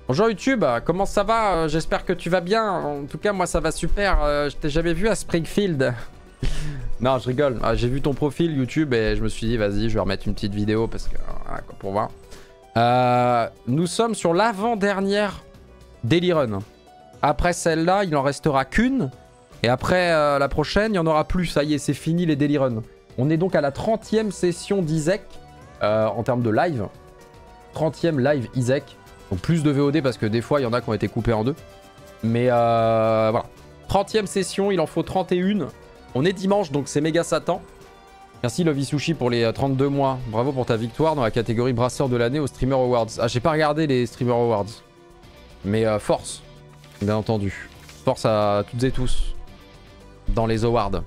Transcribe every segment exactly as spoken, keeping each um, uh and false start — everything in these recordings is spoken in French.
Bonjour YouTube, comment ça va? J'espère que tu vas bien. En tout cas, moi ça va super. Euh, je t'ai jamais vu à Springfield. Non, je rigole. Ah, j'ai vu ton profil YouTube et je me suis dit, vas-y, je vais remettre une petite vidéo parce que, voilà, quoi, pour voir. Euh, nous sommes sur l'avant-dernière Daily Run. Après celle-là, il en restera qu'une. Et après euh, la prochaine, il n'y en aura plus. Ça y est, c'est fini les Daily Run. On est donc à la trentième session d'Isaac euh, en termes de live. trentième live Isaac. Donc plus de V O D parce que des fois, il y en a qui ont été coupés en deux. Mais euh, voilà. trentième session, il en faut trente et une. On est dimanche, donc c'est méga Satan. Merci Lovey Sushi pour les trente-deux mois. Bravo pour ta victoire dans la catégorie brasseur de l'année aux Streamer Awards. Ah, j'ai pas regardé les Streamer Awards. Mais euh, force, bien entendu. Force à toutes et tous dans les awards.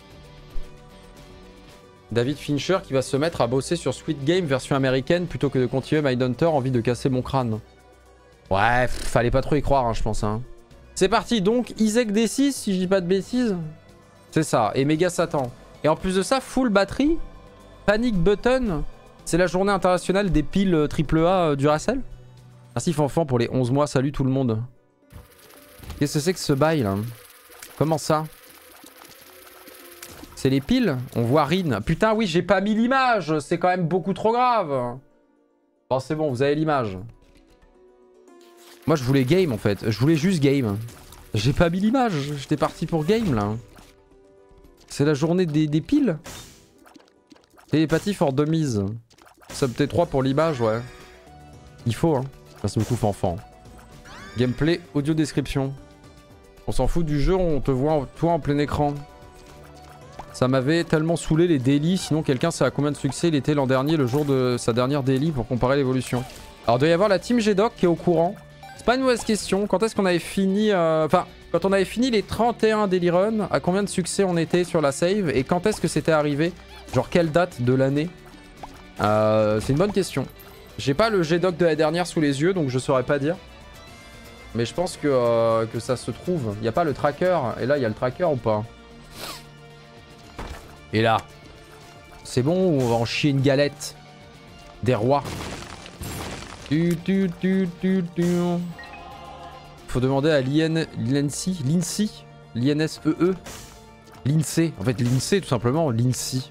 David Fincher qui va se mettre à bosser sur Squid Game version américaine plutôt que de continuer Mindhunter, envie de casser mon crâne. Ouais, fallait pas trop y croire, hein, je pense. Hein. C'est parti, donc Isaac D six, si je dis pas de bêtises. C'est ça, et méga Satan. Et en plus de ça, full batterie, panic button. C'est la journée internationale des piles triple A Duracell. Merci Fanfan pour les onze mois, salut tout le monde. Qu'est-ce que c'est que ce bail là? Comment ça? C'est les piles? On voit Rin. Putain oui, j'ai pas mis l'image, c'est quand même beaucoup trop grave. Bon c'est bon, vous avez l'image. Moi je voulais game en fait, je voulais juste game. J'ai pas mis l'image, j'étais parti pour game là. C'est la journée des, des piles. Télépathie for dummies. Sub T trois pour l'image, ouais. Il faut, hein. Merci beaucoup, Fanfan. Gameplay, audio description. On s'en fout du jeu, on te voit toi en plein écran. Ça m'avait tellement saoulé les daily, sinon quelqu'un sait à combien de succès il était l'an dernier, le jour de sa dernière daily, pour comparer l'évolution. Alors il doit y avoir la team G D O C qui est au courant. C'est pas une mauvaise question. Quand est-ce qu'on avait fini... Euh... Enfin, quand on avait fini les trente et un daily run, à combien de succès on était sur la save et quand est-ce que c'était arrivé? Genre quelle date de l'année? euh, C'est une bonne question. J'ai pas le G D O C de la dernière sous les yeux, donc je saurais pas dire. Mais je pense que, euh, que ça se trouve. Il n'y a pas le tracker. Et là, il y a le tracker ou pas? Et là, c'est bon ou on va en chier une galette? Des rois. Tu, tu, tu, tu, tu. Faut demander à l'I N... l'Insee L'Insee L'I N S E E L'Insee. En fait, l'Insee, tout simplement. L'Insee.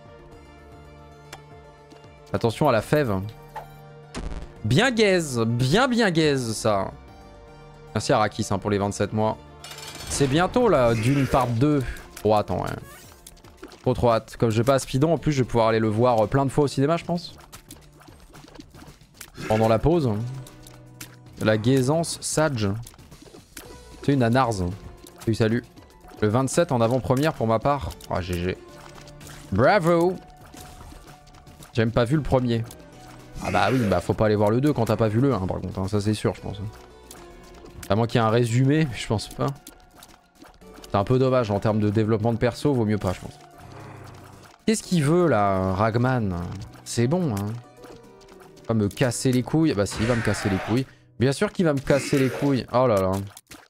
Attention à la fève. Bien gaze. Bien, bien gaze, ça. Merci Arakis hein, pour les vingt-sept mois. C'est bientôt, là, d'une part deux. Oh, attends, ouais. Trop, trop hâte. Comme je vais pas à Speedon, en plus, je vais pouvoir aller le voir plein de fois au cinéma, je pense. Pendant la pause. La gaisance Sage. C'est une anarse. Salut, salut. Le vingt-sept en avant-première pour ma part. Oh, G G. Bravo. J'ai même pas vu le premier. Ah bah oui, bah faut pas aller voir le deux quand t'as pas vu le un par contre. Hein, ça c'est sûr, je pense. À moins qu'il y ait un résumé, je pense pas. C'est un peu dommage en termes de développement de perso, vaut mieux pas, je pense. Qu'est-ce qu'il veut là, Ragman? C'est bon, hein. Il va me casser les couilles. Bah si, il va me casser les couilles. Bien sûr qu'il va me casser les couilles. Oh là là.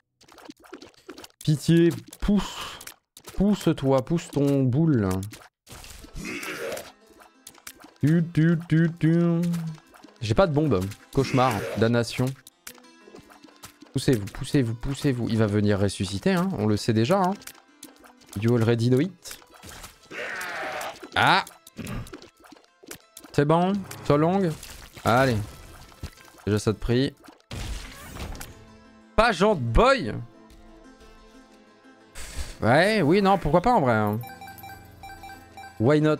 Pitié, pousse. Pousse-toi, pousse ton boule. Tu, tu, tu, tu. J'ai pas de bombe. Cauchemar, damnation. Poussez-vous, poussez-vous, poussez-vous. Il va venir ressusciter, hein. On le sait déjà, hein. You already know it. Ah. C'est bon. So long. Allez. Déjà ça de prix. Pas Jean Boy. Ouais, oui, non, pourquoi pas en vrai. Hein. Why not?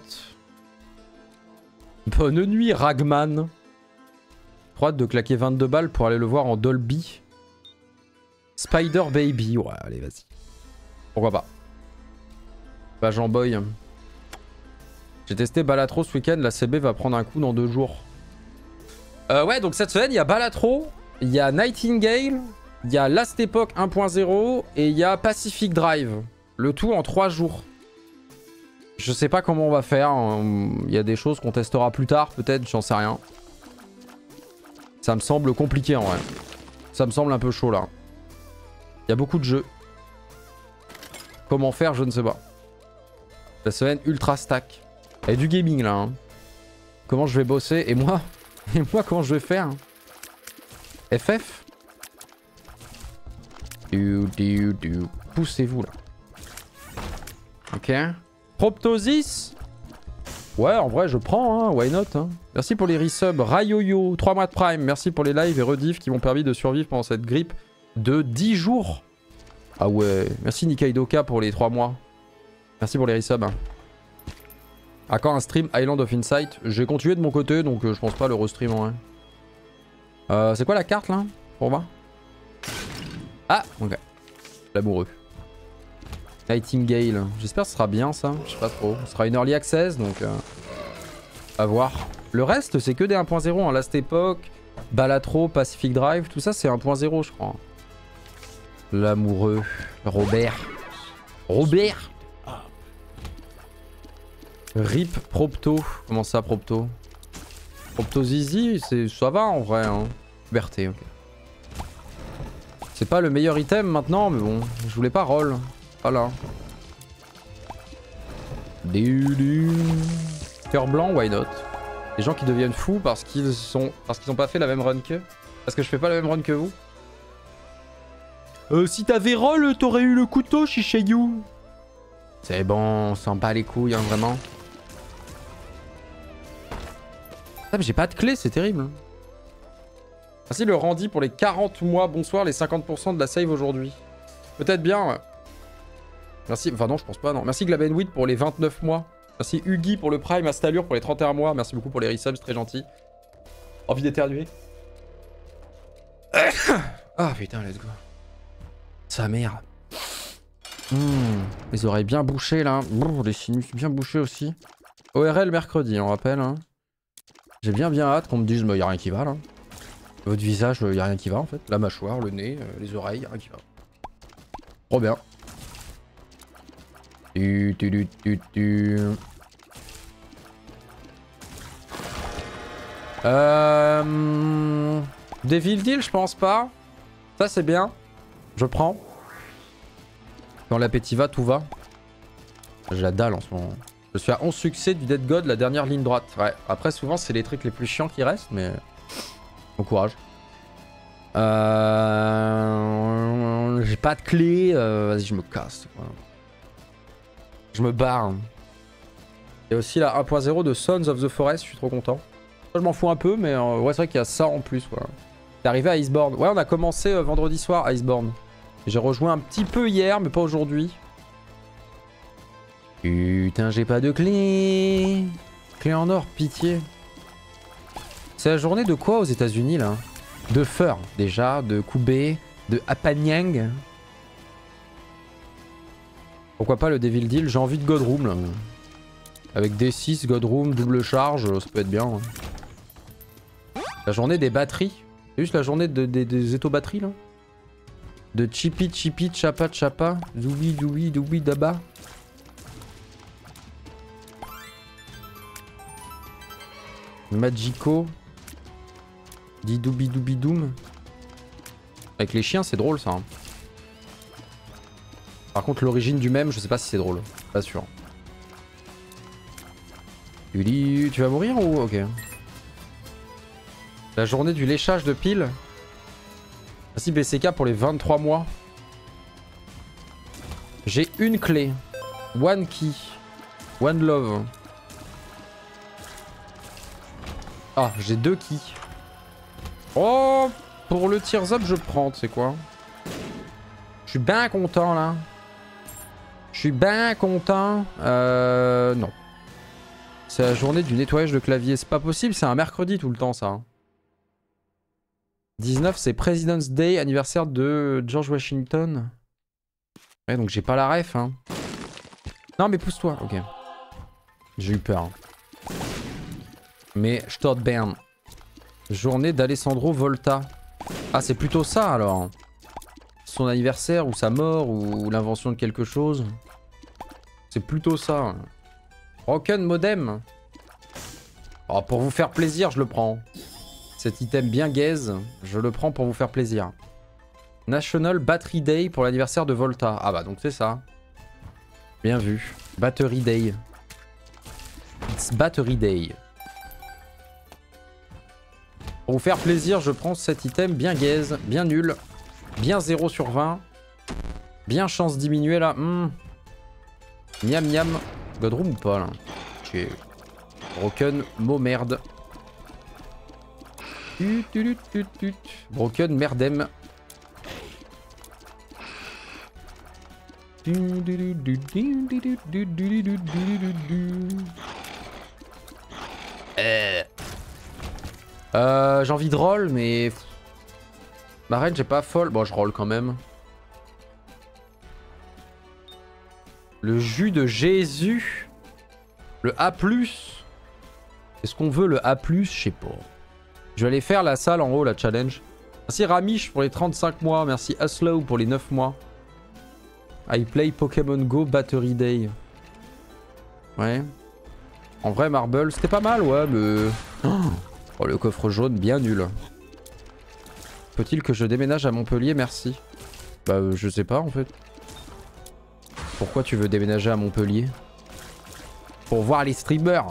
Bonne nuit, Ragman. Trop hâte de claquer vingt-deux balles pour aller le voir en Dolby. Spider Baby. Ouais, allez, vas-y. Pourquoi pas. Pas Jean Boy. J'ai testé Balatro ce week-end. La C B va prendre un coup dans deux jours. Euh, ouais, donc cette semaine, il y a Balatro, il y a Nightingale, il y a Last Epoch un point zéro et il y a Pacific Drive. Le tout en trois jours. Je sais pas comment on va faire. Il y a des choses qu'on testera plus tard, peut-être, j'en sais rien. Ça me semble compliqué en vrai. Ça me semble un peu chaud là. Il y a beaucoup de jeux. Comment faire, je ne sais pas. La semaine ultra stack. Il y a du gaming là. Hein. Comment je vais bosser? Et moi Et moi, comment je vais faire? F F Du, du, du. Poussez-vous là. Ok. Proptosis. Ouais, en vrai, je prends, hein. Why not, hein. Merci pour les resubs. Rayoyo, trois mois de prime. Merci pour les lives et rediffs qui m'ont permis de survivre pendant cette grippe de dix jours. Ah ouais. Merci Nikaidoka pour les trois mois. Merci pour les resubs. Hein. À quand un stream Island of Insight? J'ai continué de mon côté, donc euh, je pense pas le restream en vrai. Euh, c'est quoi la carte là? Pour moi? Ah, ok. L'amoureux. Nightingale. J'espère que ce sera bien ça. Je sais pas trop. Ce sera une early access, donc... Euh, à voir. Le reste, c'est que des un point zéro. Hein. Last Epoch, Balatro, Pacific Drive, tout ça c'est un point zéro, je crois. L'amoureux. Robert. Robert. Rip Propto. Comment ça, Propto? Propto Zizi, ça va en vrai. Hein. Liberté, ok. C'est pas le meilleur item maintenant, mais bon, je voulais pas roll. Voilà. Cœur blanc, why not? Les gens qui deviennent fous parce qu'ils sont parce qu'ils ont pas fait la même run que. Parce que je fais pas la même run que vous. Euh, si t'avais roll, t'aurais eu le couteau, Shishayu. C'est bon, on s'en bat les couilles, hein, vraiment. Ah, mais j'ai pas de clé, c'est terrible. Merci le Randy pour les quarante mois. Bonsoir, les cinquante pour cent de la save aujourd'hui. Peut-être bien, ouais. Merci, enfin non, je pense pas, non. Merci Glabenwit pour les vingt-neuf mois. Merci Huggy pour le Prime, Astalure pour les trente et un mois. Merci beaucoup pour les resubs, c'est très gentil. Envie d'éternuer. Ah putain, let's go. Sa mère. Mmh, les oreilles bien bouchées là. Brrr, les sinus bien bouchés aussi. O R L mercredi, on rappelle. Hein. J'ai bien bien hâte qu'on me dise, mais y a rien qui va là. Votre visage, y a rien qui va en fait. La mâchoire, le nez, euh, les oreilles, y a rien qui va. Trop bien. Tu, tu, tu, tu, tu. Euh... Devil Deal, je pense pas. Ça c'est bien. Je prends. Quand l'appétit va, tout va. J'ai la dalle en ce moment. Je suis à onze succès du Dead God, la dernière ligne droite. Ouais, après souvent c'est les trucs les plus chiants qui restent, mais... Bon courage. Euh... J'ai pas de clé. Euh... Vas-y, je me casse. Voilà. Je me barre. Il y a aussi la un point zéro de Sons of the Forest, je suis trop content. Je m'en fous un peu, mais euh, ouais, c'est vrai qu'il y a ça en plus. Voilà. C'est arrivé à Iceborne. Ouais, on a commencé euh, vendredi soir à Iceborne. J'ai rejoint un petit peu hier, mais pas aujourd'hui. Putain, j'ai pas de clé. Clé en or, pitié. C'est la journée de quoi aux États-Unis là? De Fur, déjà, de Koubé, de Apanyang. Pourquoi pas le Devil Deal? J'ai envie de Godroom là. Avec D six, Godroom, double charge, ça peut être bien. Hein. La journée des batteries. C'est juste la journée de, de, des éto-batteries là. De Chipi Chipi Chapa Chapa. Zoubi Doubi Doubi Daba. Magico. Didoubi Doubi Doom. Avec les chiens, c'est drôle ça. Hein. Par contre, l'origine du même, je sais pas si c'est drôle. Pas sûr. Uli, tu vas mourir ou... Ok. La journée du léchage de piles. Merci B C K pour les vingt-trois mois. J'ai une clé. One key. One love. Ah, j'ai deux keys. Oh, pour le tears up, je prends, tu sais quoi. Je suis bien content là. Je suis bien content. Euh... Non. C'est la journée du nettoyage de clavier. C'est pas possible, c'est un mercredi tout le temps ça. dix-neuf, c'est President's Day, anniversaire de George Washington. Ouais, donc j'ai pas la ref, hein. Non, mais pousse-toi. Ok. J'ai eu peur. Mais je t'en berne. Journée d'Alessandro Volta. Ah, c'est plutôt ça alors. Son anniversaire ou sa mort ou l'invention de quelque chose. C'est plutôt ça. Broken Modem. Oh, pour vous faire plaisir, je le prends. Cet item bien gaze, je le prends pour vous faire plaisir. National Battery Day pour l'anniversaire de Volta. Ah bah donc c'est ça. Bien vu. Battery Day. It's Battery Day. Pour vous faire plaisir, je prends cet item bien gaze, bien nul. Bien zéro sur vingt. Bien chance diminuée là. Mmh. Miam miam. Godroom ou pas là? Ok. Broken, mot merde. Tut, tut, tut, tut. Broken, merdem. Euh, euh, j'ai envie de roll, mais ma reine, j'ai pas folle. Bon, je roll quand même. Le jus de Jésus. Le A plus. Est-ce qu'on veut le A plus? Je sais pas. Je vais aller faire la salle en haut, la challenge. Merci Ramish pour les trente-cinq mois. Merci Aslow pour les neuf mois. I play Pokémon Go Battery Day. Ouais. En vrai, Marble, c'était pas mal, ouais, mais... Oh, le coffre jaune, bien nul. Faut-il que je déménage à Montpellier? Merci. Bah, euh, je sais pas, en fait. Pourquoi tu veux déménager à Montpellier? Pour voir les streamers.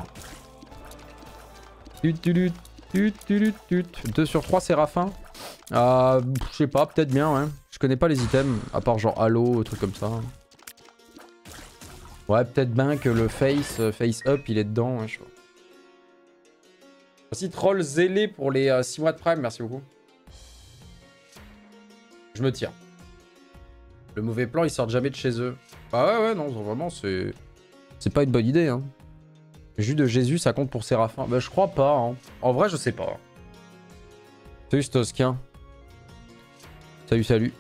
deux sur trois, Séraphin. Euh, je sais pas, peut-être bien, ouais. Je connais pas les items, à part genre Halo, trucs comme ça. Ouais, peut-être bien que le face, euh, face up, il est dedans. Ouais, je vois. Merci Troll Zélé pour les euh, six mois de Prime, merci beaucoup. Je me tire. Le mauvais plan, ils sortent jamais de chez eux. Bah ouais, ouais, non, vraiment, c'est... C'est pas une bonne idée, hein. Jus de Jésus, ça compte pour Séraphin. Bah je crois pas, hein. En vrai, je sais pas. Salut Stoskin. Salut, salut.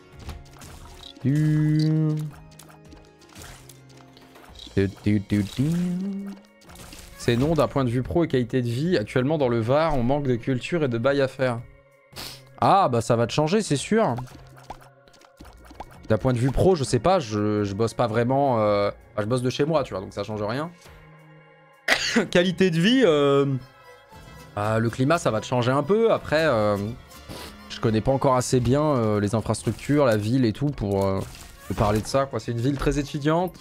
C'est non d'un point de vue pro et qualité de vie. Actuellement dans le Var, on manque de culture et de bail à faire. Ah bah ça va te changer, c'est sûr. D'un point de vue pro, je sais pas, je, je bosse pas vraiment... Euh... Enfin, je bosse de chez moi, tu vois, donc ça change rien. Qualité de vie, euh... euh, le climat ça va te changer un peu. Après, euh... je connais pas encore assez bien euh, les infrastructures, la ville et tout pour euh, te parler de ça, quoi. C'est une ville très étudiante.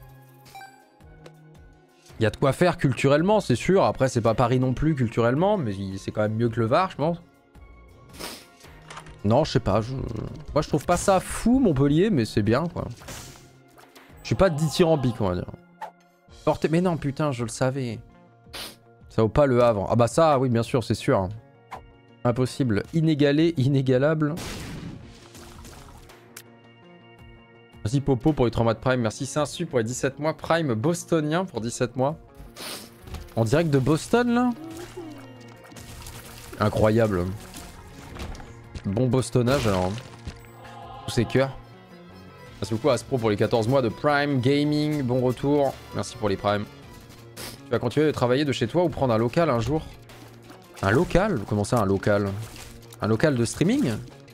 Il y a de quoi faire culturellement, c'est sûr. Après, c'est pas Paris non plus culturellement, mais c'est quand même mieux que le Var, je pense. Non, je sais pas. Je... Moi, je trouve pas ça fou, Montpellier, mais c'est bien, quoi. Je suis pas dithyrambique, on va dire. Portez... Mais non, putain, je le savais. Ça vaut pas le Havre. Ah bah ça, oui, bien sûr, c'est sûr. Impossible. Inégalé, inégalable. Merci Popo pour les trois mois de Prime. Merci Saint-Su pour les dix-sept mois. Prime bostonien pour dix-sept mois. En direct de Boston, là? Incroyable. Bon bostonnage, alors. Tous ces cœurs. Merci beaucoup à Aspro pour les quatorze mois de Prime Gaming. Bon retour. Merci pour les Prime. Tu vas continuer de travailler de chez toi ou prendre un local un jour? Un local? Comment ça, un local? Un local de streaming?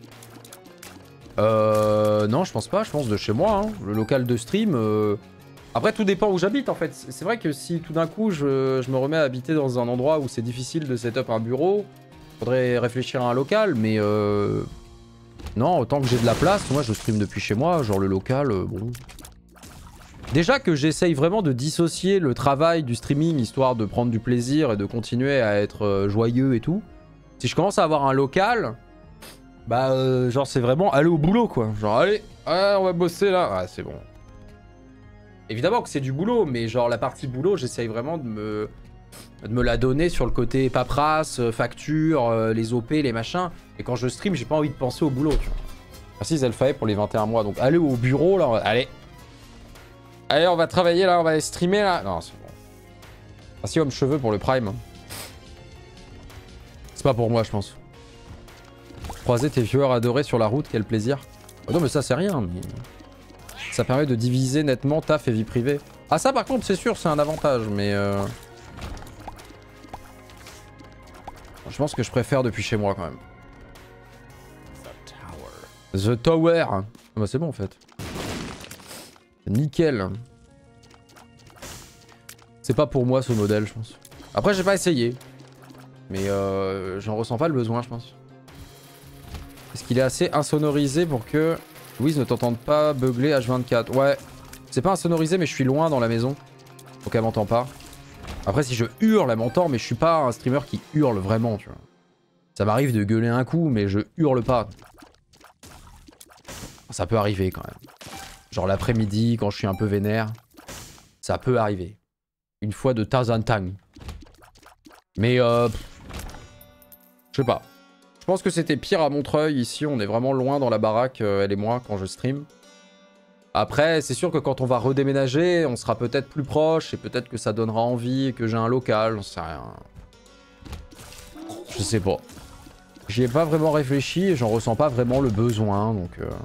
Euh... Non, je pense pas. Je pense de chez moi. Hein. Le local de stream... Euh... Après, tout dépend où j'habite, en fait. C'est vrai que si tout d'un coup, je... je me remets à habiter dans un endroit où c'est difficile de set up un bureau, faudrait réfléchir à un local, mais... Euh... Non, autant que j'ai de la place, moi, je stream depuis chez moi. Genre, le local, euh, bon... Déjà que j'essaye vraiment de dissocier le travail du streaming, histoire de prendre du plaisir et de continuer à être euh, joyeux et tout. Si je commence à avoir un local, bah euh, genre c'est vraiment aller au boulot quoi. Genre allez, ouais, on va bosser là. Ah c'est bon. Évidemment que c'est du boulot, mais genre la partie boulot, j'essaye vraiment de me, de me la donner sur le côté paperasse, facture, euh, les O P, les machins. Et quand je stream, j'ai pas envie de penser au boulot, tu vois. Merci Zelfae pour les vingt et un mois. Donc allez au bureau là, allez. Allez, on va travailler là, on va aller streamer là. Non, c'est bon. Merci Homme Cheveux pour le Prime. C'est pas pour moi, je pense. Croiser tes viewers adorés sur la route, quel plaisir. Oh non, mais ça, c'est rien. Mais... ça permet de diviser nettement taf et vie privée. Ah, ça, par contre, c'est sûr, c'est un avantage, mais... Euh... je pense que je préfère depuis chez moi, quand même. The Tower. Ah bah, c'est bon, en fait. Nickel. C'est pas pour moi ce modèle, je pense. Après, j'ai pas essayé. Mais euh, j'en ressens pas le besoin, je pense. Est-ce qu'il est assez insonorisé pour que Louise ne t'entende pas beugler H vingt-quatre? Ouais. C'est pas insonorisé, mais je suis loin dans la maison. Donc elle m'entend pas. Après, si je hurle, elle m'entend, mais je suis pas un streamer qui hurle vraiment, tu vois. Ça m'arrive de gueuler un coup, mais je hurle pas. Ça peut arriver quand même. Genre l'après-midi, quand je suis un peu vénère. Ça peut arriver. Une fois de temps en temps. Mais euh... je sais pas. Je pense que c'était pire à Montreuil. Ici, on est vraiment loin dans la baraque, euh, elle et moi, quand je stream. Après, c'est sûr que quand on va redéménager, on sera peut-être plus proche et peut-être que ça donnera envie, que j'ai un local, j'en sais rien. Je sais pas. J'y ai pas vraiment réfléchi et j'en ressens pas vraiment le besoin, donc... Euh...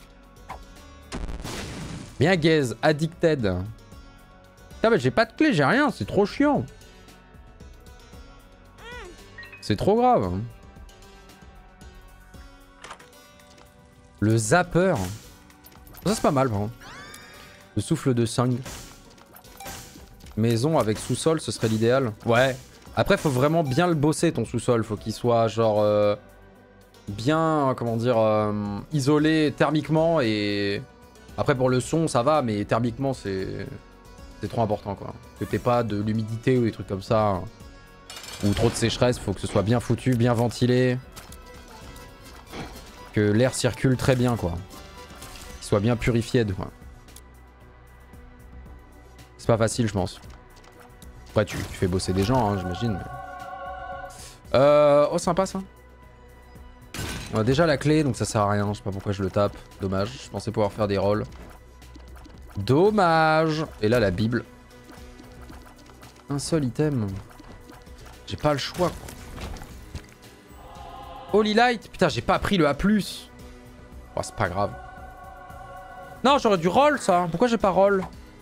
Bien gaze, addicted. Putain, mais j'ai pas de clé, j'ai rien, c'est trop chiant. C'est trop grave. Le zapper. Ça c'est pas mal, par contre. Le souffle de sang. Maison avec sous-sol, ce serait l'idéal. Ouais. Après, faut vraiment bien le bosser, ton sous-sol. Faut qu'il soit, genre... Euh, bien, comment dire... Euh, isolé thermiquement et... Après, pour le son, ça va, mais thermiquement, c'est... C'est trop important, quoi. Que t'aies pas de l'humidité ou des trucs comme ça. Ou trop de sécheresse. Faut que ce soit bien foutu, bien ventilé. Que l'air circule très bien, quoi. Qu'il soit bien purifié, quoi. C'est pas facile, je pense. Après, tu, tu fais bosser des gens, hein, j'imagine. Mais... Euh... Oh, sympa, ça. On a déjà la clé, donc ça sert à rien. Je sais pas pourquoi je le tape. Dommage. Je pensais pouvoir faire des rolls. Dommage. Et là, la Bible. Un seul item. J'ai pas le choix, quoi. Holy Light. Putain, j'ai pas pris le A plus. Oh, c'est pas grave. Non, j'aurais dû roll, ça. Pourquoi j'ai pas roll?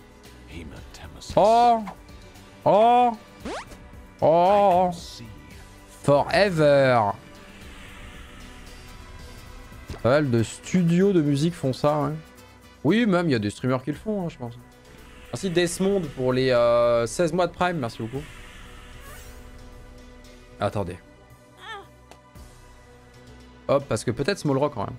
Oh. Oh. Oh. Forever. Pas mal de studios de musique font ça, ouais. Oui, même, il y a des streamers qui le font, hein, je pense. Merci Desmond pour les euh, seize mois de Prime, merci beaucoup. Attendez. Hop, parce que peut-être Small Rock, quand même.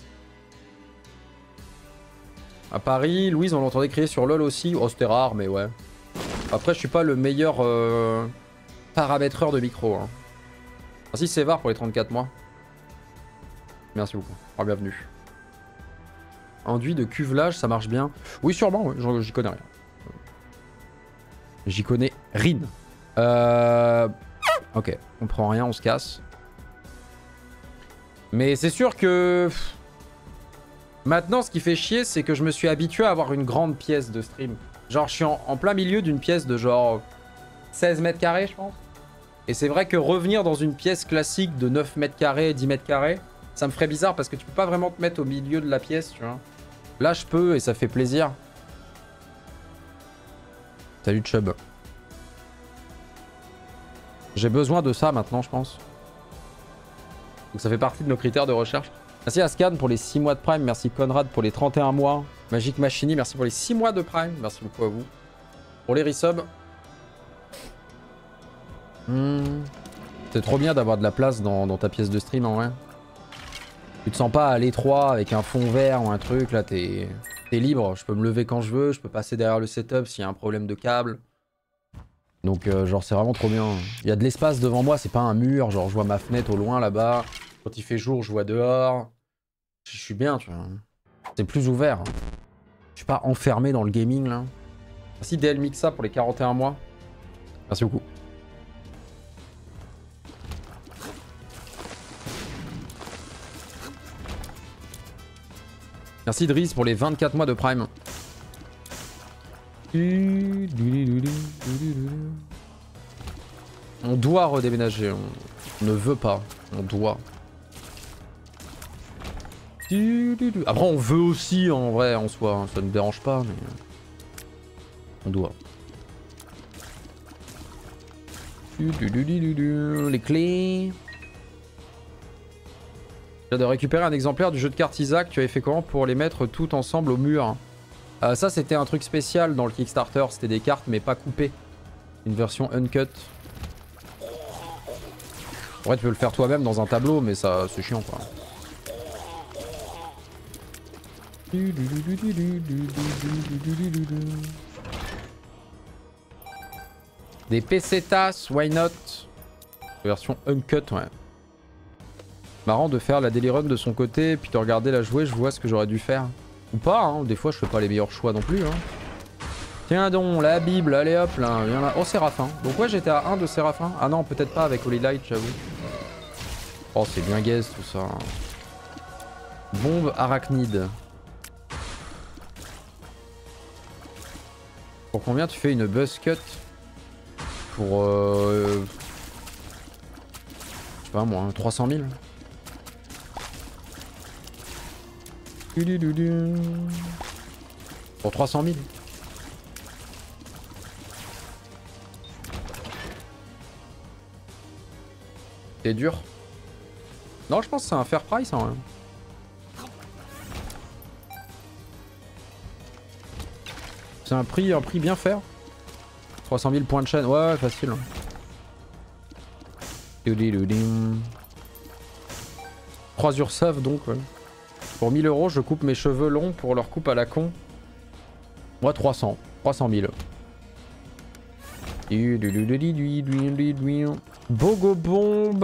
À Paris, Louise, on l'entendait crier sur LoL aussi. Oh, c'était rare, mais ouais. Après, je suis pas le meilleur euh, paramétreur de micro. Hein. Merci Sévar pour les trente-quatre mois. Merci beaucoup. Oh, bienvenue. Enduit de cuvelage, ça marche bien. Oui, sûrement, ouais. J'y connais rien. J'y connais rien. Euh... Ok, on prend rien, on se casse. Mais c'est sûr que... Maintenant, ce qui fait chier, c'est que je me suis habitué à avoir une grande pièce de stream. Genre, je suis en, en plein milieu d'une pièce de genre seize mètres carrés, je pense. Et c'est vrai que revenir dans une pièce classique de neuf mètres carrés, dix mètres carrés, ça me ferait bizarre parce que tu peux pas vraiment te mettre au milieu de la pièce, tu vois. Là, je peux et ça fait plaisir. Salut Chubb. J'ai besoin de ça maintenant, je pense. Donc ça fait partie de nos critères de recherche. Merci Ascan pour les six mois de Prime. Merci Conrad pour les trente et un mois. Magic Machini, merci pour les six mois de Prime. Merci beaucoup à vous. Pour les resubs. Hmm. C'est trop bien d'avoir de la place dans, dans ta pièce de stream en vrai. Tu te sens pas à l'étroit avec un fond vert ou un truc. Là, t'es t'es libre. Je peux me lever quand je veux. Je peux passer derrière le setup s'il y a un problème de câble. Donc, euh, genre, c'est vraiment trop bien. Il y a de l'espace devant moi. C'est pas un mur. Genre, je vois ma fenêtre au loin là-bas. Quand il fait jour, je vois dehors. Je suis bien, tu vois. C'est plus ouvert. Je suis pas enfermé dans le gaming, là. Merci D L Mixa pour les quarante et un mois. Merci beaucoup. Merci Driss pour les vingt-quatre mois de Prime. On doit redéménager. On ne veut pas. On doit. Après, on veut aussi, en vrai, en soi. Ça ne dérange pas, mais... On doit. Les clés... J'ai de récupérer un exemplaire du jeu de cartes Isaac. Tu avais fait comment pour les mettre tout ensemble au mur? euh, Ça, c'était un truc spécial dans le Kickstarter. C'était des cartes, mais pas coupées. Une version uncut. En vrai, tu peux le faire toi-même dans un tableau, mais ça, c'est chiant, quoi. Des pesetas, why not? Version uncut, ouais. Marrant de faire la daily run de son côté, puis de regarder la jouer, je vois ce que j'aurais dû faire. Ou pas, hein. Des fois je fais pas les meilleurs choix non plus. Hein. Tiens donc, la Bible, allez hop là, viens là. Oh, Séraphin. Donc ouais, j'étais à un de Séraphin. Ah non, peut-être pas avec Holy Light, j'avoue. Oh, c'est bien gaze tout ça. Bombe arachnide. Pour combien tu fais une buzz cut? Pour... Euh... Je sais pas moi, trois cent mille. Pour trois cent mille. C'est dur. Non, je pense que c'est un fair price en vrai. C'est un prix, un prix bien fair. trois cent mille points de chaîne, ouais, facile. trois Ursaf donc, ouais. Pour mille euros, je coupe mes cheveux longs pour leur coupe à la con. Moi, trois cents. trois cent mille. Bogo Bomb.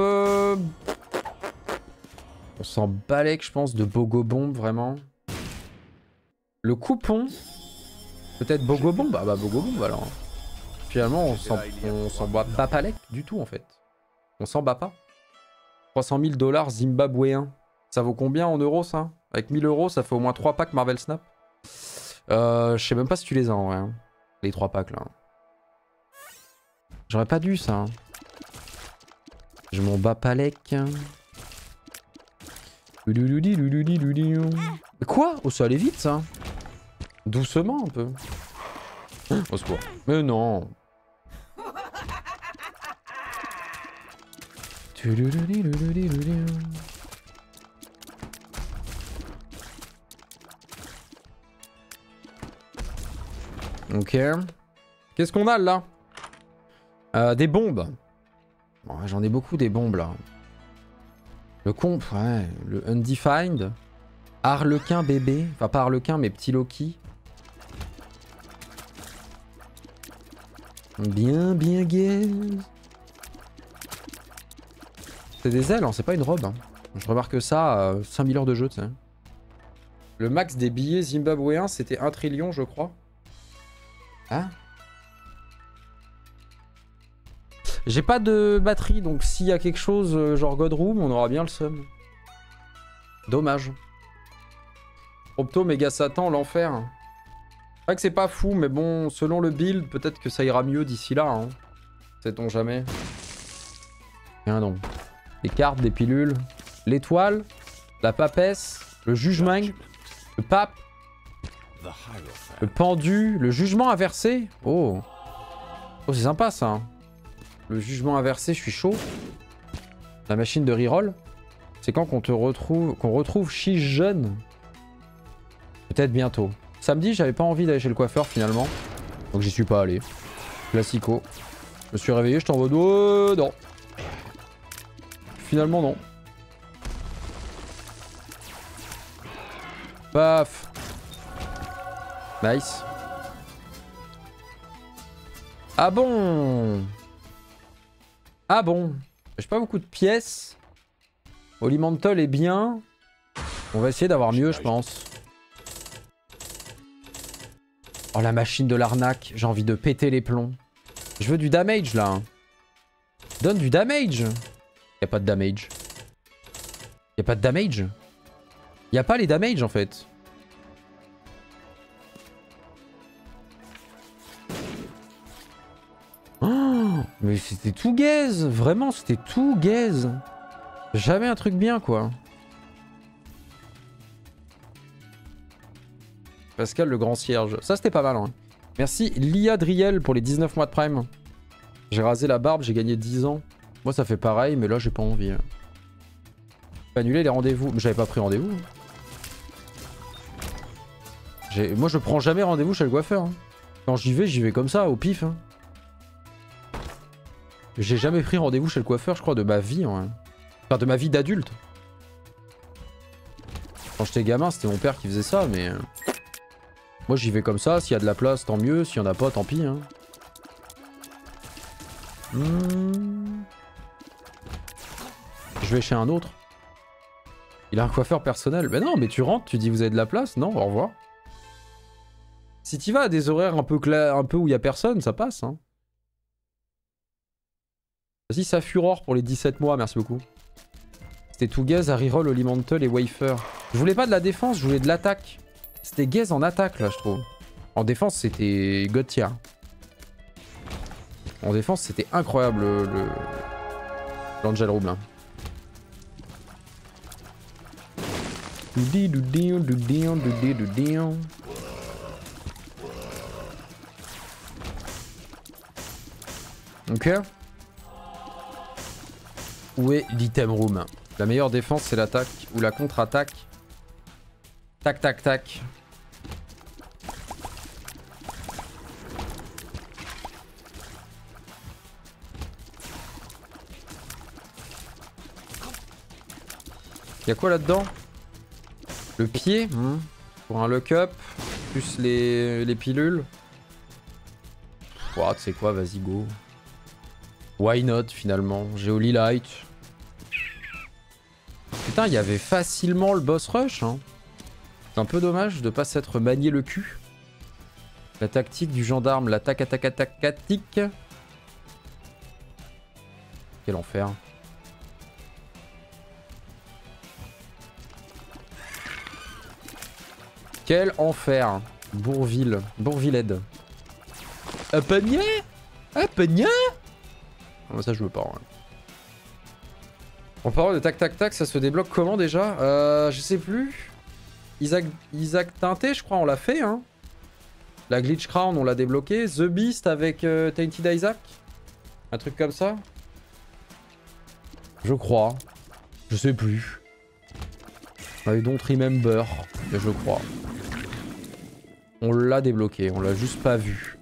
On s'en balèque, je pense, de Bogo Bomb, vraiment. Le coupon. Peut-être Bogo Bomb. Bah, bah Bogo Bomb alors. Finalement, on s'en bat pas palek du tout en fait. On s'en bat pas. trois cent mille dollars zimbabwéens. Ça vaut combien en euros ça? Avec mille euros, ça fait au moins trois packs Marvel Snap. Euh, je sais même pas si tu les as en vrai. Hein. Les trois packs là. J'aurais pas dû ça. Je m'en bats palek. Mais quoi? Oh, ça allait vite ça. Doucement un peu. Au secours. Mais non. Ok. Qu'est-ce qu'on a là? euh, Des bombes. Bon, j'en ai beaucoup des bombes là. Le comp, ouais. Le Undefined. Harlequin bébé. Enfin pas Harlequin mais petit Loki. Bien, bien gaze. C'est des ailes, hein, c'est pas une robe. Hein. Je remarque ça à cinq mille heures de jeu, tu sais. Le max des billets zimbabwéens, c'était un trillion, je crois. Hein? J'ai pas de batterie, donc s'il y a quelque chose genre Godroom, on aura bien le seum. Dommage. Propto, méga Satan, l'enfer. C'est vrai que c'est pas fou, mais bon, selon le build, peut-être que ça ira mieux d'ici là. Hein. Sait-on jamais. Tiens donc. Des cartes, des pilules. L'étoile, la papesse, le jugement, le pape, le pendu, le jugement inversé. Oh. Oh, c'est sympa ça. Le jugement inversé, je suis chaud. La machine de reroll. C'est quand qu'on te retrouve, qu'on retrouve Chiche jeune. Peut-être bientôt. Samedi, j'avais pas envie d'aller chez le coiffeur finalement. Donc j'y suis pas allé. Classico. Je me suis réveillé, je t'en mode oh, non. Finalement non. Paf. Nice. Ah bon. Ah bon. J'ai pas beaucoup de pièces. Holy Mantle est bien. On va essayer d'avoir mieux je pense. Oh la machine de l'arnaque, j'ai envie de péter les plombs. Je veux du damage là. Donne du damage. Y'a pas de damage. Y'a pas de damage. Y'a pas les damage en fait. Oh, mais c'était tout gaze. Vraiment c'était tout gaze. Jamais un truc bien quoi. Pascal le grand cierge. Ça c'était pas mal hein. Merci Lia Driel pour les dix-neuf mois de prime. J'ai rasé la barbe, j'ai gagné dix ans. Moi ça fait pareil mais là j'ai pas envie. Annuler les rendez-vous. Mais j'avais pas pris rendez-vous. Moi je prends jamais rendez-vous chez le coiffeur. Hein. Quand j'y vais, j'y vais comme ça, au pif. Hein. J'ai jamais pris rendez-vous chez le coiffeur je crois de ma vie. Hein. Enfin de ma vie d'adulte. Quand j'étais gamin c'était mon père qui faisait ça mais... Moi j'y vais comme ça, s'il y a de la place tant mieux, s'il y en a pas tant pis hein. Mmh. Je vais chez un autre. Il a un coiffeur personnel. Mais non, mais tu rentres, tu dis vous avez de la place. Non, au revoir. Si tu vas à des horaires un peu, un peu où il y a personne, ça passe. Hein. Vas-y, ça furore pour les dix-sept mois, merci beaucoup. C'était tout gaze à reroll, Olimantle et Wafer. Je voulais pas de la défense, je voulais de l'attaque. C'était gaze en attaque là, je trouve. En défense, c'était God tier. En défense, c'était incroyable le l'Angel Room là. Ok. Où est l'item room? La meilleure défense c'est l'attaque ou la contre-attaque. Tac tac tac. Y'a quoi là-dedans? Le pied hmm. Pour un lock-up. Plus les, les pilules. Oh, tu sais quoi, vas-y go. Why not finalement? Geoli Light. Putain, il y avait facilement le boss rush. Hein. C'est un peu dommage de pas s'être manié le cul. La tactique du gendarme, l'attaque, attaque, attaque, tactique. Quel enfer. Quel enfer. Bourville. Bourvilled. Un panier? Un panier? Non, ça je veux pas. Ouais. En parole de tac tac tac, ça se débloque comment déjà? Euh, je sais plus. Isaac, Isaac Tinté, je crois, on l'a fait. Hein. La Glitch Crown, on l'a débloqué. The Beast avec euh, Tainted Isaac. Un truc comme ça. Je crois. Je sais plus. I don't remember. Mais je crois. On l'a débloqué, on l'a juste pas vu.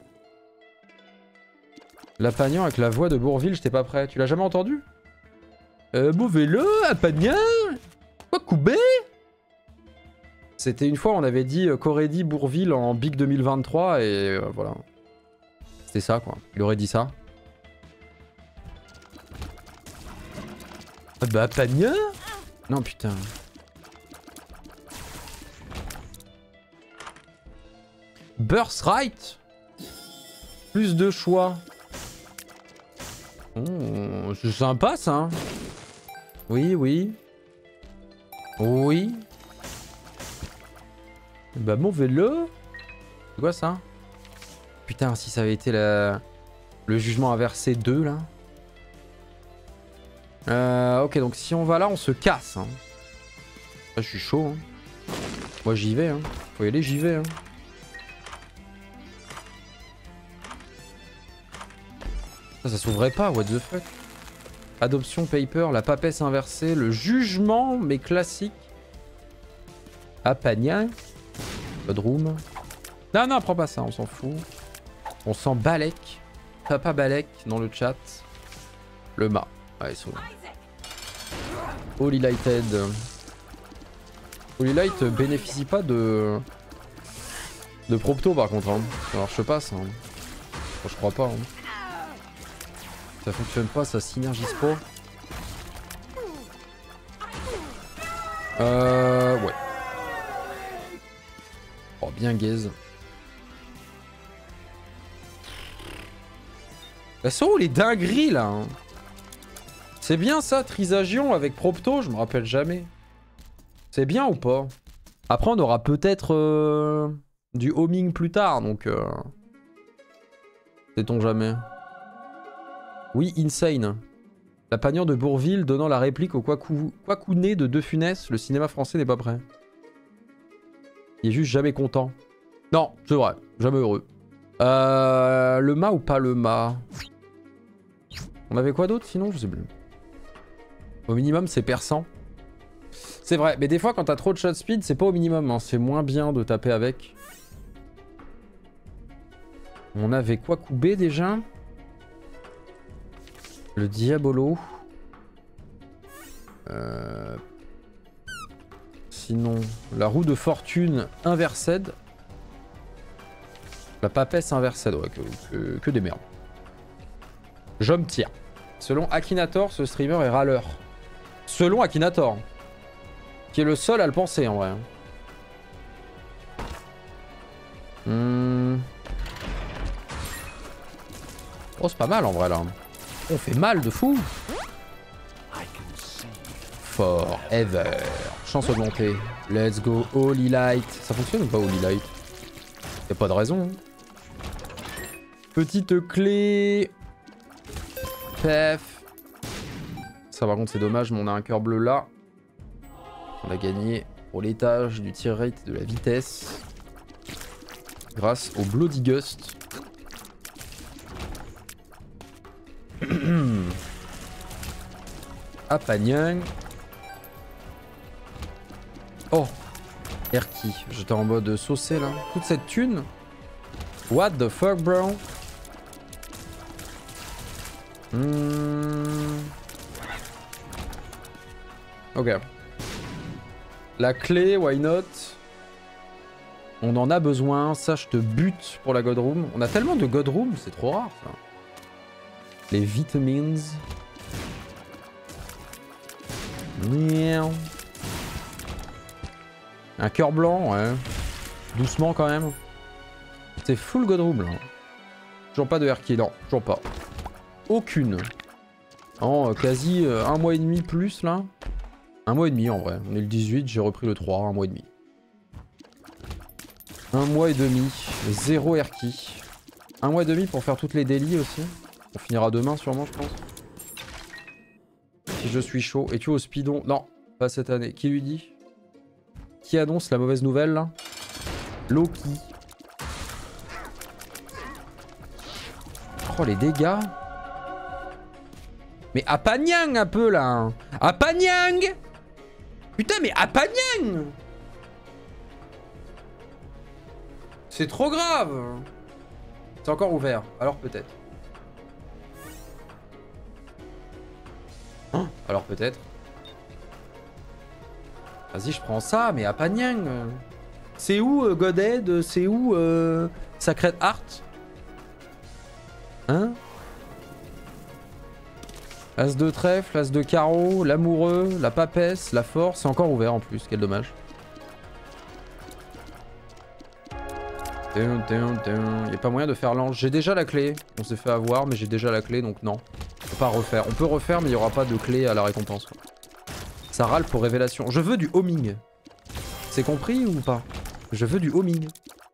Lapagnan avec la voix de Bourville, j'étais pas prêt. Tu l'as jamais entendu? Euh, mauvais-le, Lapagnan. Quoi, Koubé? C'était une fois, on avait dit euh, qu'aurait dit Bourville en Big deux mille vingt-trois et euh, voilà. C'était ça quoi, il aurait dit ça. Ah bah, Lapagnan? Non putain. Birthright. Plus de choix. Oh, c'est sympa ça. Hein. Oui, oui. Oui. Bah mauvais-le. C'est quoi ça? Putain, si ça avait été la... le jugement inversé deux là. Euh, ok, donc si on va là, on se casse. Hein. Là, je suis chaud. Hein. Moi j'y vais. Hein. Faut y aller, j'y vais. Hein. Ça, ça s'ouvrait pas, what the fuck. Adoption paper, la papesse inversée, le jugement, mais classique. Ah, Pagna. Podroom. Non, non, prends pas ça, on s'en fout. On s'en balèque. Papa balèque dans le chat. Le mât. Ouais, c'est Holy Lighted. Holy Light bénéficie pas de... de Propto par contre. Hein. Ça marche pas ça. Hein. Enfin, je crois pas. Hein. Ça fonctionne pas, ça synergise pas. Euh... Ouais. Oh, bien gaze. Elles sont où les dingueries là hein? C'est bien ça, Trisagion avec Propto, je me rappelle jamais. C'est bien ou pas? Après on aura peut-être euh, du homing plus tard, donc... Euh... Sait-on jamais. Oui, Insane. La panière de Bourville donnant la réplique au Quacounet de De Funès. Le cinéma français n'est pas prêt. Il est juste jamais content. Non, c'est vrai. Jamais heureux. Euh, le mât ou pas le mât? On avait quoi d'autre sinon? Je sais plus. Au minimum, c'est perçant. C'est vrai, mais des fois, quand t'as trop de shot speed, c'est pas au minimum. Hein. C'est moins bien de taper avec. On avait quoi Koubé déjà? Le Diabolo. Euh... Sinon, la roue de fortune inversed. La papesse inversed, ouais, que, que, que des merdes. Je me tire. Selon Akinator, ce streamer est râleur. Selon Akinator. Qui est le seul à le penser en vrai. Hmm. Oh, c'est pas mal en vrai là. On fait mal de fou. Forever. Chance augmentée. Let's go. Holy Light. Ça fonctionne ou pas Holy Light? Y'a pas de raison. Petite clé. Pef. Ça par contre c'est dommage, mais on a un cœur bleu là. On a gagné pour l'étage du tir rate de la vitesse. Grâce au Bloody Gust. Apanyang. Oh, Erki. J'étais en mode saucé là. Toute cette thune. What the fuck, bro? Hmm. Ok. La clé, why not? On en a besoin. Ça, je te bute pour la God Room. On a tellement de God Room, c'est trop rare ça. Les vitamines. Un cœur blanc, ouais. Doucement quand même. C'est full God Room là. Toujours pas de Erki, non, toujours pas. Aucune. En quasi euh, un mois et demi plus là. Un mois et demi en vrai. On est le dix-huit, j'ai repris le trois, un mois et demi. Un mois et demi. Zéro Erki. Un mois et demi pour faire toutes les délits aussi. On finira demain sûrement je pense. Si je suis chaud. Et tu es au speedon? Non, pas cette année. Qui lui dit? Qui annonce la mauvaise nouvelle là? Loki. Oh les dégâts. Mais Apanyang un peu là. Apanyang. Putain mais Apanyang. C'est trop grave. C'est encore ouvert. Alors peut-être. Oh, alors peut-être. Vas-y je prends ça. Mais Apanyang. C'est où euh, Godhead? C'est où euh, Sacred Heart? Hein? As de trèfle, as de carreau, l'amoureux, la papesse, la force, c'est encore ouvert en plus, quel dommage. Il n'y a pas moyen de faire l'ange. J'ai déjà la clé, on s'est fait avoir, mais j'ai déjà la clé, donc non. On peut pas refaire. On peut refaire, mais il n'y aura pas de clé à la récompense. Quoi. Ça râle pour révélation. Je veux du homing. C'est compris ou pas? Je veux du homing.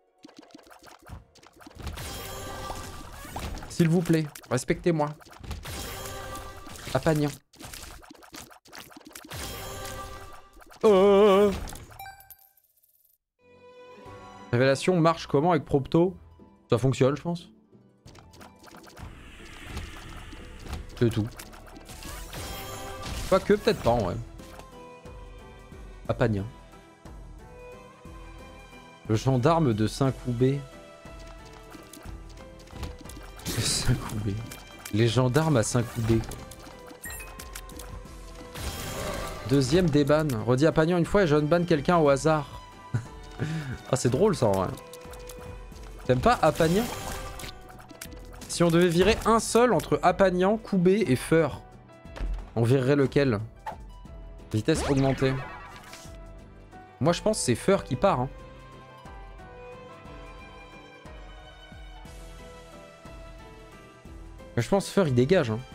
S'il vous plaît, respectez-moi. Apanyang. Oh. Révélation marche comment avec Propto? Ça fonctionne, je pense. C'est tout. Pas que, peut-être pas en vrai. Apanyang. Le gendarme de Saint-Coubé. Saint-Coubé. Les gendarmes à Saint-Coubé. Deuxième déban. Redis Apanyang une fois et je ne banne quelqu'un au hasard. Ah c'est drôle ça en vrai. T'aimes pas Apanyang? Si on devait virer un seul entre Apanyang, Koubé et Feur, on virerait lequel? Vitesse augmentée. Moi je pense que c'est Feur qui part. Hein. Mais je pense Feur il dégage. Hein.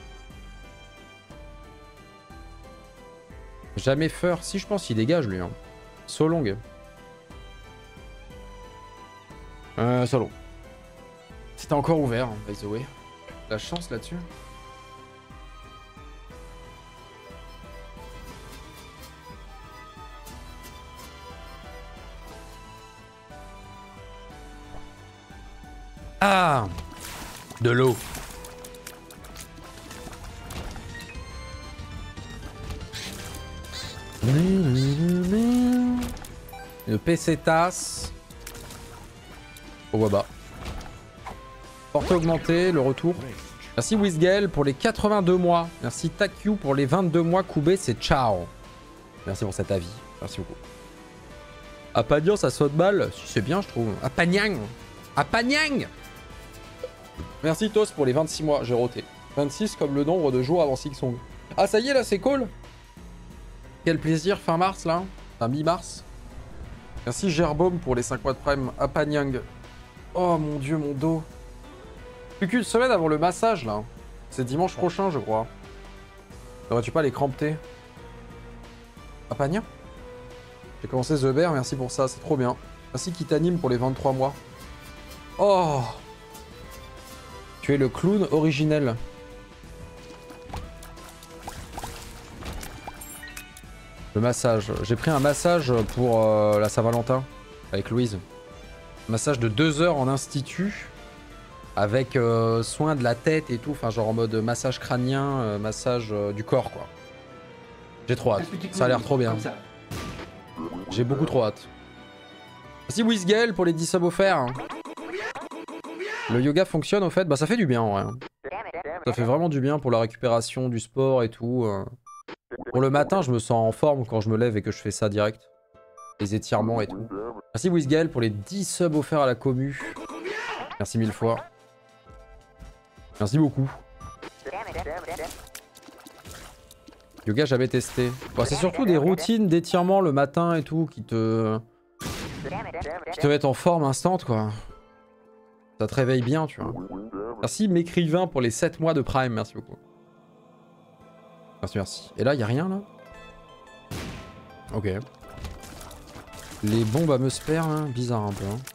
Jamais Feur. Si je pense qu'il dégage lui. Hein. So long. Euh, so long. C'était encore ouvert, hein, by the way. La chance là-dessus. Ah, de l'eau. Le P C tasse. Au Waba. Portée augmentée, le retour. Merci Wizgale pour les quatre-vingt-deux mois. Merci Takyu pour les vingt-deux mois. Koubé, c'est ciao. Merci pour cet avis. Merci beaucoup. Apanyang, ça saute mal. Si, c'est bien, je trouve. Apanyang. Apanyang. Merci Tos pour les vingt-six mois. J'ai roté. vingt-six comme le nombre de jours avant Silksong. Ah, ça y est, là, c'est cool. Quel plaisir, fin mars, là. à mi-mars. Merci Gerbaume pour les cinq mois de prime. Apanyang. Oh mon dieu, mon dos. Plus qu'une semaine avant le massage là. C'est dimanche prochain, je crois. N'aurais-tu pas les crampter? Apanyang? J'ai commencé The Bear, merci pour ça, c'est trop bien. Merci qui t'anime pour les vingt-trois mois. Oh! Tu es le clown originel. Le massage. J'ai pris un massage pour euh, la Saint-Valentin avec Louise. Massage de deux heures en institut avec euh, soin de la tête et tout. Enfin, genre en mode massage crânien, euh, massage euh, du corps, quoi. J'ai trop hâte. Ça a l'air trop bien. J'ai beaucoup trop hâte. Merci Wizgale pour les dix subs offerts. Le yoga fonctionne au fait. Bah, ça fait du bien en vrai. Ça fait vraiment du bien pour la récupération du sport et tout. Pour le matin, je me sens en forme quand je me lève et que je fais ça direct. Les étirements et tout. Merci Wizgale pour les dix subs offerts à la commu. Merci mille fois. Merci beaucoup. Yoga jamais testé. Bon, c'est surtout des routines d'étirement le matin et tout qui te... qui te mettent en forme instant quoi. Ça te réveille bien tu vois. Merci Mécrivain pour les sept mois de prime. Merci beaucoup. Merci, merci. Et là, y a rien là? Ok. Les bombes à Meusper, hein, bizarre un peu. Hein.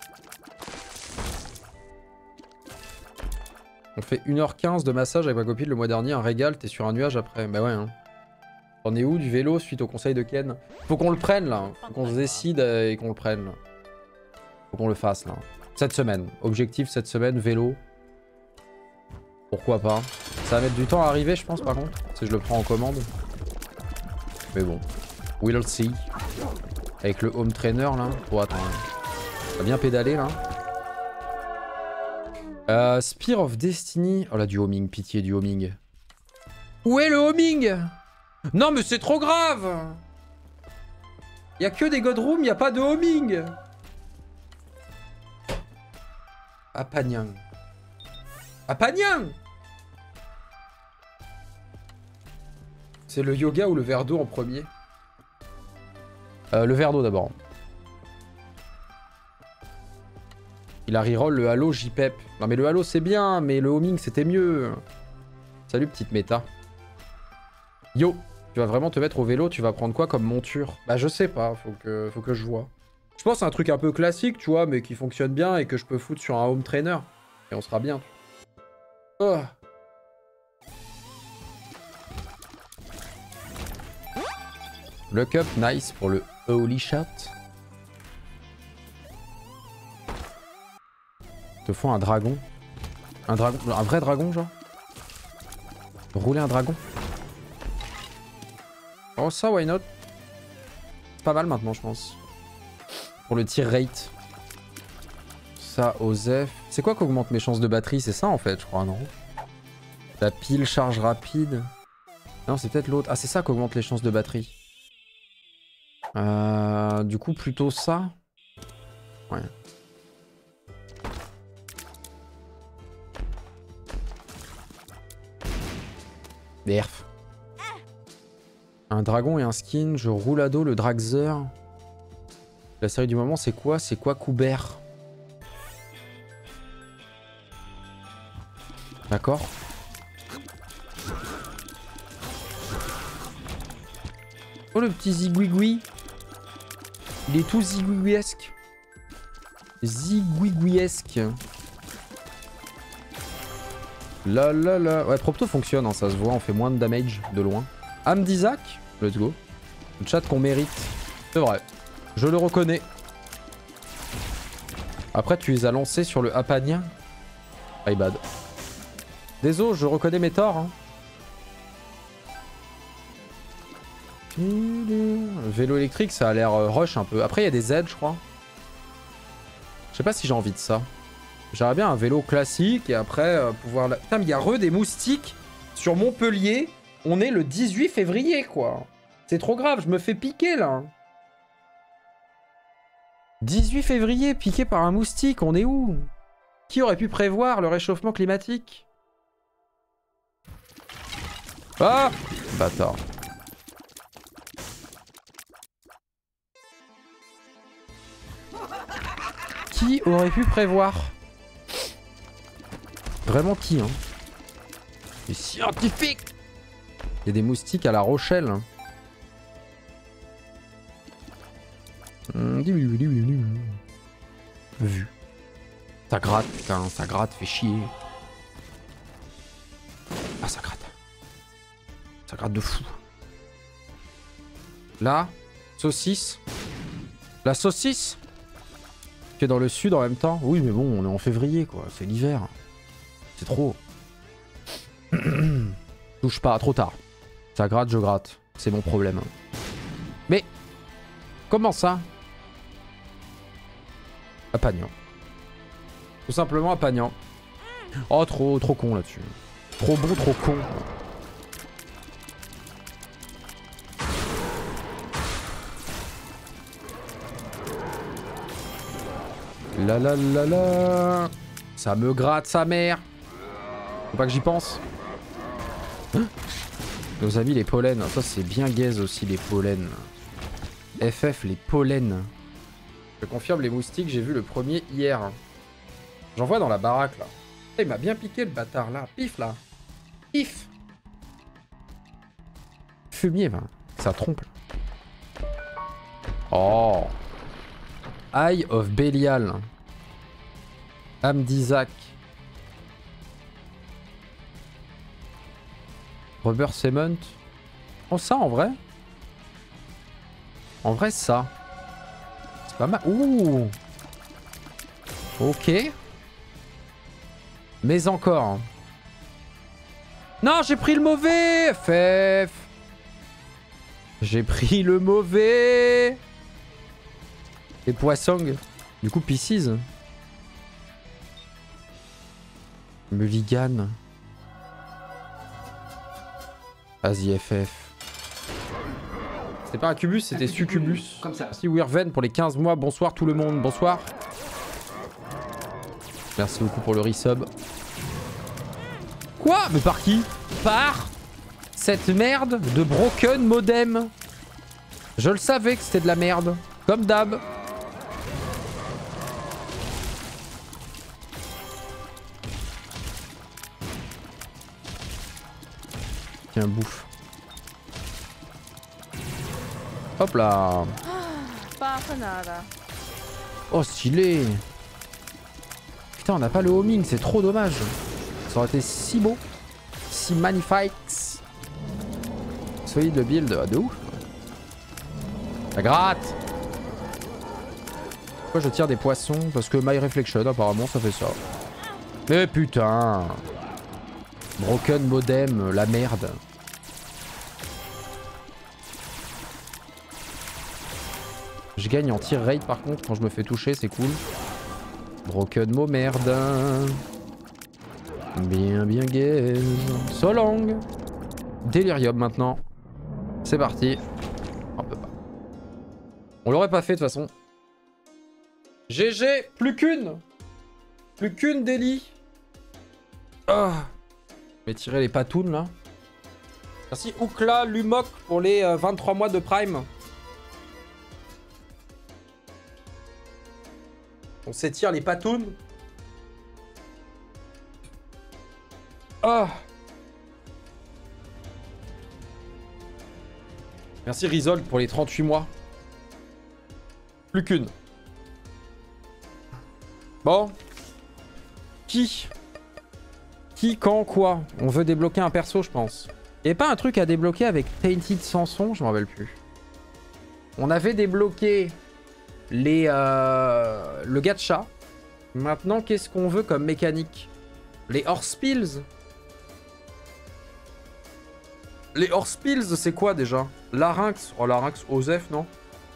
On fait une heure quinze de massage avec ma copine le mois dernier, un régal, t'es sur un nuage après. Bah ouais. Hein. T'en es où du vélo suite au conseil de Ken? Faut qu'on le prenne là. Faut qu'on se décide et qu'on le prenne. Là. Faut qu'on le fasse là. Cette semaine. Objectif cette semaine, vélo. Pourquoi pas. Ça va mettre du temps à arriver je pense par contre. Si je le prends en commande. Mais bon. We'll see. Avec le home trainer là. Oh attends. Ça va bien pédaler là. Euh, Spear of Destiny. Oh là du homing. Pitié du homing. Où est le homing? Non mais c'est trop grave. Y'a que des godrooms, y'a pas de homing. Apanyang. Apanyang. C'est le yoga ou le verre d'eau en premier? euh, Le verre d'eau d'abord. Il a reroll le halo J-Pep. Non mais le halo c'est bien, mais le homing c'était mieux. Salut petite méta. Yo, tu vas vraiment te mettre au vélo, tu vas prendre quoi comme monture? Bah je sais pas, faut que, faut que je vois. Je pense que c'est un truc un peu classique, tu vois, mais qui fonctionne bien et que je peux foutre sur un home trainer. Et on sera bien. Oh. Lock up, nice pour le holy shot. Te faut un dragon. Un dragon, un vrai dragon genre. Rouler un dragon. Oh ça, why not? Pas mal maintenant je pense. Pour le tir rate. Ça, Osef. C'est quoi qu'augmente mes chances de batterie? C'est ça en fait je crois, non? La pile charge rapide. Non c'est peut-être l'autre. Ah c'est ça qu'augmente les chances de batterie. Euh, du coup, plutôt ça. Ouais. Berf. Un dragon et un skin. Je roule à dos le Dragzer. La série du moment, c'est quoi? C'est quoi Coubert? D'accord. Oh le petit zigouigoui. Il est tout zigouiesque. Zigouiesque. Là là là. Ouais, Propto fonctionne, hein, ça se voit, on fait moins de damage de loin. Âme d'Isaac, let's go. Le chat qu'on mérite. C'est vrai. Je le reconnais. Après, tu les as lancés sur le Apanyang. My bad. Désolé, je reconnais mes torts. Hein. Le vélo électrique, ça a l'air rush un peu. Après, il y a des aides, je crois. Je sais pas si j'ai envie de ça. J'aimerais bien un vélo classique et après euh, pouvoir... La... Putain, mais il y a re des moustiques sur Montpellier. On est le dix-huit février, quoi. C'est trop grave, je me fais piquer, là. dix-huit février, piqué par un moustique, on est où? Qui aurait pu prévoir le réchauffement climatique? Ah! Bâtard. Qui aurait pu prévoir? Vraiment qui, hein? Les scientifiques! Il y a des moustiques à La Rochelle. Vu. Ça gratte, putain, ça gratte, fait chier. Ah, ça gratte. Ça gratte de fou. Là, saucisse. La saucisse qui est dans le sud en même temps. Oui, mais bon, on est en février, quoi. C'est l'hiver. C'est trop. Touche pas, trop tard. Ça gratte, je gratte. C'est mon problème. Mais, comment ça? À Pagnan. Tout simplement à Pagnan. Oh, trop, trop con là-dessus. Trop bon, trop con. La la la la. Ça me gratte sa mère. Faut pas que j'y pense. Hein? Nos amis les pollens. Ça c'est bien gaze aussi les pollens. F F les pollens. Je confirme les moustiques, j'ai vu le premier hier. J'en vois dans la baraque là. Il m'a bien piqué le bâtard là. Pif là. Pif. Fumier, ben. Ça trompe. Oh. Eye of Belial. Âme d'Isaac. Rubber Cement. Oh ça en vrai. En vrai ça. C'est pas mal. Ouh. Ok. Mais encore. Non, j'ai pris le mauvais. F F. J'ai pris le mauvais. Et poissons. Du coup, Pisces. Mulligan. Vas-y, F F. C'était pas un cubus, c'était succubus. Comme ça. Merci Wirven pour les quinze mois. Bonsoir tout le monde. Bonsoir. Merci beaucoup pour le resub. Quoi? Mais par qui? Par cette merde de broken modem. Je le savais que c'était de la merde. Comme d'hab. Tiens, bouffe. Hop là. Oh, stylé. Putain, on n'a pas le homing, c'est trop dommage. Ça aurait été si beau. Si magnifique. Solide le build. Ah, de ouf. La gratte. Pourquoi je tire des poissons? Parce que My Reflection, apparemment, ça fait ça. Mais putain. Broken modem, la merde. Je gagne en tir raid par contre quand je me fais toucher, c'est cool. Broken mo merde. Bien bien gaze. So long. Delirium maintenant. C'est parti. On peut pas. On l'aurait pas fait de toute façon. G G, plus qu'une. Plus qu'une Deli. Ah. Je vais tirer les patounes là. Merci Oukla Lumok pour les euh, vingt-trois mois de Prime. On s'étire les patounes. Oh. Merci Rizold pour les trente-huit mois. Plus qu'une. Bon. Qui Qui, quand, quoi? On veut débloquer un perso, je pense. Il n'y avait pas un truc à débloquer avec Tainted Samson? Je m'en rappelle plus. On avait débloqué les, euh, le gacha. Maintenant, qu'est-ce qu'on veut comme mécanique? Les horse pills. Les horse pills, c'est quoi déjà? Larynx. Oh, Larynx, Osef, non?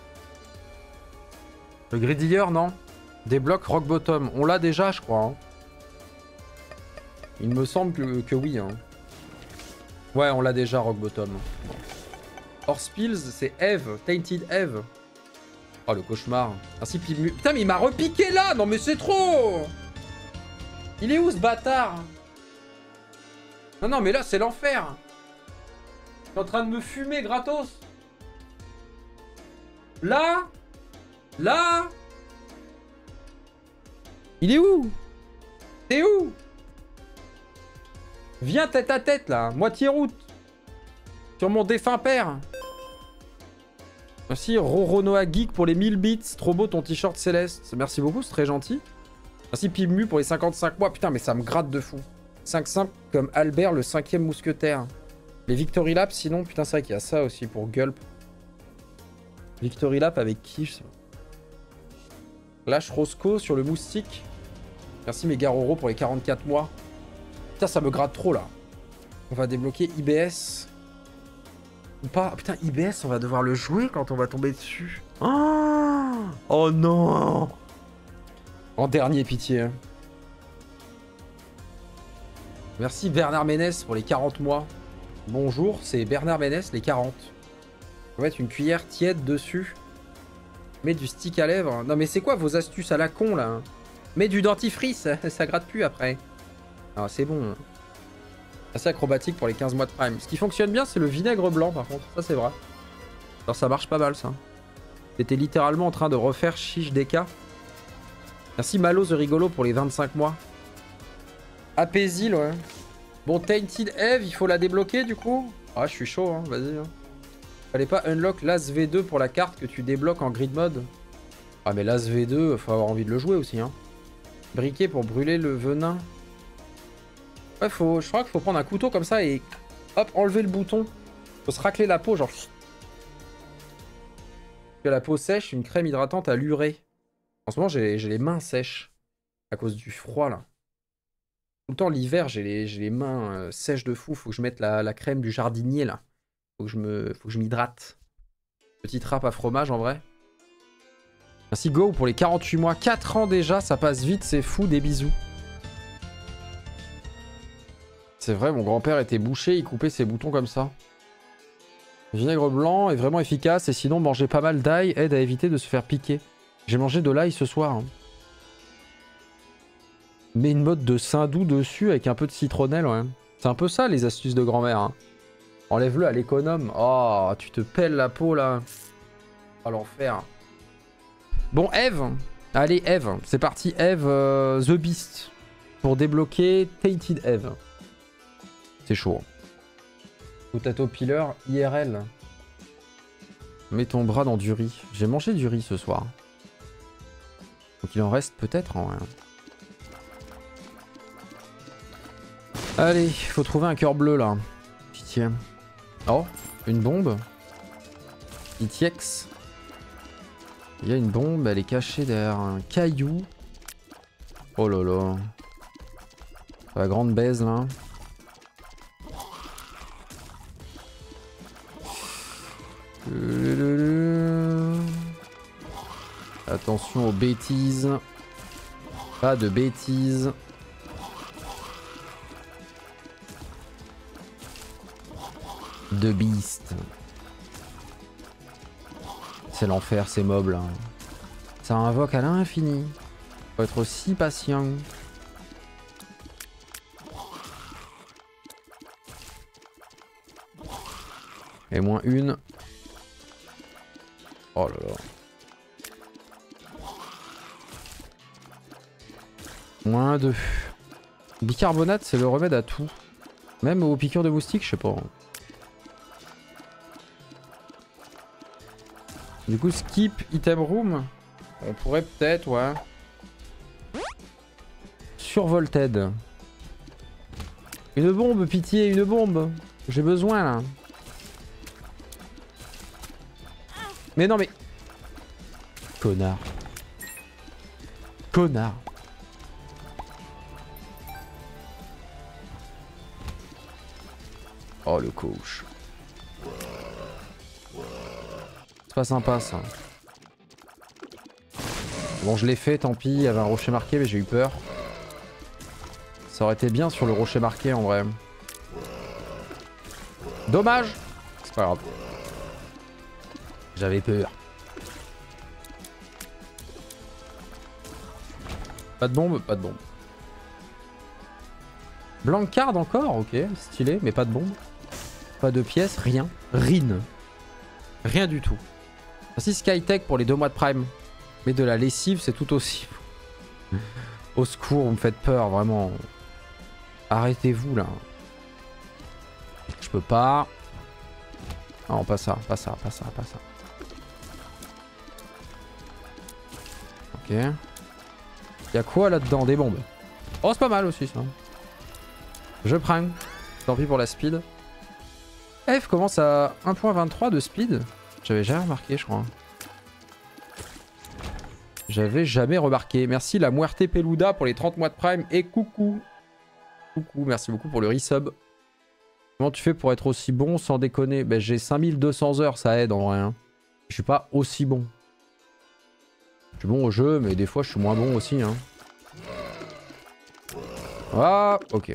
Le Gridiller, non? Débloque Rock Bottom. On l'a déjà, je crois. Hein. Il me semble que, que oui. Hein. Ouais, on l'a déjà, Rock Bottom. Bon. Horse pills, c'est Eve. Tainted Eve. Oh, le cauchemar. Ainsi, putain, mais il m'a repiqué là. Non, mais c'est trop. Il est où, ce bâtard? Non, non, mais là, c'est l'enfer. Il est en train de me fumer gratos. Là. Là. Il est où? T'es où? Viens tête à tête là, moitié route. Sur mon défunt père. Merci Roronoa Geek pour les mille bits. Trop beau ton t-shirt céleste. Merci beaucoup, c'est très gentil. Merci Pimu pour les cinquante-cinq mois. Putain, mais ça me gratte de fou. cinq cinq comme Albert, le cinquième mousquetaire. Les Victory Lap, sinon, putain, c'est vrai qu'il y a ça aussi pour Gulp. Victory Lap avec qui, je sais pas. Lâche Roscoe sur le moustique. Merci Megaroro pour les quarante-quatre mois. Putain, ça me gratte trop là. On va débloquer I B S. Ou pas. Putain, I B S, on va devoir le jouer quand on va tomber dessus. Oh, oh non. En dernier, pitié. Merci Bernard Ménès pour les quarante mois. Bonjour, c'est Bernard Ménès, les quarante. On va mettre une cuillère tiède dessus. Mets du stick à lèvres. Non mais c'est quoi vos astuces à la con là? Mets du dentifrice, ça, ça gratte plus après. Ah c'est bon. Assez acrobatique pour les quinze mois de prime. Ce qui fonctionne bien, c'est le vinaigre blanc par contre. Ça c'est vrai. Alors ça marche pas mal ça. T'étais littéralement en train de refaire Chiche D K. Merci Malo the Rigolo pour les vingt-cinq mois. Apaisil, ouais. Bon, Tainted Eve, il faut la débloquer du coup. Ah, je suis chaud, hein, vas-y. Hein. Fallait pas unlock l'As V deux pour la carte que tu débloques en grid mode. Ah, mais l'As V deux, faut avoir envie de le jouer aussi. Hein. Briquet pour brûler le venin. Ouais, faut, je crois qu'il faut prendre un couteau comme ça et hop, enlever le bouton. Faut se racler la peau, genre. Que la peau sèche, une crème hydratante à l'urée. En ce moment, j'ai les mains sèches à cause du froid là. Tout le temps l'hiver, j'ai les, les mains euh, sèches de fou. Faut que je mette la, la crème du jardinier là. Faut que je me, faut que je m'hydrate. Petite râpe à fromage en vrai. Merci Go pour les quarante-huit mois. quatre ans déjà, ça passe vite, c'est fou, des bisous. C'est vrai, mon grand-père était boucher, il coupait ses boutons comme ça. Le vinaigre blanc est vraiment efficace et sinon manger pas mal d'ail aide à éviter de se faire piquer. J'ai mangé de l'ail ce soir. Hein. Mets une mode de saindoux dessus avec un peu de citronnelle, ouais. C'est un peu ça les astuces de grand-mère. Hein. Enlève-le à l'économe. Oh, tu te pelles la peau là. Oh l'enfer. Bon, Eve. Allez, Eve. C'est parti, Eve euh, The Beast. Pour débloquer Tainted Eve. C'est chaud. Potato Peeler I R L. Mets ton bras dans du riz. J'ai mangé du riz ce soir. Donc il en reste peut-être en... Allez, faut trouver un cœur bleu là. Pitié. Oh, une bombe. I T X. Il y a une bombe, elle est cachée derrière un caillou. Oh là là. La grande baise là. Attention aux bêtises. Pas de bêtises. De beast. C'est l'enfer ces mobs là. Ça invoque à l'infini. Faut être aussi patient. Et moins une. Oh là là. Moins deux. Bicarbonate, c'est le remède à tout. Même aux piqûres de moustiques, je sais pas. Du coup, skip item room. On pourrait peut-être, ouais. Survolted. Une bombe, pitié, une bombe. J'ai besoin là. Mais non mais... Connard. Connard. Oh le coach. C'est pas sympa ça. Bon je l'ai fait, tant pis, il y avait un rocher marqué mais j'ai eu peur. Ça aurait été bien sur le rocher marqué en vrai. Dommage. C'est pas grave. J'avais peur. Pas de bombe, pas de bombe. Blanc card encore, ok, stylé, mais pas de bombe. Pas de pièces, rien. Rin. Rien du tout. Merci Skytech pour les deux mois de prime. Mais de la lessive, c'est tout aussi. Au secours, vous me faites peur, vraiment. Arrêtez-vous, là. Je peux pas. Non, pas ça, pas ça, pas ça, pas ça. Ok. Y'a quoi là-dedans? Des bombes. Oh, c'est pas mal aussi, ça. Je prends. Tant pis pour la speed. F commence à un point vingt-trois de speed. J'avais jamais remarqué, je crois. J'avais jamais remarqué. Merci la Muerte Peluda pour les trente mois de prime. Et coucou. Coucou, merci beaucoup pour le resub. Comment tu fais pour être aussi bon sans déconner? Ben, j'ai cinq mille deux cents heures, ça aide en vrai. Hein. Je suis pas aussi bon. Je suis bon au jeu, mais des fois je suis moins bon aussi. Hein. Ah, ok.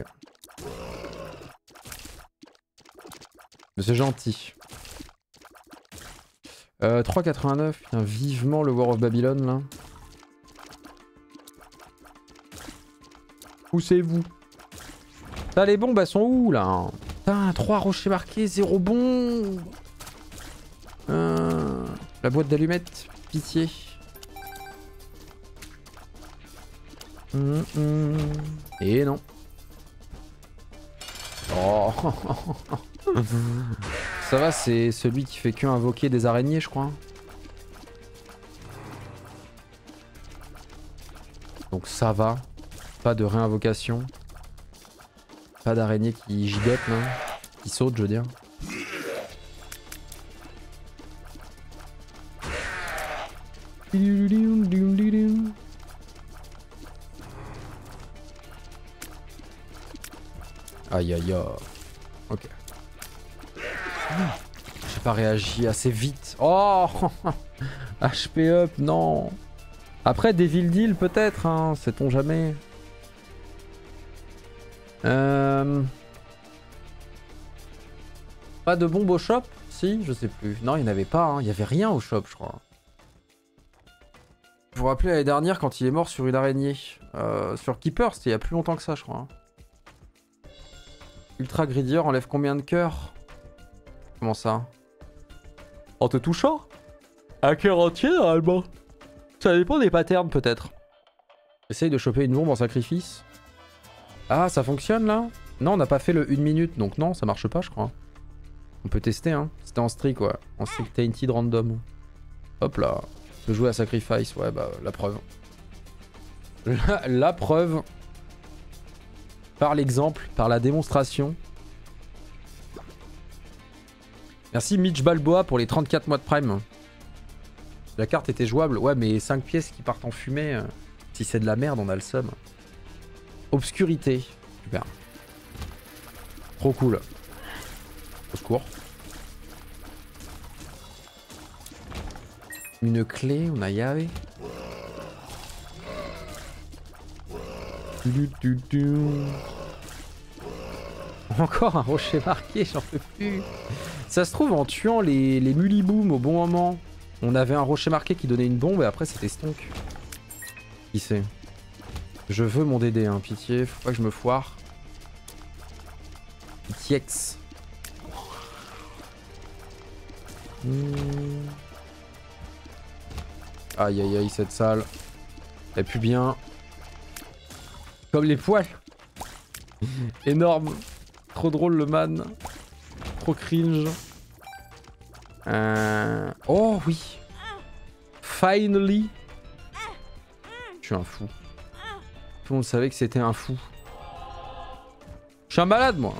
Mais c'est gentil. Euh, trois quatre-vingt-neuf, putain, vivement le War of Babylon là. Poussez-vous. Putain, les bombes elles sont où là? Putain, trois rochers marqués, zéro bombe. Euh, la boîte d'allumettes, pitié. Mmh, mmh. Et non. Oh. Ça va, c'est celui qui fait que invoquer des araignées, je crois. Donc ça va. Pas de réinvocation. Pas d'araignée qui gigote, là. Qui saute, je veux dire. Aïe aïe aïe. Ok. J'ai pas réagi assez vite. Oh. H P up, non. Après, Devil Deal peut-être, hein, sait-on jamais. Euh... Pas de bombe au shop? Si, je sais plus. Non, il n'y en avait pas, hein. Il n'y avait rien au shop, je crois. Vous vous rappelez l'année dernière quand il est mort sur une araignée euh, sur Keeper, c'était il y a plus longtemps que ça, je crois. Ultra Gridier enlève combien de cœurs? Comment ça? En te touchant? Un cœur entier, normalement. Ça dépend des patterns, peut-être. Essaye de choper une bombe en sacrifice. Ah, ça fonctionne, là? Non, on n'a pas fait le une minute, donc non, ça marche pas, je crois. On peut tester, hein. C'était en streak, ouais. En streak tainted random. Hop là. Je peux jouer à sacrifice, ouais, bah, la preuve. La, la preuve. Par l'exemple, par la démonstration. Merci Mitch Balboa pour les trente-quatre mois de prime. La carte était jouable. Ouais, mais cinq pièces qui partent en fumée. Euh, si c'est de la merde, on a le seum. Obscurité. Super. Trop cool. Au secours. Une clé, on a Yahvé. Encore un rocher marqué, j'en peux plus. Ça se trouve, en tuant les, les muliboom au bon moment, on avait un rocher marqué qui donnait une bombe et après c'était stonk. Qui sait? Je veux mon D D, hein, pitié, faut pas que je me foire. Tiex. Mmh. Aïe aïe aïe, cette salle. Elle pue bien. Comme les poils. Énorme. Trop drôle le man. Trop cringe. Euh... Oh oui. Finally. Je suis un fou. Tout le monde savait que c'était un fou. Je suis un malade, moi.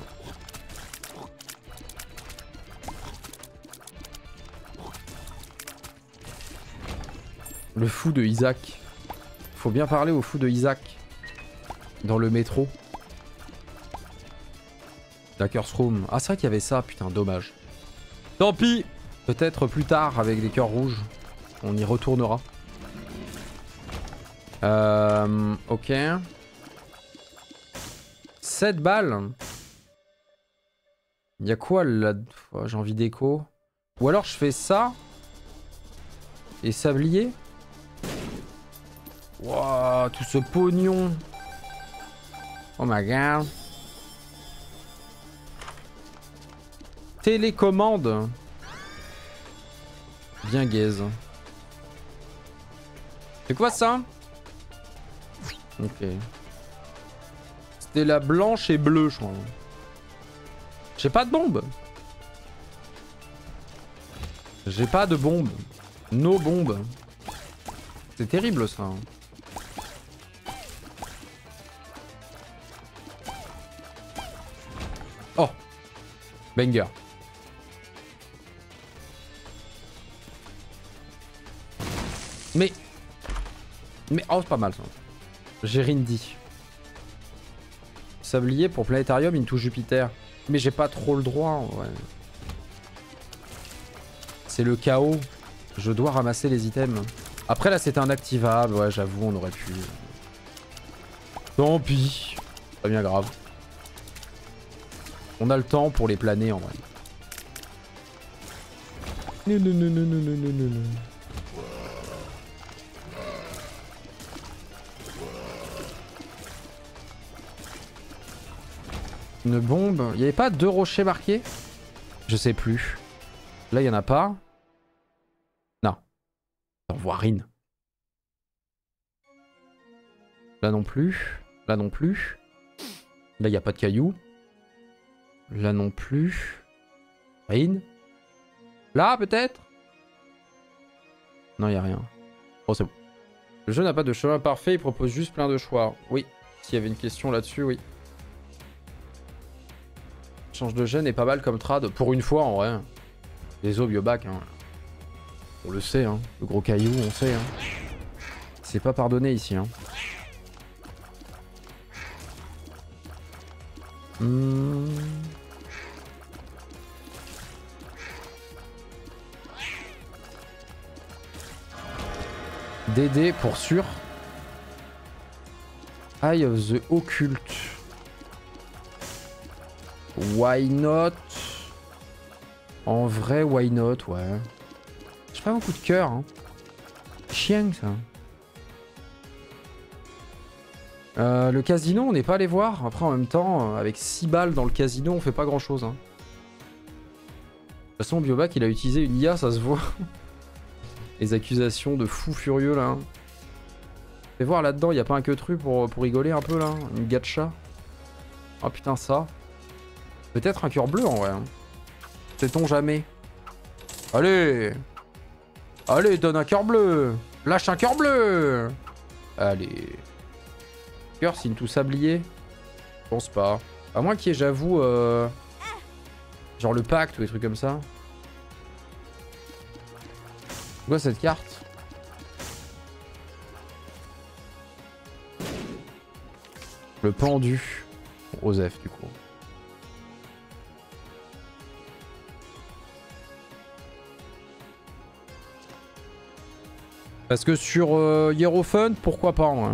Le fou de Isaac. Faut bien parler au fou de Isaac. Dans le métro. Dakers Room. Ah, c'est vrai qu'il y avait ça. Putain, dommage. Tant pis. Peut-être plus tard avec des cœurs rouges. On y retournera. Euh, ok. sept balles. Il y a quoi là? Oh, j'ai envie d'écho. Ou alors je fais ça. Et sablier. Wouah, tout ce pognon. Oh my god. Télécommande. Bien gaze. C'est quoi ça? Ok. C'était la blanche et bleue, je crois. J'ai pas de bombe. J'ai pas de bombe. No bombe. C'est terrible ça. Oh. Banger. Mais... Mais... Oh, c'est pas mal ça. J'ai Rindy. Sablier pour Planétarium into Jupiter. Mais j'ai pas trop le droit, ouais. C'est le chaos. Je dois ramasser les items. Après là c'était un activable, ouais j'avoue on aurait pu. Tant pis. Pas bien grave. On a le temps pour les planer en vrai. Non non non non non non non non. Une bombe. Il n'y avait pas deux rochers marqués? Je sais plus. Là il y en a pas. Non. On voit rien. Là non plus. Là non plus. Là il n'y a pas de cailloux. Là non plus. Rien. Là peut-être? Non il n'y a rien. Oh c'est bon. Le jeu n'a pas de chemin parfait, il propose juste plein de choix. Oui. S'il y avait une question là-dessus, oui. Change de gène est pas mal comme trad. Pour une fois en vrai. Les os biobac, hein. On le sait, hein. Le gros caillou, on sait. Hein. C'est pas pardonné ici. Hein. Hmm. D D pour sûr. Eye of the Occult. Why not? En vrai, why not, ouais. J'ai pas beaucoup de cœur, hein. Chien, ça. Euh, le casino, on n'est pas allé voir. Après, en même temps, avec six balles dans le casino, on fait pas grand chose. Hein. De toute façon, Biobac, il a utilisé une I A, ça se voit. Les accusations de fou furieux, là. Fais voir là-dedans, il n'y a pas un queutru pour, pour rigoler un peu, là. Une gacha. Oh putain, ça. Peut-être un cœur bleu, en vrai. Hein. Sait-on jamais. Allez. Allez, donne un cœur bleu. Lâche un cœur bleu. Allez. Cœur, signe tout sablier. Je pense pas. À moins qu'il y ait, j'avoue, euh... genre le pacte ou des trucs comme ça. C'est quoi cette carte? Le pendu. Osef, du coup. Parce que sur euh, Hierophant, pourquoi pas, ouais.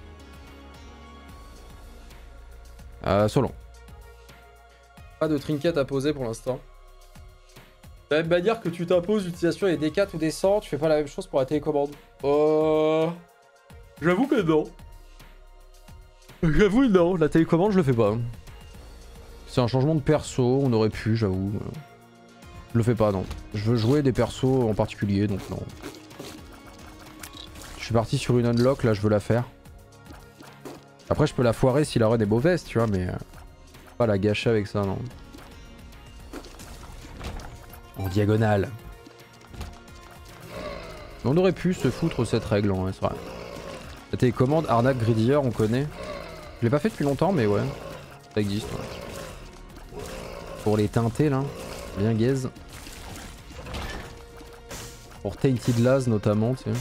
Euh, Solon. Pas de trinket à poser pour l'instant. De la même manière que tu t'imposes l'utilisation des D quatre ou des cent, tu fais pas la même chose pour la télécommande. Euh... J'avoue que non. J'avoue non, la télécommande je le fais pas. C'est un changement de perso, on aurait pu, j'avoue. Je le fais pas, non. Je veux jouer des persos en particulier, donc non. Je suis parti sur une unlock, là je veux la faire. Après je peux la foirer si la run est mauvaise, tu vois, mais... Euh, pas la gâcher avec ça, non. En diagonale. Mais on aurait pu se foutre cette règle, hein, c'est vrai. La télécommande, arnaque, greedier, on connaît. Je l'ai pas fait depuis longtemps, mais ouais. Ça existe, ouais. Pour les teintés, là. Bien gaze. Pour Tainted Laz, notamment, tu sais.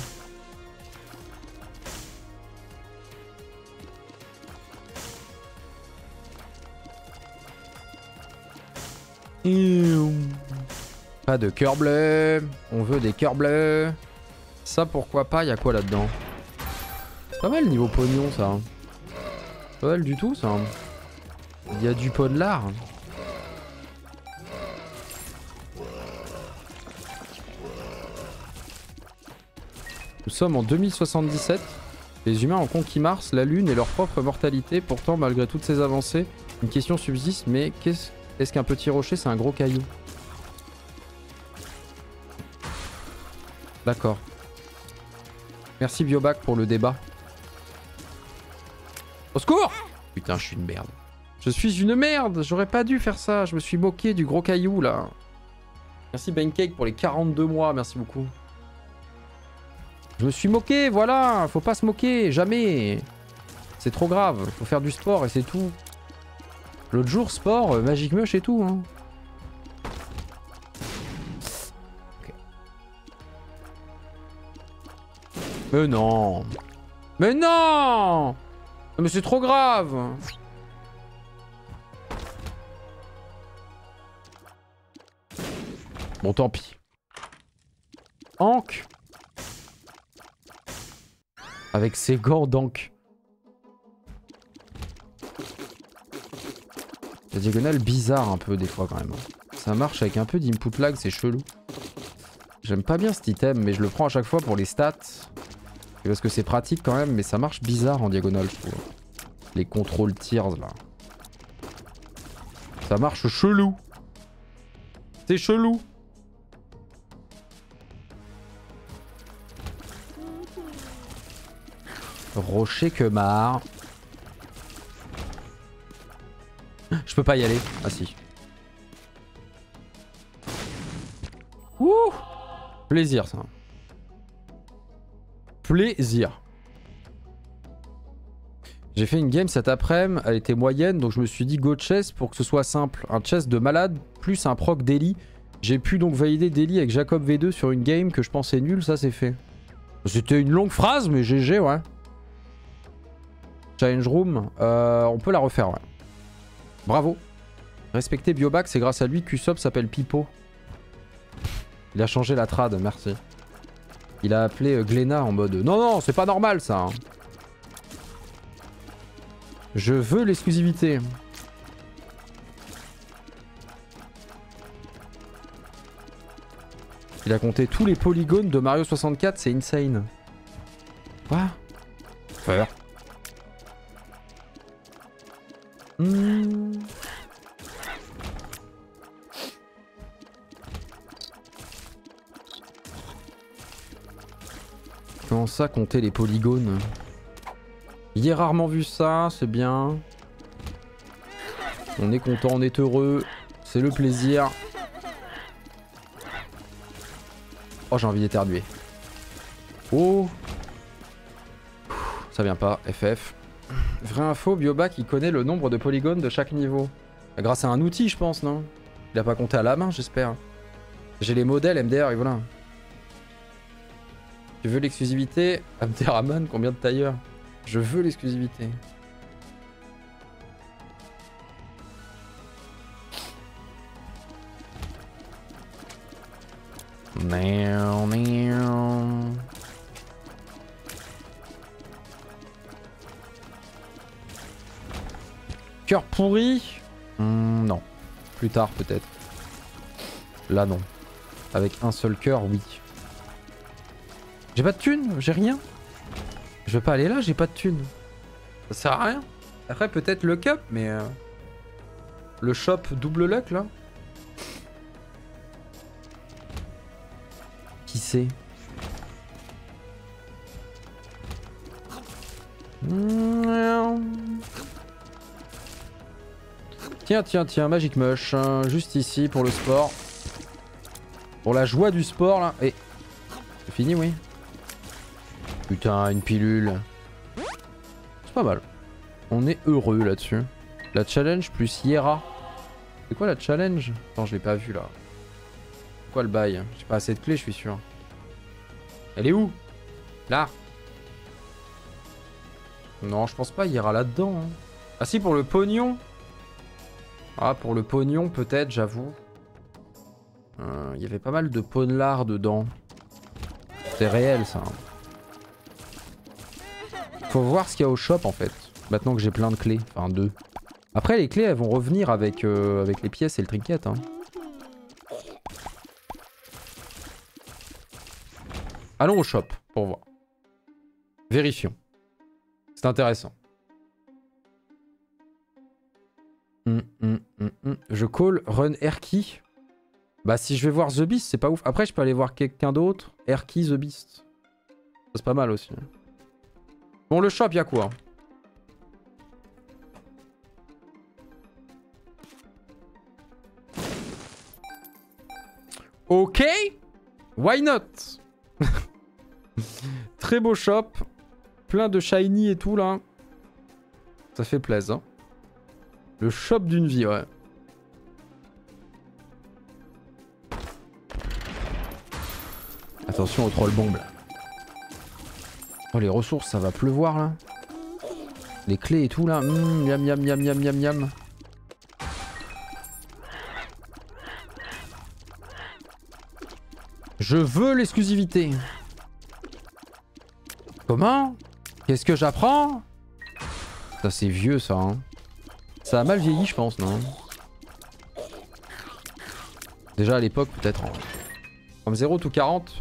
Pas de cœur bleu. On veut des cœurs bleus. Ça, pourquoi pas? Y'a quoi là-dedans? C'est pas mal niveau pognon, ça. Pas mal du tout, ça. Il y a du pot de lard. Nous sommes en deux mille soixante-dix-sept. Les humains ont conquis Mars, la Lune et leur propre mortalité. Pourtant, malgré toutes ces avancées, une question subsiste. Mais qu'est-ce est-ce qu'un petit rocher, c'est un gros caillou? D'accord. Merci Biobac pour le débat. Au secours! Putain, je suis une merde. Je suis une merde. J'aurais pas dû faire ça. Je me suis moqué du gros caillou, là. Merci Bencake pour les quarante-deux mois. Merci beaucoup. Je me suis moqué, voilà. Faut pas se moquer. Jamais. C'est trop grave. Faut faire du sport et c'est tout. L'autre jour, sport, euh, Magic Mush et tout. Hein. Okay. Mais non. Mais non. Mais c'est trop grave. Bon, tant pis. Hank. Avec ses gants d'Hank. La diagonale bizarre un peu des fois quand même. Ça marche avec un peu d'input lag, c'est chelou. J'aime pas bien cet item, mais je le prends à chaque fois pour les stats. Et parce que c'est pratique quand même, mais ça marche bizarre en diagonale, je trouve. Les contrôles tiers là. Ça marche chelou. C'est chelou. Rocher que marre. Je peux pas y aller. Ah si. Ouh. Plaisir ça. Plaisir. J'ai fait une game cet après-midi, elle était moyenne, donc je me suis dit go chess pour que ce soit simple. Un chess de malade, plus un proc daily. J'ai pu donc valider daily avec Jacob V deux sur une game que je pensais nulle, ça c'est fait. C'était une longue phrase, mais G G, ouais. Challenge Room, euh, on peut la refaire, ouais. Bravo. Respecter Biobac, c'est grâce à lui que Q S O P s'appelle Pipo. Il a changé la trad, merci. Il a appelé euh, Glenna en mode... Non, non, c'est pas normal ça. Hein. Je veux l'exclusivité. Il a compté tous les polygones de Mario soixante-quatre, c'est insane. Quoi? Faire. Mmh. Comment ça, compter les polygones? Il est rarement vu ça, c'est bien. On est content, on est heureux. C'est le plaisir. Oh, j'ai envie d'éternuer. Oh. Ça vient pas, F F. Vraie info, Biobac, il connaît le nombre de polygones de chaque niveau. Grâce à un outil, je pense, non? Il a pas compté à la main, j'espère. J'ai les modèles M D R et voilà. Tu veux l'exclusivité? Abderrahman, combien de tailleurs? Je veux l'exclusivité. Miaou, miaou. Cœur pourri? hmm, Non. Plus tard peut-être. Là non. Avec un seul cœur, oui. J'ai pas de thune, j'ai rien. Je vais pas aller là, j'ai pas de thune. Ça sert à rien. Après peut-être le cup, mais... Euh... Le shop double luck là. Qui sait? Tiens, tiens, tiens, Magic Mush, hein, juste ici pour le sport. Pour la joie du sport là. Et... C'est fini, oui. Putain, une pilule. C'est pas mal. On est heureux là-dessus. La challenge plus Hiera. C'est quoi la challenge? Attends, je l'ai pas vu là. C'est quoi le bail? J'ai pas assez de clés, je suis sûr. Elle est où? Là. Non, je pense pas, Hiera là-dedans. Hein. Ah si, pour le pognon. Ah, pour le pognon, peut-être, j'avoue. Il euh, y avait pas mal de ponlards dedans. C'est réel, ça. Faut voir ce qu'il y a au shop, en fait. Maintenant que j'ai plein de clés. Enfin, deux. Après, les clés, elles vont revenir avec, euh, avec les pièces et le trinket. Hein. Allons au shop, pour voir. Vérifions. C'est intéressant. Hum, hum, hum, hum. Je call run Erky. Bah si je vais voir The Beast, c'est pas ouf. Après je peux aller voir quelqu'un d'autre. Erky The Beast. C'est pas mal aussi. Bon, le shop, y'a quoi? Ok. Why not? Très beau shop. Plein de shiny et tout là. Ça fait plaisir. Hein. Le shop d'une vie, ouais. Attention au troll bomb là. Oh les ressources, ça va pleuvoir là. Les clés et tout là. Mmh, miam miam miam miam miam miam. Je veux l'exclusivité. Comment? Qu'est-ce que j'apprends? Ça c'est vieux ça. Hein. Ça a mal vieilli je pense, non? Déjà à l'époque peut-être. Hein. Comme zéro tout quarante.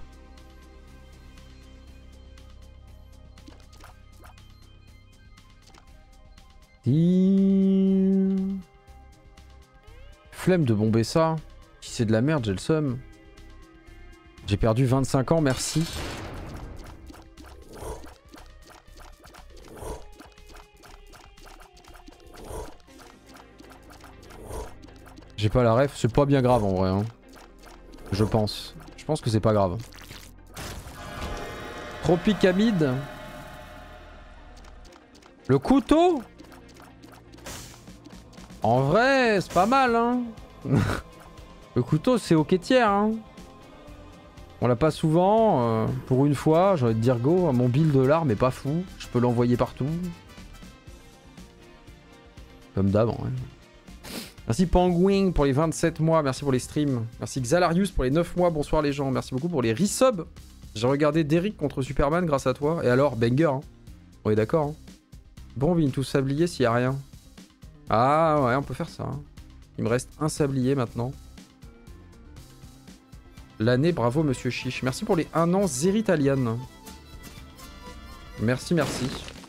Flemme de bomber ça. Si c'est de la merde, j'ai le seum. J'ai perdu vingt-cinq ans, merci. J'ai pas la ref, c'est pas bien grave en vrai. Hein. Je pense. Je pense que c'est pas grave. Tropicamide. Le couteau? En vrai, c'est pas mal, hein. Le couteau, c'est ok tiers, hein. On l'a pas souvent. Euh, pour une fois, j'ai envie de dire go. Mon build de l'arme est pas fou. Je peux l'envoyer partout. Comme d'hab, ouais. Merci Penguin pour les vingt-sept mois. Merci pour les streams. Merci Xalarius pour les neuf mois. Bonsoir les gens. Merci beaucoup pour les resubs. J'ai regardé Derrick contre Superman grâce à toi. Et alors, banger, hein. On est d'accord, hein. Bon, vine tout sablier s'il y a rien. Ah ouais, on peut faire ça. Hein. Il me reste un sablier maintenant. L'année, bravo Monsieur Chiche. Merci pour les un an Zeritalian. Merci, merci.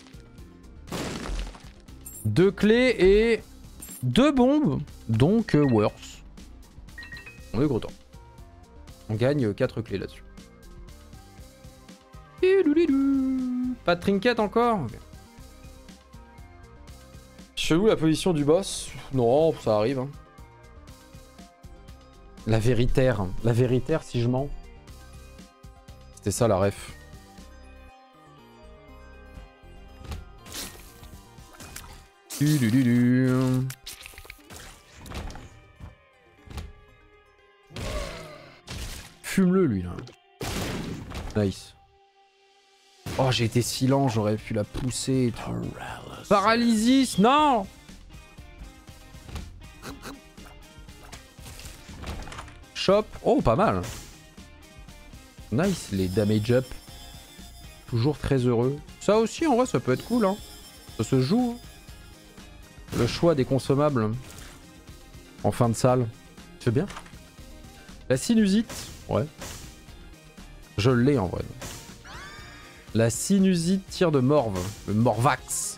Deux clés et deux bombes. Donc, euh, worse. On est content. On gagne quatre clés là-dessus. Pas de trinket encore? Okay. Chelou la position du boss. Non, ça arrive. Hein. La véritaire. La véritaire si je mens. C'était ça la ref. Du, du, du, du. Fume-le lui là. Nice. Oh j'ai été si lent, j'aurais pu la pousser et tout. Paralysis, non! Shop. Oh, pas mal. Nice, les damage up. Toujours très heureux. Ça aussi, en vrai, ça peut être cool. Hein. Ça se joue. Le choix des consommables. En fin de salle. C'est bien. La sinusite. Ouais. Je l'ai, en vrai. La sinusite tire de morve. Le morvax.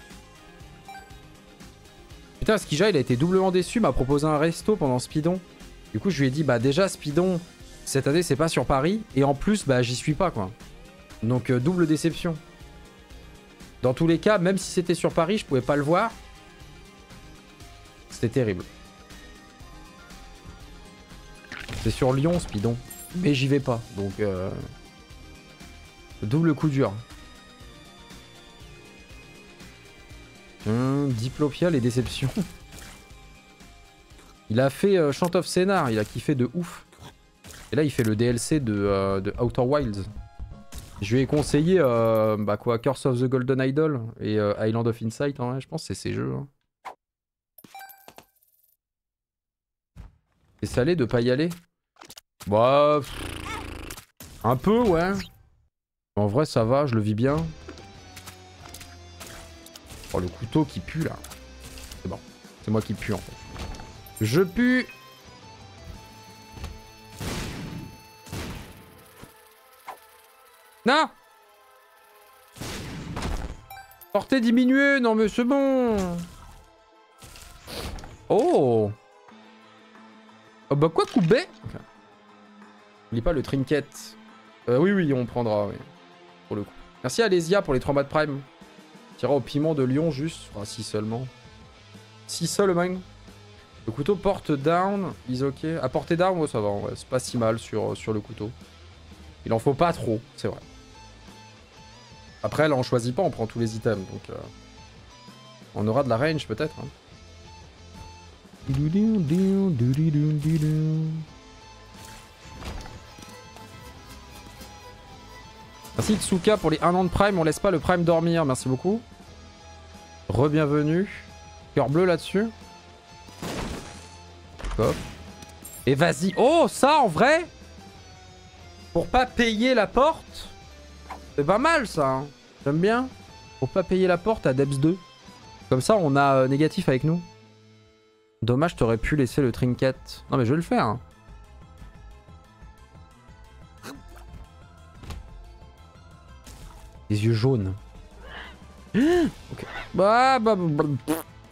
Putain, Skija, il a été doublement déçu, m'a proposé un resto pendant Speedon. Du coup, je lui ai dit, bah déjà, Speedon, cette année, c'est pas sur Paris. Et en plus, bah, j'y suis pas, quoi. Donc, euh, double déception. Dans tous les cas, même si c'était sur Paris, je pouvais pas le voir. C'était terrible. C'est sur Lyon, Speedon. Mais j'y vais pas, donc... Euh... Double coup dur. Hum, Diplopia, les déceptions. Il a fait euh, Chant of Scénar, il a kiffé de ouf. Et là, il fait le D L C de, euh, de Outer Wilds. Je lui ai conseillé, euh, bah quoi, Curse of the Golden Idol et euh, Island of Insight, hein, je pense que c'est ces jeux. Hein. C'est salé de pas y aller. Bah... Pff, un peu, ouais. En vrai, ça va, je le vis bien. Oh, le couteau qui pue, là. C'est bon. C'est moi qui pue, en fait. Je pue. Non. Portée diminuée. Non, mais c'est bon. Oh. Oh, bah quoi, coubé okay. N'oublie pas le trinket. Euh, oui, oui, on prendra, oui. Pour le coup. Merci Alésia pour les trois mois de Prime. Tira au piment de Lyon juste. Ah, si seulement. Si seulement. Le couteau porte down, is ok. À portée down, ouais, ça va, ouais, c'est pas si mal sur, sur le couteau. Il en faut pas trop, c'est vrai. Après, là, on choisit pas, on prend tous les items, donc... Euh, on aura de la range, peut-être. Hein. Merci Tsuka pour les un an de Prime, on laisse pas le Prime dormir, merci beaucoup. Re-bienvenue. Cœur bleu là-dessus. Hop. Et vas-y. Oh, ça en vrai, pour pas payer la porte, c'est pas mal ça. Hein. J'aime bien. Pour pas payer la porte à Debs deux. Comme ça, on a euh, négatif avec nous. Dommage, t'aurais pu laisser le trinket. Non mais je vais le faire. Hein. Les yeux jaunes. Ok. Bah, bah, bah, bah.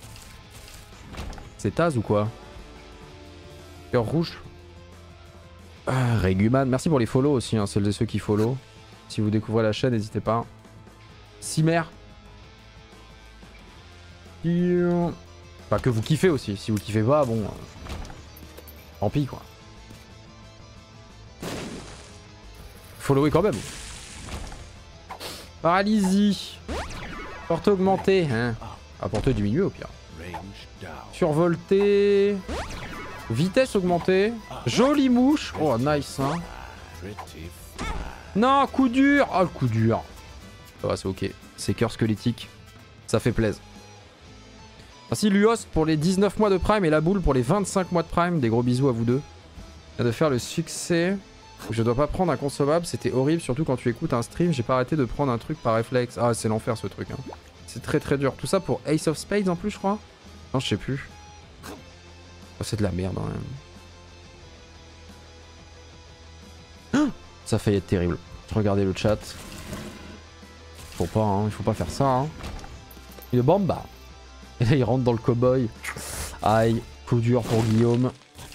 C'est Taz ou quoi? Cœur rouge. Ah, Réguman. Merci pour les follow aussi, hein, celles et ceux qui follow. Si vous découvrez la chaîne, n'hésitez pas. Simer. Enfin, que vous kiffez aussi. Si vous kiffez pas, bon. Euh... Tant pis, quoi. Followez quand même. Paralysie. Portée augmentée. Hein. À portée diminuée au pire. Survolté. Vitesse augmentée. Jolie mouche. Oh, nice, hein. Non, coup dur. Oh, le coup dur. Ça va, c'est ok. C'est cœur squelettique. Ça fait plaisir. Merci Luos pour les dix-neuf mois de Prime et la boule pour les vingt-cinq mois de Prime. Des gros bisous à vous deux. De faire le succès. Je dois pas prendre un consommable. C'était horrible, surtout quand tu écoutes un stream. J'ai pas arrêté de prendre un truc par réflexe. Ah, c'est l'enfer ce truc. Hein. C'est très très dur. Tout ça pour Ace of Spades en plus, je crois. Non, je sais plus. Oh, c'est de la merde, hein. Oh, ça a failli être terrible. Regardez le chat. Faut pas, hein. Il faut pas faire ça, hein. Il est bomba. Et là, il rentre dans le cowboy. Aïe, coup dur pour Guillaume.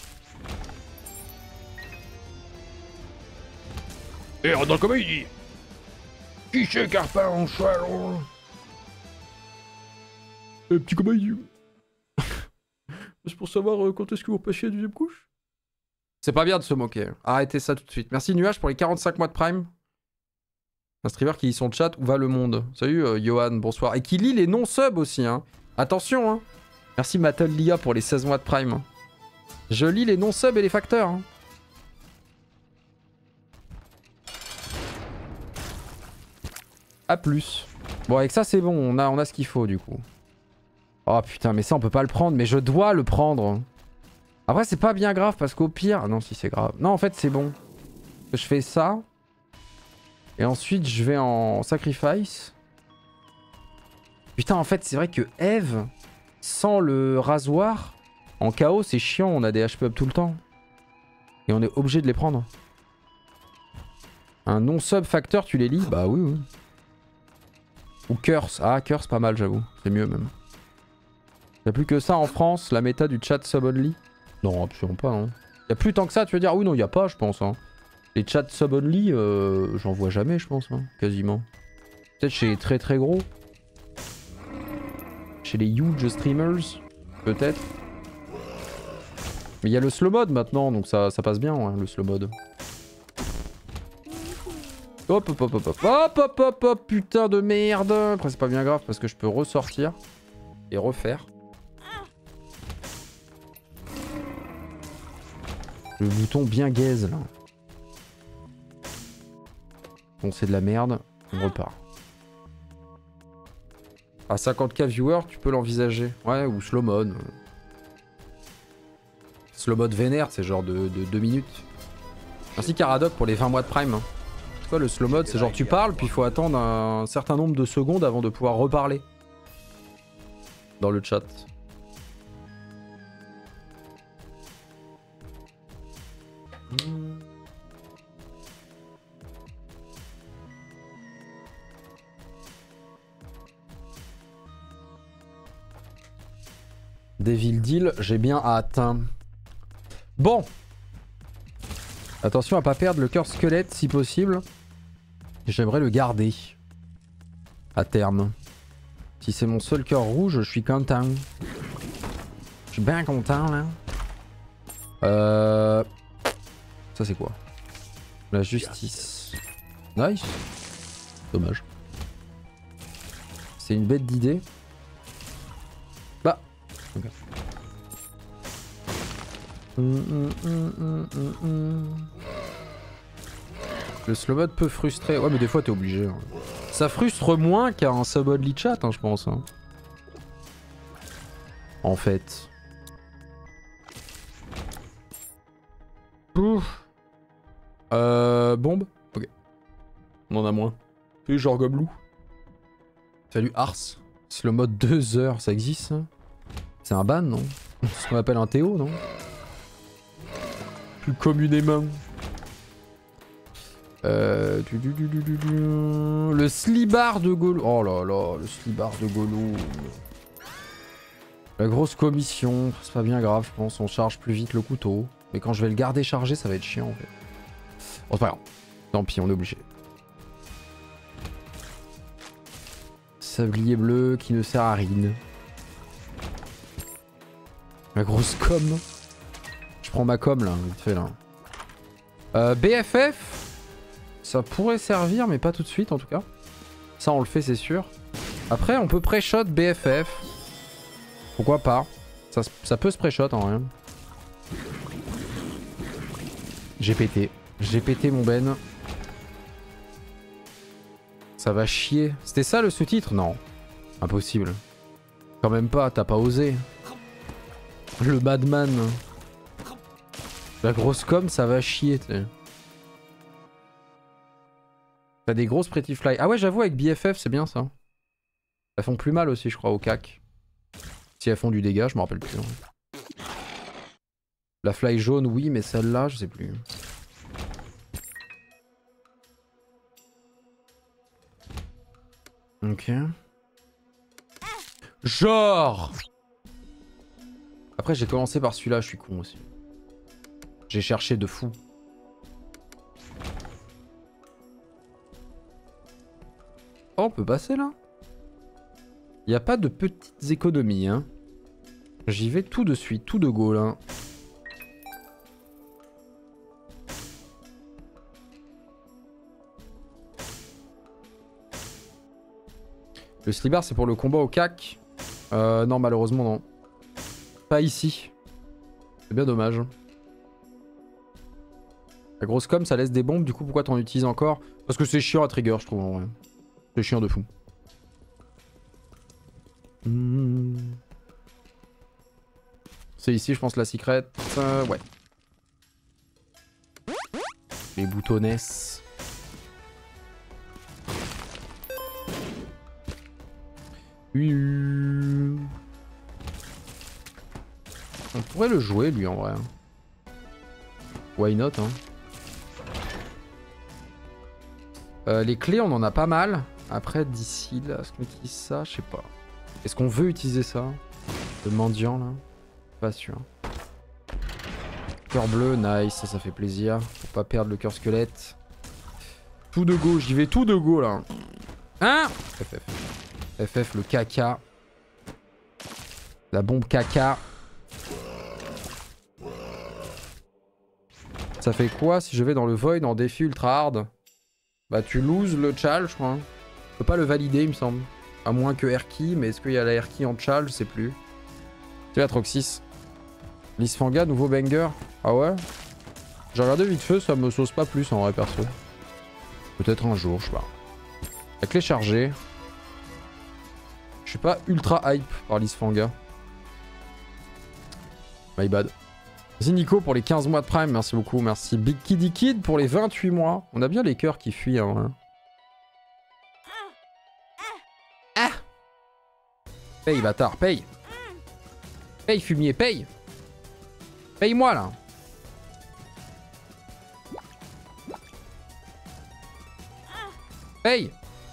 Et il rentre dans le cowboy, il dit... Qui c'est Carpin en chalon? Euh, petit cowboy. C'est pour savoir euh, quand est-ce que vous passez la deuxième couche? C'est pas bien de se moquer. Arrêtez ça tout de suite. Merci Nuage pour les quarante-cinq mois de Prime. Un streamer qui lit son chat, où va le monde? Salut euh, Johan, bonsoir. Et qui lit les non-subs aussi, hein. Attention, hein. Merci Mattel Lia pour les seize mois de Prime. Je lis les non-subs et les facteurs, hein. A plus. Bon, avec ça, c'est bon. On a, on a ce qu'il faut, du coup. Oh putain, mais ça, on peut pas le prendre. Mais je dois le prendre. Après, c'est pas bien grave parce qu'au pire... Ah non, si, c'est grave. Non, en fait, c'est bon. Je fais ça. Et ensuite, je vais en sacrifice. Putain, en fait, c'est vrai que Eve, sans le rasoir, en K O, c'est chiant. On a des H P up tout le temps. Et on est obligé de les prendre. Un non-sub facteur, tu les lis? Bah oui, oui. Ou Curse. Ah, Curse, pas mal, j'avoue. C'est mieux, même. Y'a plus que ça en France, la méta du chat sub-only? Non, absolument pas, non. Y'a plus tant que ça, tu veux dire? Oui, non, y'a pas, je pense. Hein. Les chats sub-only, euh, j'en vois jamais, je pense, hein, quasiment. Peut-être chez les très très gros. Chez les huge streamers, peut-être. Mais il y a le slow mode maintenant, donc ça, ça passe bien, hein, le slow mode. Hop, hop, hop, hop, hop, hop, hop, hop, hop, putain de merde. Après, c'est pas bien grave parce que je peux ressortir et refaire. Le bouton bien gaze, là. Bon, c'est de la merde. On repart. À cinquante K viewers, tu peux l'envisager. Ouais, ou slow mode. Slow mode vénère, c'est genre de deux minutes. Merci Caradoc pour les vingt mois de Prime. C'est quoi le slow mode? C'est genre tu parles, puis il faut attendre un certain nombre de secondes avant de pouvoir reparler. Dans le chat. Devil Deal, j'ai bien hâte. Bon. Attention à pas perdre le cœur squelette si possible. J'aimerais le garder. À terme. Si c'est mon seul cœur rouge, je suis content. suis bien content là. Euh... Ça c'est quoi? La justice. Nice. Dommage. C'est une bête d'idée. Bah. Ok. Hum, hum, hum, hum, hum. Le slow mode peut frustrer. Ouais, mais des fois t'es obligé. Hein. Ça frustre moins qu'un sub mode lead chat, hein, je pense. Hein. En fait. Pouf. Euh. Bombe. Ok. On en a moins. Salut genre Goblou. Salut Ars. Slow mode deux heures, ça existe ça? C'est un ban, non? C'est ce qu'on appelle un Théo, non? Plus communément. Euh... Du, du, du, du, du, du. Le slibard de Golo. Oh là là, le slibard de Golo. La grosse commission. C'est pas bien grave, je pense. On charge plus vite le couteau. Mais quand je vais le garder chargé, ça va être chiant en fait. Bon, c'est pas grave. Tant pis, on est obligé. Sablier bleu qui ne sert à rien. La grosse com. Je prends ma com là, vite fait là. Euh, B F F. Ça pourrait servir, mais pas tout de suite en tout cas. Ça, on le fait, c'est sûr. Après, on peut pré-shot B F F. Pourquoi pas? Ça, ça peut se pré-shot en rien. J'ai pété. J'ai pété mon Ben. Ça va chier. C'était ça le sous-titre? Non. Impossible. Quand même pas, t'as pas osé. Le Madman. La grosse com, ça va chier, t'sais. T'as des grosses Pretty Fly. Ah ouais, j'avoue, avec B F F, c'est bien ça. Elles font plus mal aussi, je crois, au C A C. Si elles font du dégât, je me rappelle plus. Hein. La Fly jaune, oui, mais celle-là, je sais plus. Ok. Genre. Après, j'ai commencé par celui-là, je suis con aussi. J'ai cherché de fou. Oh, on peut passer là? Il n'y a pas de petites économies, hein. J'y vais tout de suite, tout de go là. Le slibard, c'est pour le combat au C A C. Euh, non, malheureusement, non. Pas ici. C'est bien dommage. La grosse com, ça laisse des bombes, du coup, pourquoi t'en utilises encore? Parce que c'est chiant à trigger, je trouve, en vrai. C'est chiant de fou. Mmh. C'est ici, je pense, la secret. Euh, ouais. Les boutonnesses. Oui. On pourrait le jouer, lui, en vrai. Why not, hein. Euh, les clés, on en a pas mal. Après, d'ici, là, est-ce qu'on utilise ça? Je sais pas. Est-ce qu'on veut utiliser ça? Le mendiant, là? Pas sûr. Cœur bleu, nice, ça, ça fait plaisir. Pour pas perdre le cœur squelette. Tout de go, j'y vais tout de go, là. Hein? F F. F F, le caca. La bombe caca. Ça fait quoi si je vais dans le void en défi ultra hard? Bah tu loses le chal, je crois. Je peux pas le valider, il me semble. À moins que Erki, mais est-ce qu'il y a la Erki en chal? Je sais plus. C'est la Troxys. Lysfanga, nouveau banger. Ah ouais? J'ai regardé vite fait, ça me sauce pas plus en vrai perso. Peut-être un jour, je sais pas. La clé chargée. Je suis pas ultra hype par Lysfanga. My bad. Merci Nico pour les quinze mois de Prime, merci beaucoup. Merci Big Kiddy Kid pour les vingt-huit mois. On a bien les cœurs qui fuient. Hein. Ah! Paye bâtard, paye! Paye fumier, paye! Paye-moi là! Paye!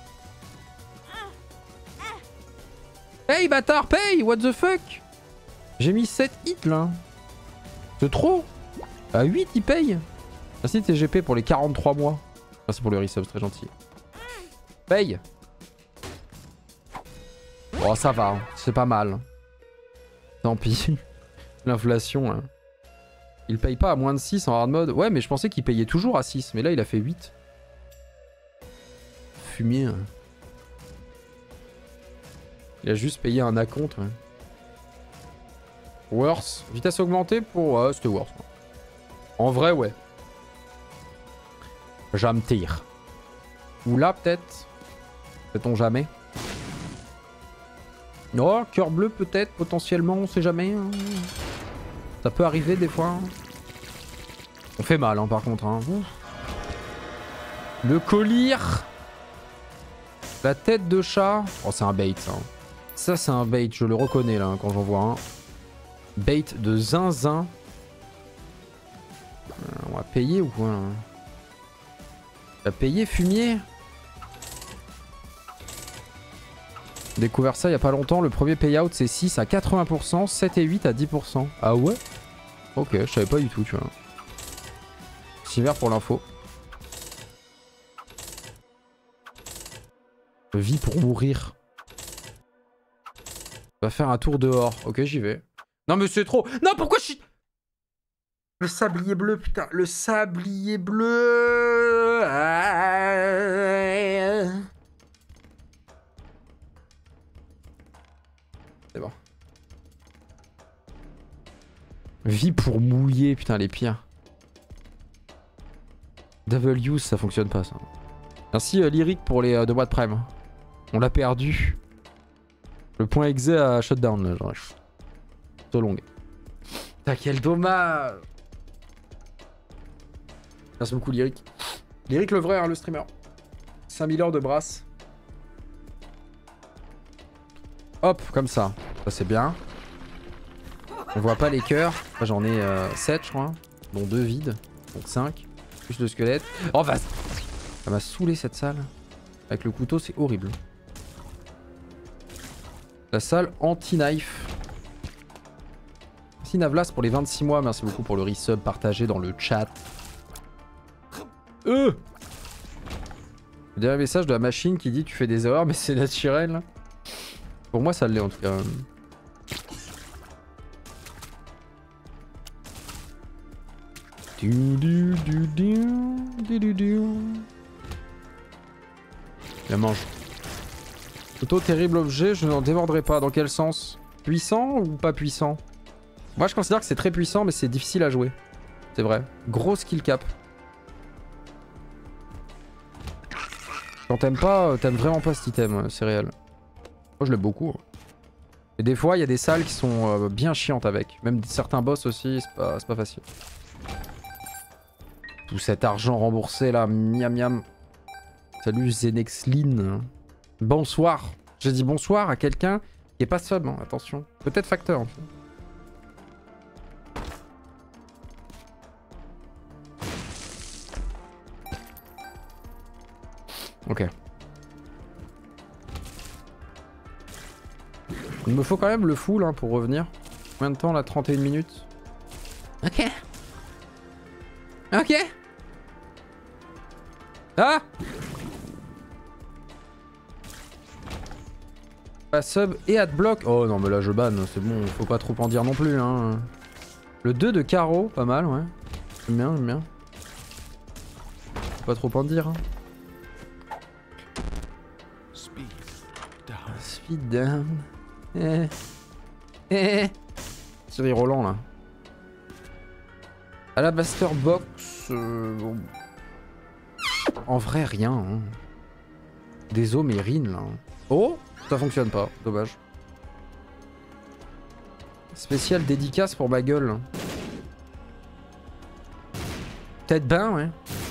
Paye bâtard, paye! What the fuck? J'ai mis sept hits là. C'est trop. À huit il paye. Merci T G P pour les quarante-trois mois. Merci pour le resub, c'est très gentil. Paye. Oh ça va, hein. C'est pas mal. Tant pis. L'inflation, hein. Il paye pas à moins de six en hard mode. Ouais, mais je pensais qu'il payait toujours à six. Mais là, il a fait huit. Fumier. Hein. Il a juste payé un acompte. Ouais. Worse. Vitesse augmentée pour... Ouais, c'était worse. En vrai, ouais. J'aime tire. Ou là, peut-être. Sait-on jamais. Oh, cœur bleu, peut-être, potentiellement, on sait jamais. Hein. Ça peut arriver des fois. On fait mal, hein, par contre. Hein. Le collier. La tête de chat. Oh, c'est un bait, ça. Ça, c'est un bait, je le reconnais, là, quand j'en vois un. Bait de zinzin. Euh, on va payer ou quoi, là? On va payer, fumier. Découvert ça il y a pas longtemps. Le premier payout, c'est six à quatre-vingts pour cent, sept et huit à dix pour cent. Ah ouais? Ok, je savais pas du tout, tu vois. Siver pour l'info. Vie pour mourir. Va faire un tour dehors. Ok, j'y vais. Non mais c'est trop. Non, pourquoi je suis... Le sablier bleu, putain. Le sablier bleu. Ah... C'est bon. Vie pour mouiller, putain, les pires. Double use, ça fonctionne pas, ça. Merci euh, Lyric pour les euh, deux mois de prime. On l'a perdu. Le point exe à shutdown, là, genre. So long. Putain, quel dommage. Merci beaucoup, Lyric. Lyric le vrai, hein, le streamer. cinq mille heures de brasse. Hop, comme ça. Ça, c'est bien. On voit pas les cœurs. J'en ai euh, sept, je crois. Dont deux vides. Donc cinq. Plus de squelettes. Oh, vas-y. Ça m'a saoulé cette salle. Avec le couteau, c'est horrible. La salle anti-knife. Merci Navlas pour les vingt-six mois. Merci beaucoup pour le resub partagé dans le chat. Euh Le dernier message de la machine qui dit tu fais des erreurs mais c'est naturel. Pour moi ça l'est en tout cas. Du, du, du, du, du, du, du. La mange. Plutôt terrible objet, je n'en démordrai pas. Dans quel sens? Puissant ou pas puissant? Moi je considère que c'est très puissant mais c'est difficile à jouer. C'est vrai. Gros skill cap. Quand t'aimes pas, t'aimes vraiment pas cet item, c'est réel. Moi je l'aime beaucoup. Et des fois il y a des salles qui sont euh, bien chiantes avec. Même certains boss aussi, c'est pas, c'est pas facile. Tout cet argent remboursé là, miam miam. Salut Zenexline. Bonsoir. J'ai dit bonsoir à quelqu'un qui est pas sub, hein, attention. Peut-être facteur. En fait. Ok. Il me faut quand même le full hein, pour revenir. Combien de temps là? trente et une minutes. Ok. Ok. Ah! Pas sub et adblock. Oh non mais là je banne, c'est bon, faut pas trop en dire non plus hein. Le deux de carreau, pas mal ouais. J'aime bien, j'aime bien. Faut pas trop en dire hein. Speed down. Eh. Eh. Thierry Roland là. Alabaster box. Euh, bon. En vrai, rien. Hein. Des os mérines là. Oh, ça fonctionne pas. Dommage. Spécial dédicace pour ma gueule. Peut-être ben, ouais.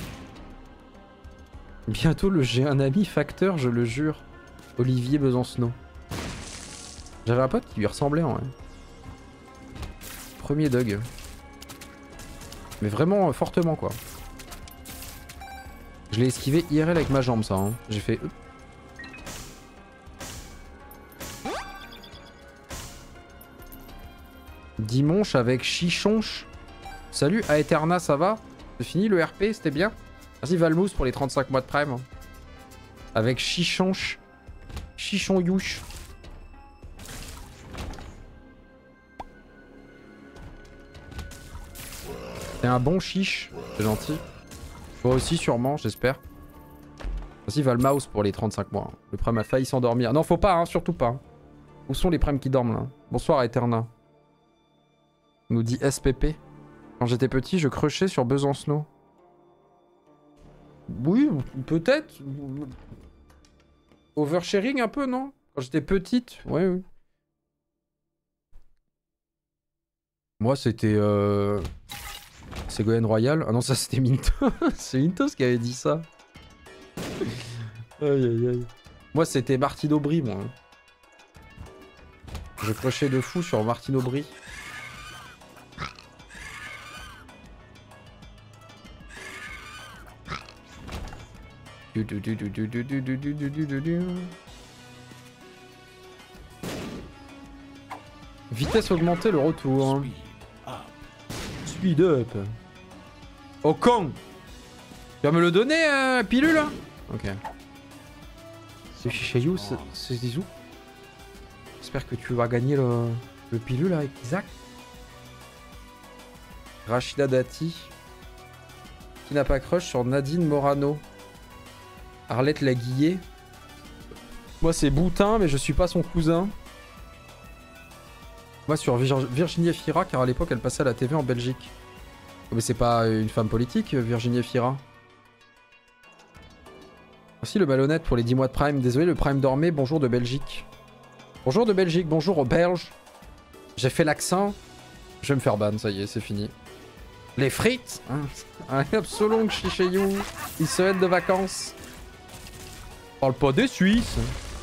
Bientôt le j'ai un ami facteur, je le jure. Olivier Besancenot. J'avais un pote qui lui ressemblait en vrai. Premier Doug. Mais vraiment euh, fortement quoi. Je l'ai esquivé I R L avec ma jambe ça. Hein. J'ai fait... Dimanche avec Chichonche. Salut Aeterna, ça va? C'est fini le R P, c'était bien? Merci Valmous pour les trente-cinq mois de prime. Avec Chichonche. Chichon Youch. C'est un bon chiche, c'est gentil. Toi aussi sûrement, j'espère. Vas-y, va le mouse pour les trente-cinq mois. Le prime a failli s'endormir. Non, faut pas, hein, surtout pas. Où sont les primes qui dorment là? Bonsoir Eterna. Nous dit S P P. Quand j'étais petit, je crushais sur Besancenot. Oui, peut-être. Oversharing un peu, non? Quand j'étais petite, ouais, oui. Moi, c'était... Euh... Ségolène Royal. Ah non, ça c'était Mintos. C'est Mintos qui avait dit ça. Aïe aïe aïe. Moi, c'était Martine Aubry, moi. Je crushais de fou sur Martine Aubry. Vitesse augmentée, le retour. Speed up. Au con. Tu vas me le donner, euh, pilule? Ok. C'est Chichayou, c'est Zizou. J'espère que tu vas gagner le, le pilule avec Isaac. Rachida Dati. Qui n'a pas crush sur Nadine Morano? Arlette Laguillet. Moi c'est Boutin, mais je suis pas son cousin. Moi sur Vir Virginie Efira, car à l'époque elle passait à la T V en Belgique. Mais c'est pas une femme politique, Virginie Efira. Merci le malhonnête pour les dix mois de Prime. Désolé, le Prime dormait. Bonjour de Belgique. Bonjour de Belgique, bonjour aux Belges. J'ai fait l'accent. Je vais me faire ban, ça y est, c'est fini. Les frites hein. Absolument, Chichayou. Ils se mettent de vacances. Parle pas des Suisses.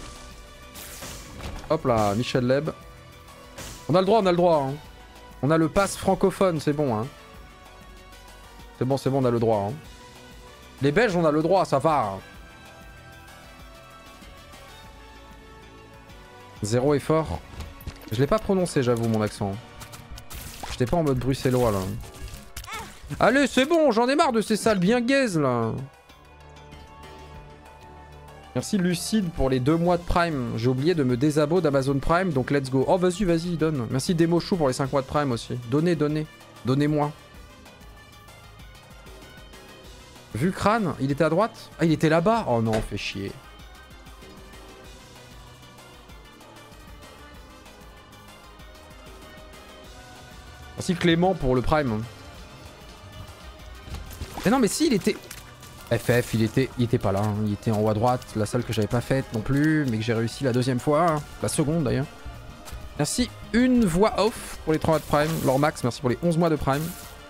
Hop là, Michel Leb. On a le droit, on a le droit. Hein. On a le pass francophone, c'est bon. Hein. C'est bon, c'est bon, on a le droit. Hein. Les Belges, on a le droit, ça va. Zéro effort. Je l'ai pas prononcé, j'avoue, mon accent. J'étais pas en mode bruxellois, là. Allez, c'est bon, j'en ai marre de ces salles bien gaises, là. Merci Lucide pour les deux mois de Prime. J'ai oublié de me désabo d'Amazon Prime, donc let's go. Oh, vas-y, vas-y, donne. Merci Demochou pour les cinq mois de Prime aussi. Donnez, donnez. Donnez-moi. Vu crâne, il était à droite? Ah, il était là-bas? Oh non, fait chier. Merci Clément pour le Prime. Mais non, mais si, il était... F F, il était, il était pas là, hein. Il était en haut à droite, la salle que j'avais pas faite non plus, mais que j'ai réussi la deuxième fois, hein. La seconde d'ailleurs. Merci une voix off pour les trois mois de Prime. Lord Max, merci pour les onze mois de Prime.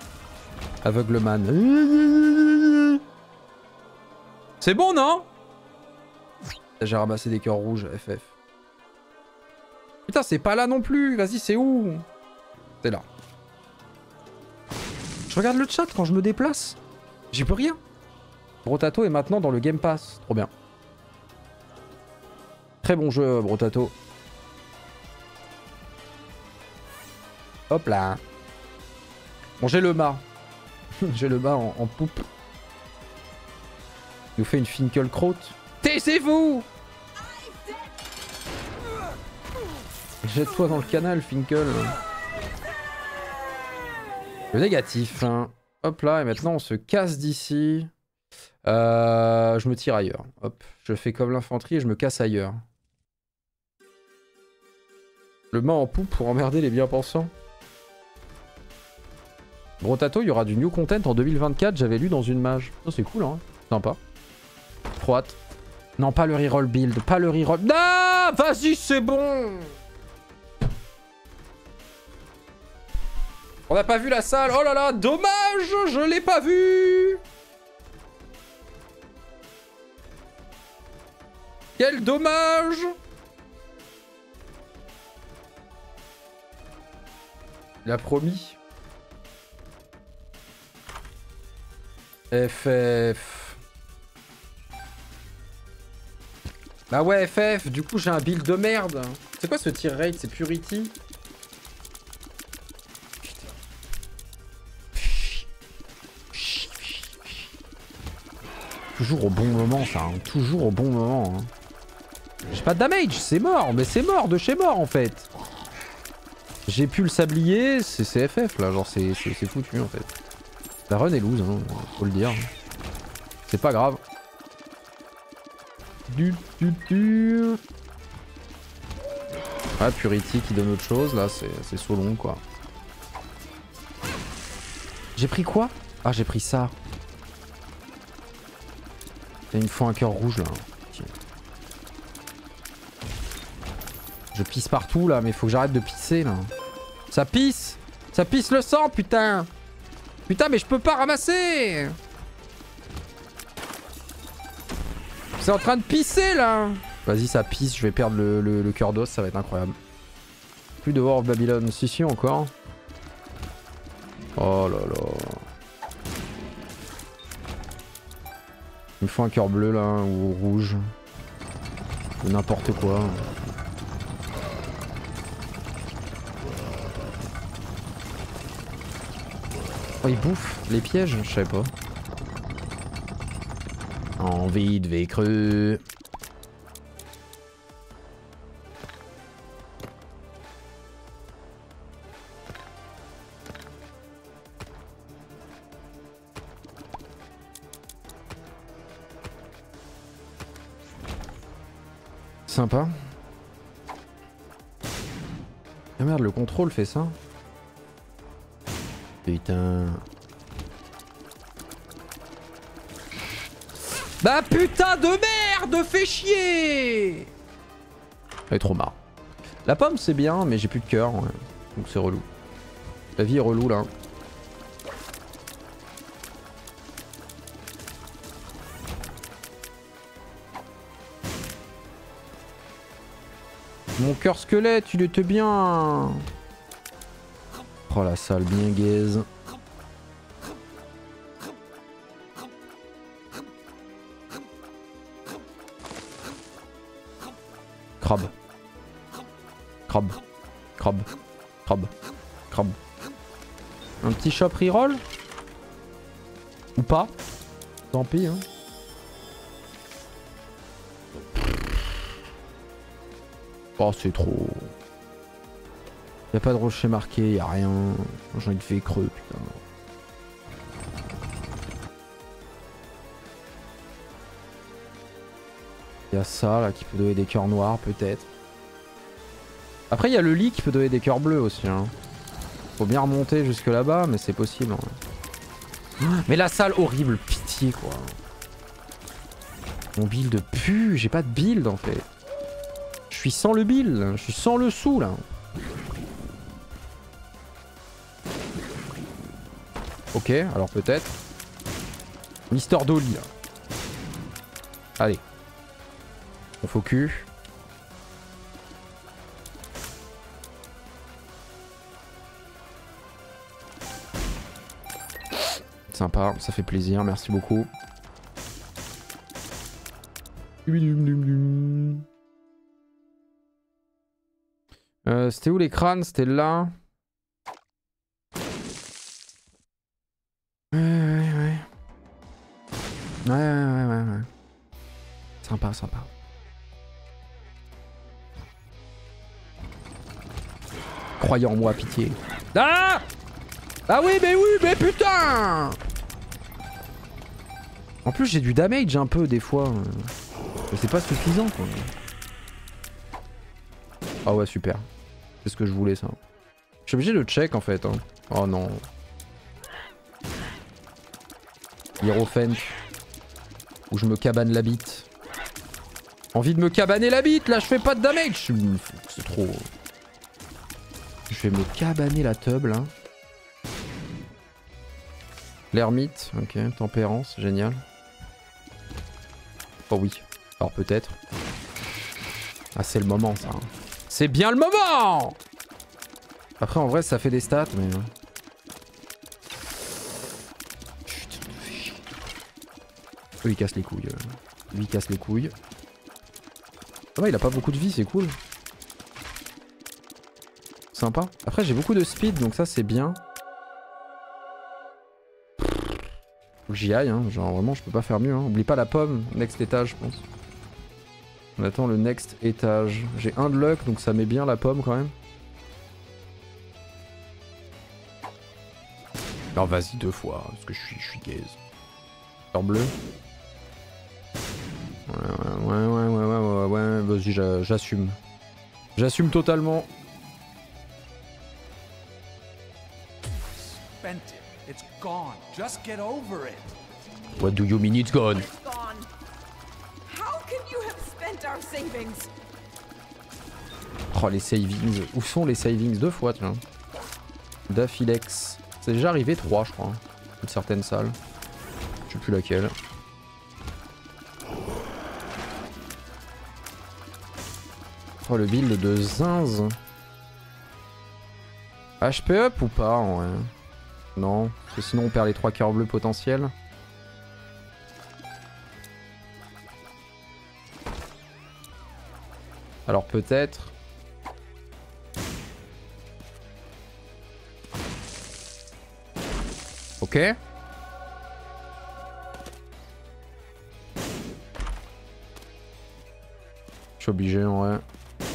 Aveugleman. C'est bon, non? J'ai ramassé des cœurs rouges, F F. Putain, c'est pas là non plus, vas-y, c'est où? C'est là. Je regarde le chat quand je me déplace. J'y peux rien. Brotato est maintenant dans le Game Pass. Trop bien. Très bon jeu, Brotato. Hop là. Bon, j'ai le mât. J'ai le mât en, en poupe. Il nous fait une Finkelkraut. Taisez-vous! Jette-toi dans le canal, Finkel. Le négatif. Hein. Hop là, et maintenant on se casse d'ici. Euh, je me tire ailleurs. Hop, je fais comme l'infanterie et je me casse ailleurs. Le mât en poupe pour emmerder les bien-pensants. Brotato, il y aura du new content en deux mille vingt-quatre, j'avais lu dans une mage. Oh, c'est cool, hein. Sympa. Trop hâte. Non, pas le reroll build, pas le reroll... Ah, vas-y, c'est bon. On n'a pas vu la salle. Oh là là, dommage, je l'ai pas vu. Quel dommage. Il a promis. F F. Bah ouais, F F, du coup j'ai un build de merde. C'est quoi ce tir rate? C'est Purity? Toujours au bon moment ça, hein. Toujours au bon moment. Hein. J'ai pas de damage, c'est mort, mais c'est mort de chez mort en fait. J'ai pu le sablier, c'est F F là, genre c'est foutu en fait. La run est loose, hein, faut le dire. C'est pas grave. Du, du, du. Ah, Purity qui donne autre chose, là c'est Solon quoi. J'ai pris quoi? Ah, j'ai pris ça. Il me faut un cœur rouge là. Okay. Je pisse partout là, mais faut que j'arrête de pisser là. Ça pisse! Ça pisse le sang, putain! Putain, mais je peux pas ramasser! C'est en train de pisser là! Vas-y, ça pisse, je vais perdre le, le, le cœur d'os, ça va être incroyable. Plus de War of Babylon, si si encore. Oh là là. Il me faut un cœur bleu là, ou rouge. Ou n'importe quoi. Oh, il bouffe les pièges, je savais pas. Envie de V creux. Sympa. Ah merde, le contrôle fait ça. Putain. Bah putain de merde, fais chier. Elle est trop marre. La pomme c'est bien, mais j'ai plus de cœur, ouais. Donc c'est relou. La vie est relou là. Mon cœur squelette, il était bien. Oh la salle bien gaze. Crabe. Crabe. Crabe. Crabe. Crabe. Un petit shop reroll? Ou pas? Tant pis hein. Oh c'est trop. Y'a pas de rocher marqué, y'a rien. J'ai envie de faire creux putain. Y'a ça là qui peut donner des cœurs noirs peut-être. Après il y a le lit qui peut donner des cœurs bleus aussi hein. Faut bien remonter jusque là-bas mais c'est possible. Hein. Mais la salle horrible, pitié quoi. Mon build pue, j'ai pas de build en fait. Je suis sans le build, je suis sans le sou là. Ok, alors peut-être. Mister Dolly là. Allez. On focus. Sympa, ça fait plaisir, merci beaucoup. Euh, C'était où les crânes? C'était là. Ouais, ouais, ouais. Ouais, ouais, ouais, ouais. Sympa, sympa. Croyez en moi, pitié. Ah! Ah oui, mais oui, mais putain! En plus, j'ai du damage un peu des fois. Mais c'est pas suffisant, quoi. Ah ouais, super. C'est ce que je voulais, ça. Je suis obligé de check, en fait. Hein. Oh non. Hierophant. Où je me cabane la bite. Envie de me cabaner la bite, là, je fais pas de damage. C'est trop... Je vais me cabaner la tub, là. L'ermite, ok. Tempérance, génial. Oh oui. Alors peut-être. Ah, c'est le moment, ça. C'est bien le moment! Après, en vrai, ça fait des stats, mais... Putain, lui, il casse les couilles. Lui, il casse les couilles. Ah ouais, il a pas beaucoup de vie, c'est cool. Sympa. Après, j'ai beaucoup de speed, donc ça, c'est bien. Faut que j'y aille, hein. Genre, vraiment, je peux pas faire mieux. Hein. Oublie pas la pomme. Next étage, je pense. On attend le next étage. J'ai un de luck, donc ça met bien la pomme, quand même. Alors vas-y deux fois, parce que je suis, je suis gaze. Cœur bleu. Ouais, ouais, ouais, ouais, ouais, ouais, ouais, ouais. Vas-y, j'assume. J'assume totalement. It's gone. Just get over it. What do you mean it's gone? It's gone. How can you have spent our savings? Oh les savings. Où sont les savings? Deux fois tiens. Daphilex. C'est déjà arrivé trois je crois. Une certaine salle. Je sais plus laquelle. Oh le build de zinz. H P up ou pas en vrai? Non, parce que sinon on perd les trois cœurs bleus potentiels. Alors peut-être... Ok. Je suis obligé en vrai.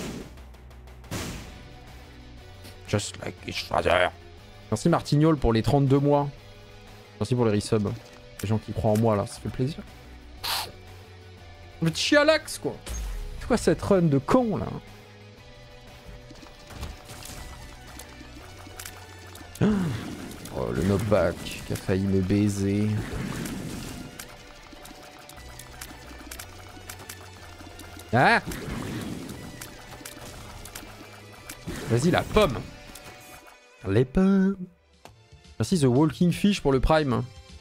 Just like his father. Merci Martignol pour les trente-deux mois. Merci pour les resubs. Les gens qui croient en moi là, ça fait plaisir. Le chialax quoi. C'est quoi cette run de con là? Oh le knockback qui a failli me baiser. Ah! Vas-y la pomme. Les pommes. Merci The Walking Fish pour le Prime.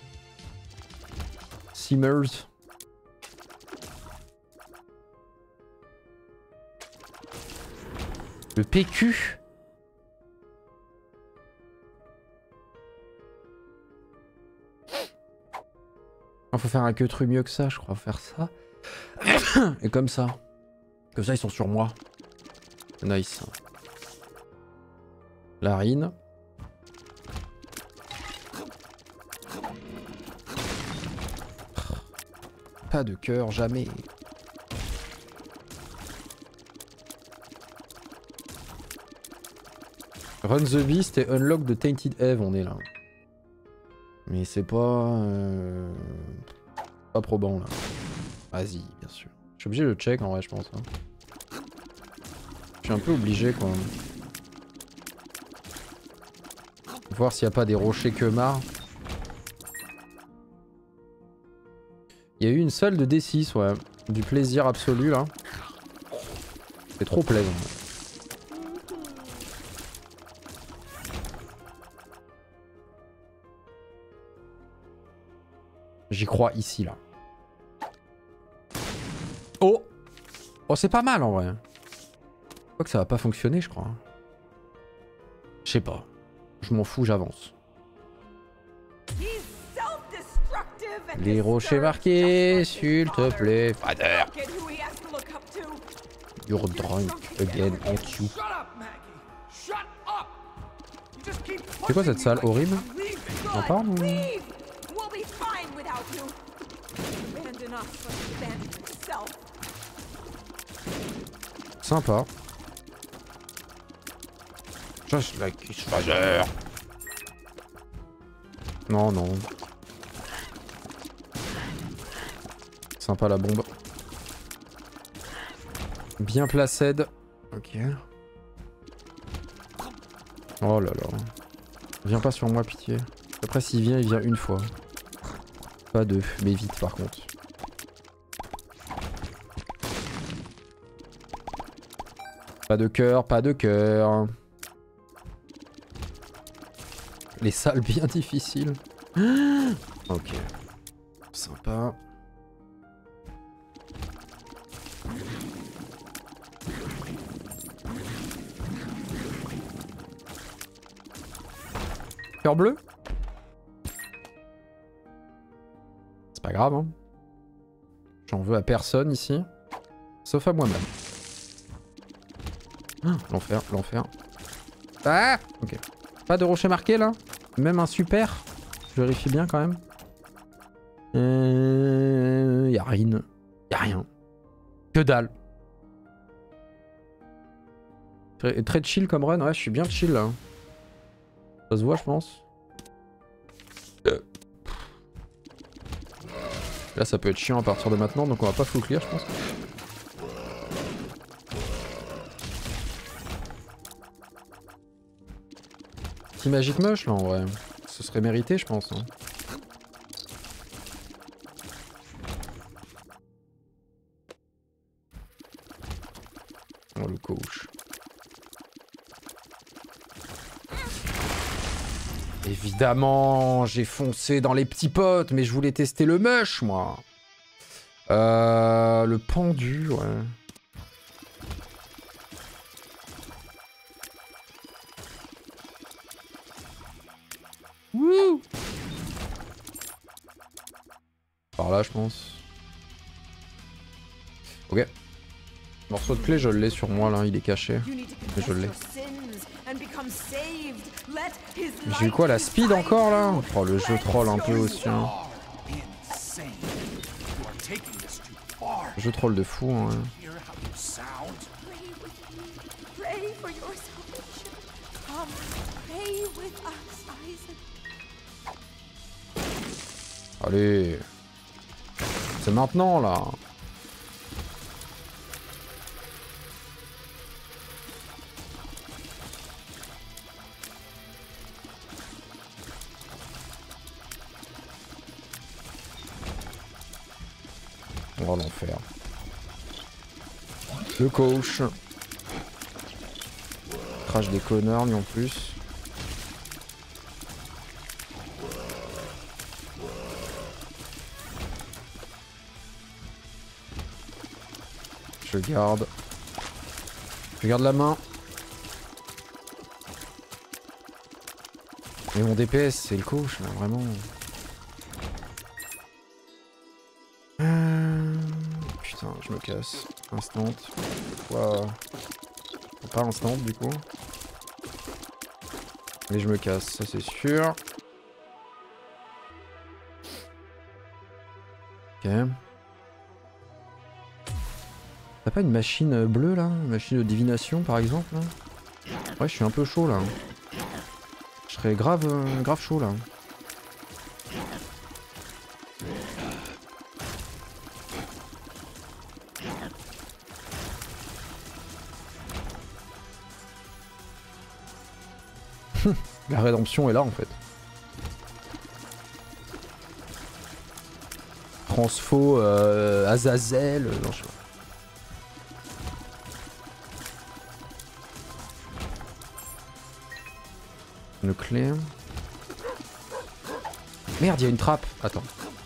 Simmers. Le P Q. Il faut faire un queutru mieux que ça, je crois. Faire ça. Et comme ça. Comme ça, ils sont sur moi. Nice. Larine. Pas de cœur, jamais. Run the Beast et Unlock the Tainted Eve, on est là. Mais c'est pas... Euh... Pas probant là. Vas-y, bien sûr. Je suis obligé de le check en vrai, je pense. Hein. Je suis un peu obligé quoi. Voir s'il n'y a pas des rochers que marre. Il y a eu une seule de D six, ouais. Du plaisir absolu là. C'est trop plaisant. J'y crois ici là. Oh! Oh c'est pas mal en vrai. Je crois que ça va pas fonctionner je crois. Je sais pas. Je m'en fous, j'avance. Les rochers marqués, s'il te plaît. Father. You're drunk again, aren't you? C'est quoi cette salle horrible? On parle ou... Sympa. Just like his father. Non, non. Sympa la bombe. Bien placé. Ok. Oh là là. Viens pas sur moi, pitié. Après, s'il vient, il vient une fois. Pas deux, mais vite par contre. Pas de cœur, pas de cœur. Les salles bien difficiles. Ok. Sympa. Cœur bleu? C'est pas grave, hein. J'en veux à personne ici. Sauf à moi-même. Ah, l'enfer, l'enfer. Ah! Ok. Pas de rocher marqué là? Même un super? Je vérifie bien quand même. Euh... Y'a rien. Y'a rien. Que dalle. Très, très chill comme run. Ouais, je suis bien chill là. Ça se voit, je pense. Là ça peut être chiant à partir de maintenant, donc on va pas full clear je pense. Petit Magic Mush là en vrai. Ce serait mérité je pense. Hein. Oh le coach. Évidemment, j'ai foncé dans les petits potes, mais je voulais tester le mush, moi. Euh, le pendu, ouais. Wouh! Par là, je pense. Ok. Morceau de clé, je l'ai sur moi, là, il est caché. Mais je l'ai. J'ai eu quoi, la speed encore là? Oh le jeu troll un peu aussi hein. Je troll de fou hein. Allez. C'est maintenant là. Oh l'enfer. Le coach. Crash des connards lui en plus. Je garde. Je garde la main. Mais mon D P S c'est le coach là, vraiment. Putain, je me casse. Instant. Pourquoi... Pas instant du coup. Mais je me casse, ça c'est sûr. Ok. T'as pas une machine bleue là? Une machine de divination par exemple là? Ouais, je suis un peu chaud là. Je serais grave, euh, grave chaud là. La rédemption est là en fait. Transfo, euh, Azazel, non, je sais pas. Une clé. Merde, il y a une trappe. Attends.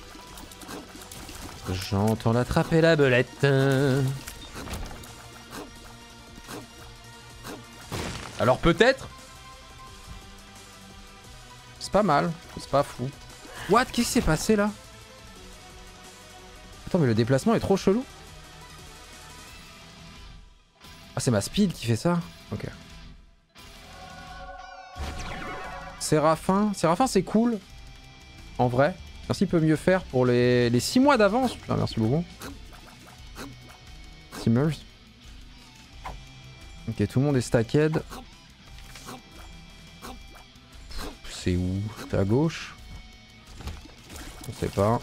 J'entends la trappe et la belette. Alors peut-être. C'est pas mal, c'est pas fou. What? Qu'est-ce qui s'est passé là? Attends, mais le déplacement est trop chelou. Ah, c'est ma speed qui fait ça? Ok. Séraphin. Séraphin, c'est cool. En vrai. Merci, peut mieux faire pour les, les six mois d'avance. Putain, merci beaucoup. Simmers. Ok, tout le monde est stacked. C'est où? C'est à gauche? On sait pas.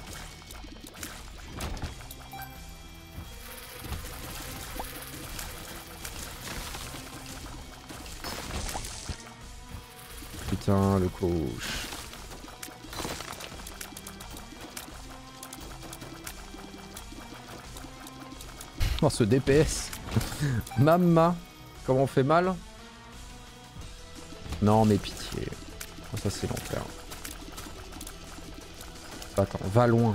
Putain, le coach. Oh, ce D P S. Mamma. Comment on fait mal? Non, mais pitié. Ça c'est l'enfer. Attends, va loin.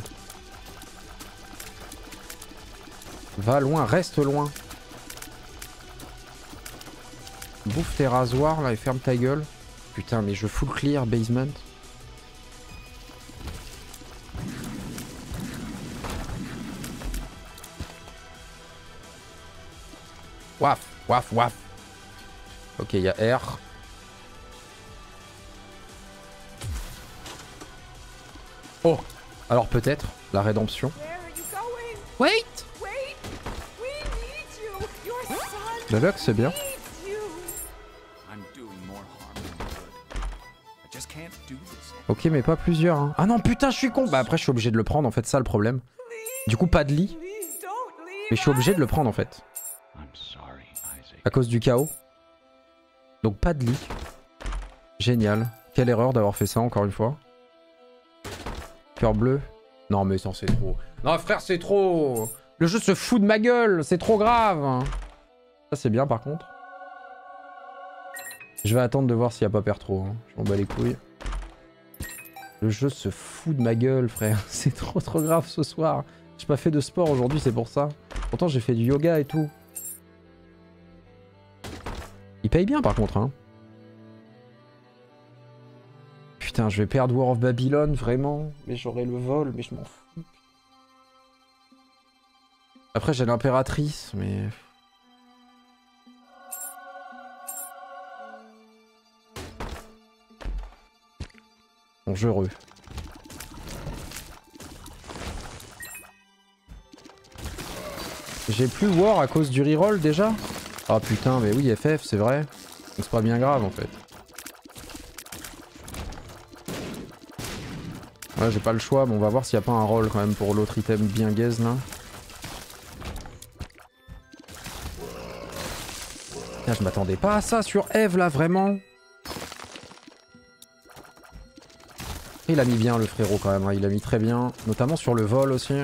Va loin, reste loin. Bouffe tes rasoirs là et ferme ta gueule. Putain, mais je full clear basement. Waf, waf, waf. Ok, il y a R. Oh, alors peut-être la rédemption. Wait. Le Lux c'est bien. Ok, mais pas plusieurs. Hein. Ah non, putain, je suis con. Bah après, je suis obligé de le prendre. En fait, ça le problème. Du coup, pas de lit. Please don't leave. Mais je suis obligé de le prendre en fait. À cause du chaos. Donc pas de lit. Génial. Quelle erreur d'avoir fait ça encore une fois. Cœur bleu. Non mais ça c'est trop. Non frère c'est trop. Le jeu se fout de ma gueule. C'est trop grave. Ça c'est bien par contre. Je vais attendre de voir s'il n'y a pas perd trop. Hein. Je m'en bats les couilles. Le jeu se fout de ma gueule frère. C'est trop trop grave ce soir. J'ai pas fait de sport aujourd'hui c'est pour ça. Pourtant j'ai fait du yoga et tout. Il paye bien par contre hein. Putain je vais perdre War of Babylon vraiment. Mais j'aurai le vol mais je m'en fous. Après j'ai l'impératrice mais... Bon je heureux. J'ai plus War à cause du reroll déjà. Ah putain mais oui F F c'est vrai. Donc c'est pas bien grave en fait. Ouais j'ai pas le choix mais on va voir s'il y a pas un roll quand même pour l'autre item bien gaze là. Putain, je m'attendais pas à ça sur Eve là vraiment. Il a mis bien le frérot quand même, hein. Il a mis très bien. Notamment sur le vol aussi.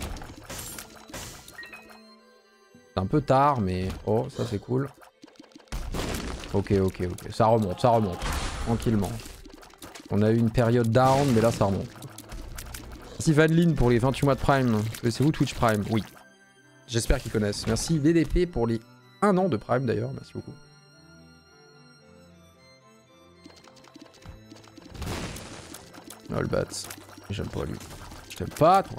C'est un peu tard mais... Oh ça c'est cool. Ok ok ok. Ça remonte, ça remonte. Tranquillement. On a eu une période down mais là ça remonte. Merci Vanline pour les vingt-huit mois de Prime. C'est vous Twitch Prime? Oui. J'espère qu'ils connaissent. Merci V D P pour les un an de Prime d'ailleurs. Merci beaucoup. All bats. J'aime pas lui. Je t'aime pas toi.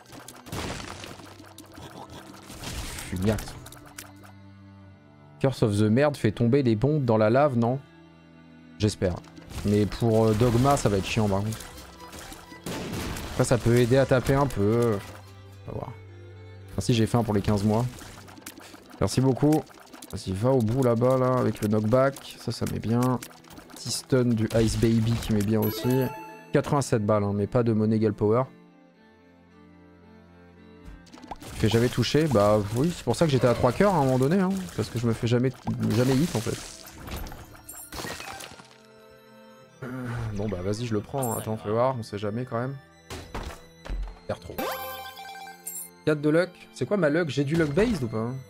Je suis niaque. Curse of the Merde fait tomber les bombes dans la lave, non? J'espère. Mais pour euh, Dogma, ça va être chiant par contre. Après, ça peut aider à taper un peu. On va voir. Merci, j'ai faim pour les quinze mois. Merci beaucoup. Vas-y, va au bout là-bas, là, avec le knockback. Ça, ça met bien. Petit stun du Ice Baby qui met bien aussi. quatre-vingt-sept balles, hein, mais pas de monnaie Gal Power. Je fais jamais toucher. Bah oui, c'est pour ça que j'étais à trois cœurs à un moment donné. Hein, parce que je me fais jamais, jamais hit en fait. Bon bah vas-y, je le prends. Attends, fais voir, on sait jamais quand même. Perd trop. quatre de luck. C'est quoi ma luck? J'ai du luck based ou pas?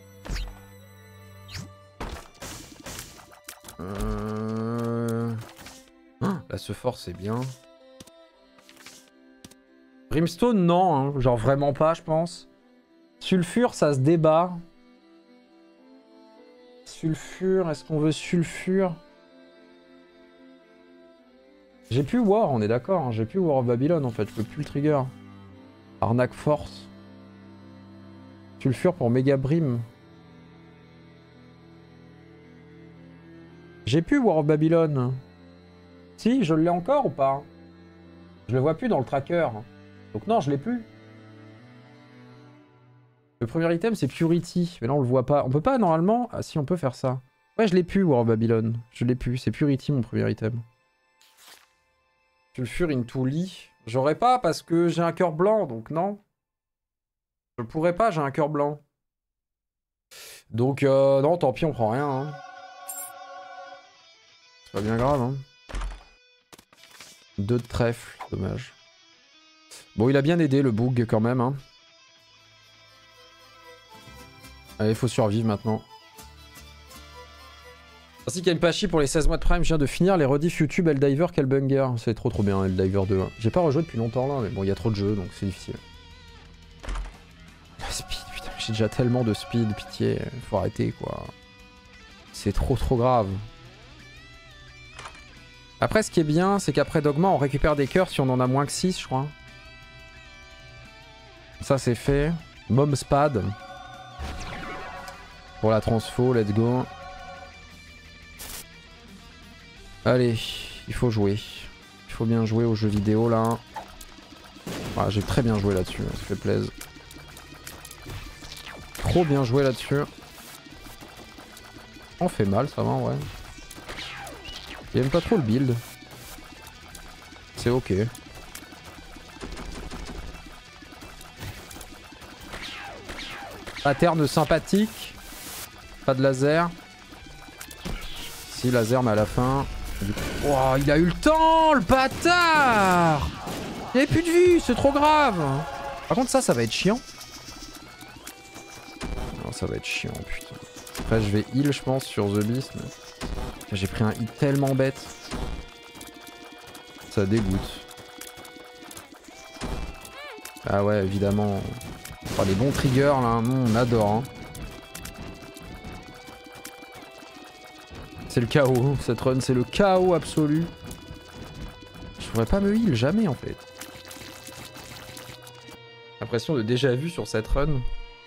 Euh... Oh, là, ce fort, c'est bien. Brimstone, non. Hein. Genre vraiment pas, je pense. Sulfure, ça se débat. Sulfure, est-ce qu'on veut sulfure? J'ai plus War, on est d'accord. Hein. J'ai plus War of Babylon, en fait. Je peux plus le trigger. Arnaque force. Sulfure pour méga brim. J'ai plus War of Babylon. Si, je l'ai encore ou pas? Je le vois plus dans le tracker. Donc non, je l'ai plus. Le premier item, c'est Purity. Mais là, on le voit pas. On peut pas, normalement... Ah si, on peut faire ça. Ouais, je l'ai plus, War of Babylon. Je l'ai plus. C'est Purity, mon premier item. Sulfure into lit. J'aurais pas parce que j'ai un cœur blanc, donc non. Je pourrais pas, j'ai un cœur blanc. Donc, euh, non, tant pis, on prend rien. Hein. C'est pas bien grave, hein. Deux de trèfle, dommage. Bon, il a bien aidé le bug quand même, hein. Allez, faut survivre maintenant. Merci Kenpachi pour les seize mois de Prime. Je viens de finir les rediff YouTube Helldiver, quel banger. C'est trop trop bien, Helldiver deux. J'ai pas rejoué depuis longtemps là, mais bon, il y a trop de jeux, donc c'est difficile. Speed, putain, j'ai déjà tellement de speed, pitié. Faut arrêter, quoi. C'est trop trop grave. Après, ce qui est bien, c'est qu'après Dogma, on récupère des cœurs si on en a moins que six, je crois. Ça, c'est fait. Momspad. Pour la transfo, let's go. Allez, il faut jouer. Il faut bien jouer aux jeux vidéo, là. Ah, j'ai très bien joué là-dessus, ça fait plaisir. Trop bien joué là-dessus. On fait mal, ça va, ouais. Il aime pas trop le build. C'est ok. Pattern sympathique. Pas de laser. Si, laser, mais à la fin. Oh, il a eu le temps, le bâtard! Il avait plus de vie, c'est trop grave. Par contre, ça, ça va être chiant. Non, ça va être chiant, putain. Après, je vais heal, je pense, sur The Beast. Mais... j'ai pris un hit tellement bête. Ça dégoûte. Ah ouais, évidemment. Oh, les bons triggers, là, on adore. Hein. C'est le chaos. Cette run, c'est le chaos absolu. Je pourrais pas me heal, jamais, en fait. L'impression de déjà vu sur cette run.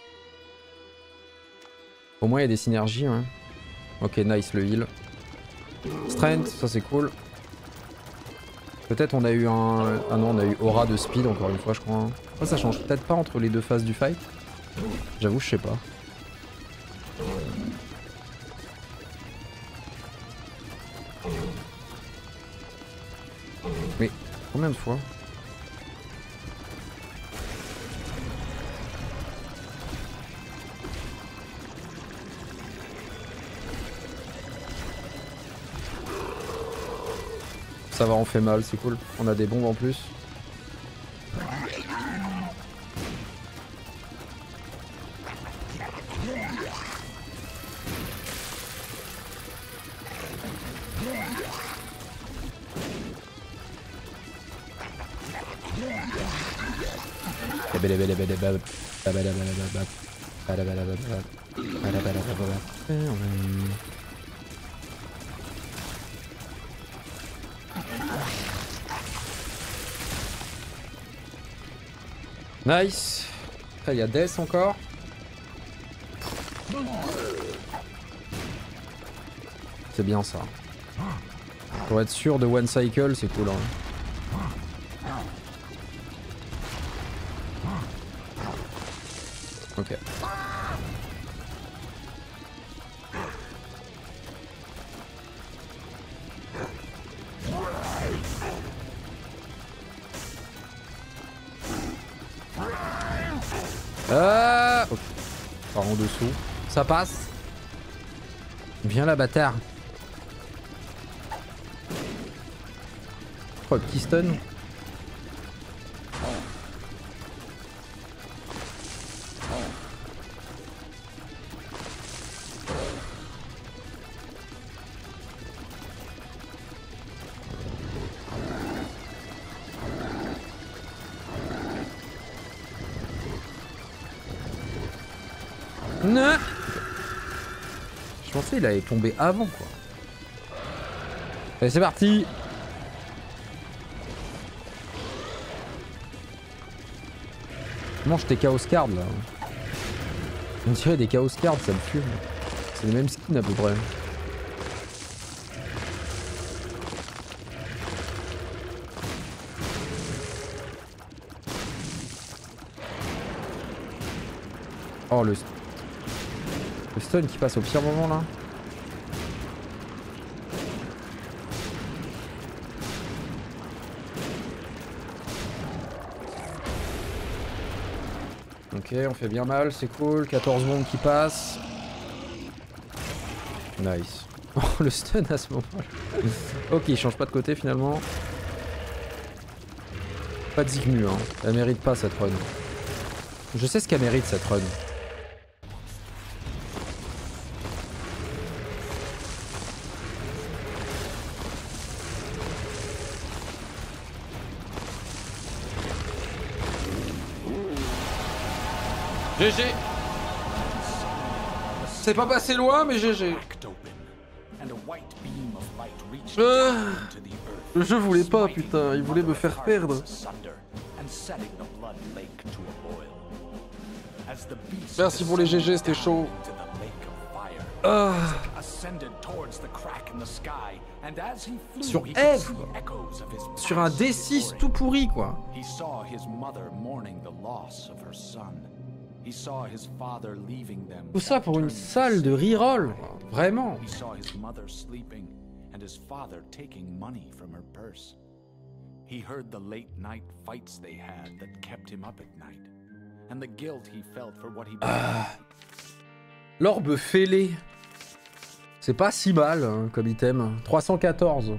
Au moins, il y a des synergies. Hein. Ok, nice, le heal. Strength, ça c'est cool. Peut-être on a eu un... Ah non, on a eu aura de speed encore une fois, je crois. Oh, ça change peut-être pas entre les deux phases du fight. J'avoue, je sais pas. Mais combien de fois? Ça va, on fait mal, c'est cool. On a des bombes en plus. Nice. Il y a Death encore. C'est bien ça. Pour être sûr de one cycle, c'est cool. Hein. Ok. Euh... Ok. Par en dessous. Ça passe. Viens là, bâtard. Oh, petit stun. Non. Je pensais qu'il allait tomber avant quoi. Allez c'est parti. Mange tes chaos cards là. On dirait des chaos cards, ça me fume. C'est les mêmes skins à peu près. Oh le... Le stun qui passe au pire moment là. Ok, on fait bien mal, c'est cool. quatorze bombes qui passent. Nice. Oh, le stun à ce moment-là. Ok, il change pas de côté finalement. Pas de Zigmu, hein. Elle mérite pas cette run. Je sais ce qu'elle mérite cette run. G G. C'est pas passé loin, mais G G. Euh, le jeu voulait pas, putain, il voulait me faire perdre. Merci pour les G G, c'était chaud. Ah. Sur Eve, sur un D six tout pourri, quoi. Tout ça pour une salle de reroll, vraiment. And his father taking money from her purse. He heard the late night fights they had that kept him up at night. and the guilt he felt for what he did. Ah. L'orbe fêlé. C'est pas si mal hein, comme item. trois cent quatorze.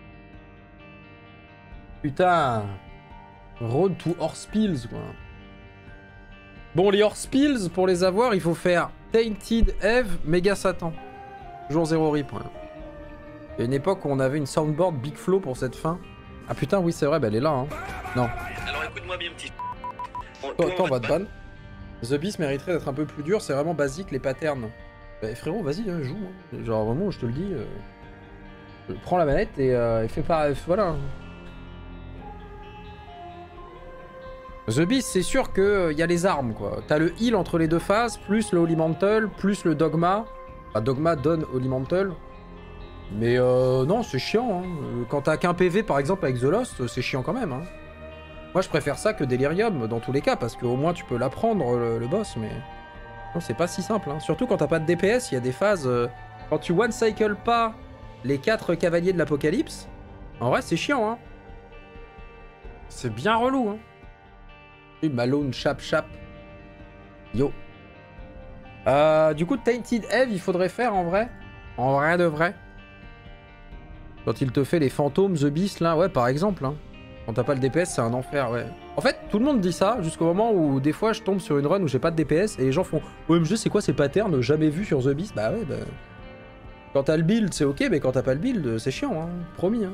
Putain. Road to Horsepills quoi. Bon les Horsepills, pour les avoir, il faut faire Tainted Eve, Méga Satan. Jour zéro rip. Ouais. Il y a une époque où on avait une soundboard Big Flow pour cette fin. Ah putain oui c'est vrai, bah elle est là hein. Non. Alors écoute-moi bien petit. On, Toi, toi on va te ban. The Beast mériterait d'être un peu plus dur, c'est vraiment basique les patterns. Bah frérot vas-y hein, joue. Hein. Genre vraiment je te le dis. Euh... Prends la manette et, euh, et fais pas... Voilà. The Beast, c'est sûr qu'il euh, y a les armes, quoi. T'as le heal entre les deux phases, plus le Holy Mantle, plus le Dogma. Enfin, Dogma donne Holy Mantle. Mais euh, non, c'est chiant. Hein. Quand t'as qu'un P V, par exemple, avec The Lost, c'est chiant quand même. Hein. Moi, je préfère ça que Delirium, dans tous les cas, parce qu'au moins, tu peux l'apprendre, le, le boss, mais... Non, c'est pas si simple. Hein. Surtout quand t'as pas de D P S, il y a des phases... Euh... Quand tu one-cycle pas les quatre cavaliers de l'Apocalypse, en vrai, c'est chiant. Hein. C'est bien relou, hein. Malone, chap chap. Yo. Euh, du coup, Tainted Eve, il faudrait faire en vrai. En vrai de vrai. Quand il te fait les fantômes, The Beast, là, ouais, par exemple. Hein. Quand t'as pas le D P S, c'est un enfer, ouais. En fait, tout le monde dit ça, jusqu'au moment où des fois je tombe sur une run où j'ai pas de D P S et les gens font O M G, c'est quoi ces patterns jamais vus sur The Beast? Bah ouais, bah. Quand t'as le build, c'est ok, mais quand t'as pas le build, c'est chiant, hein. Promis, hein.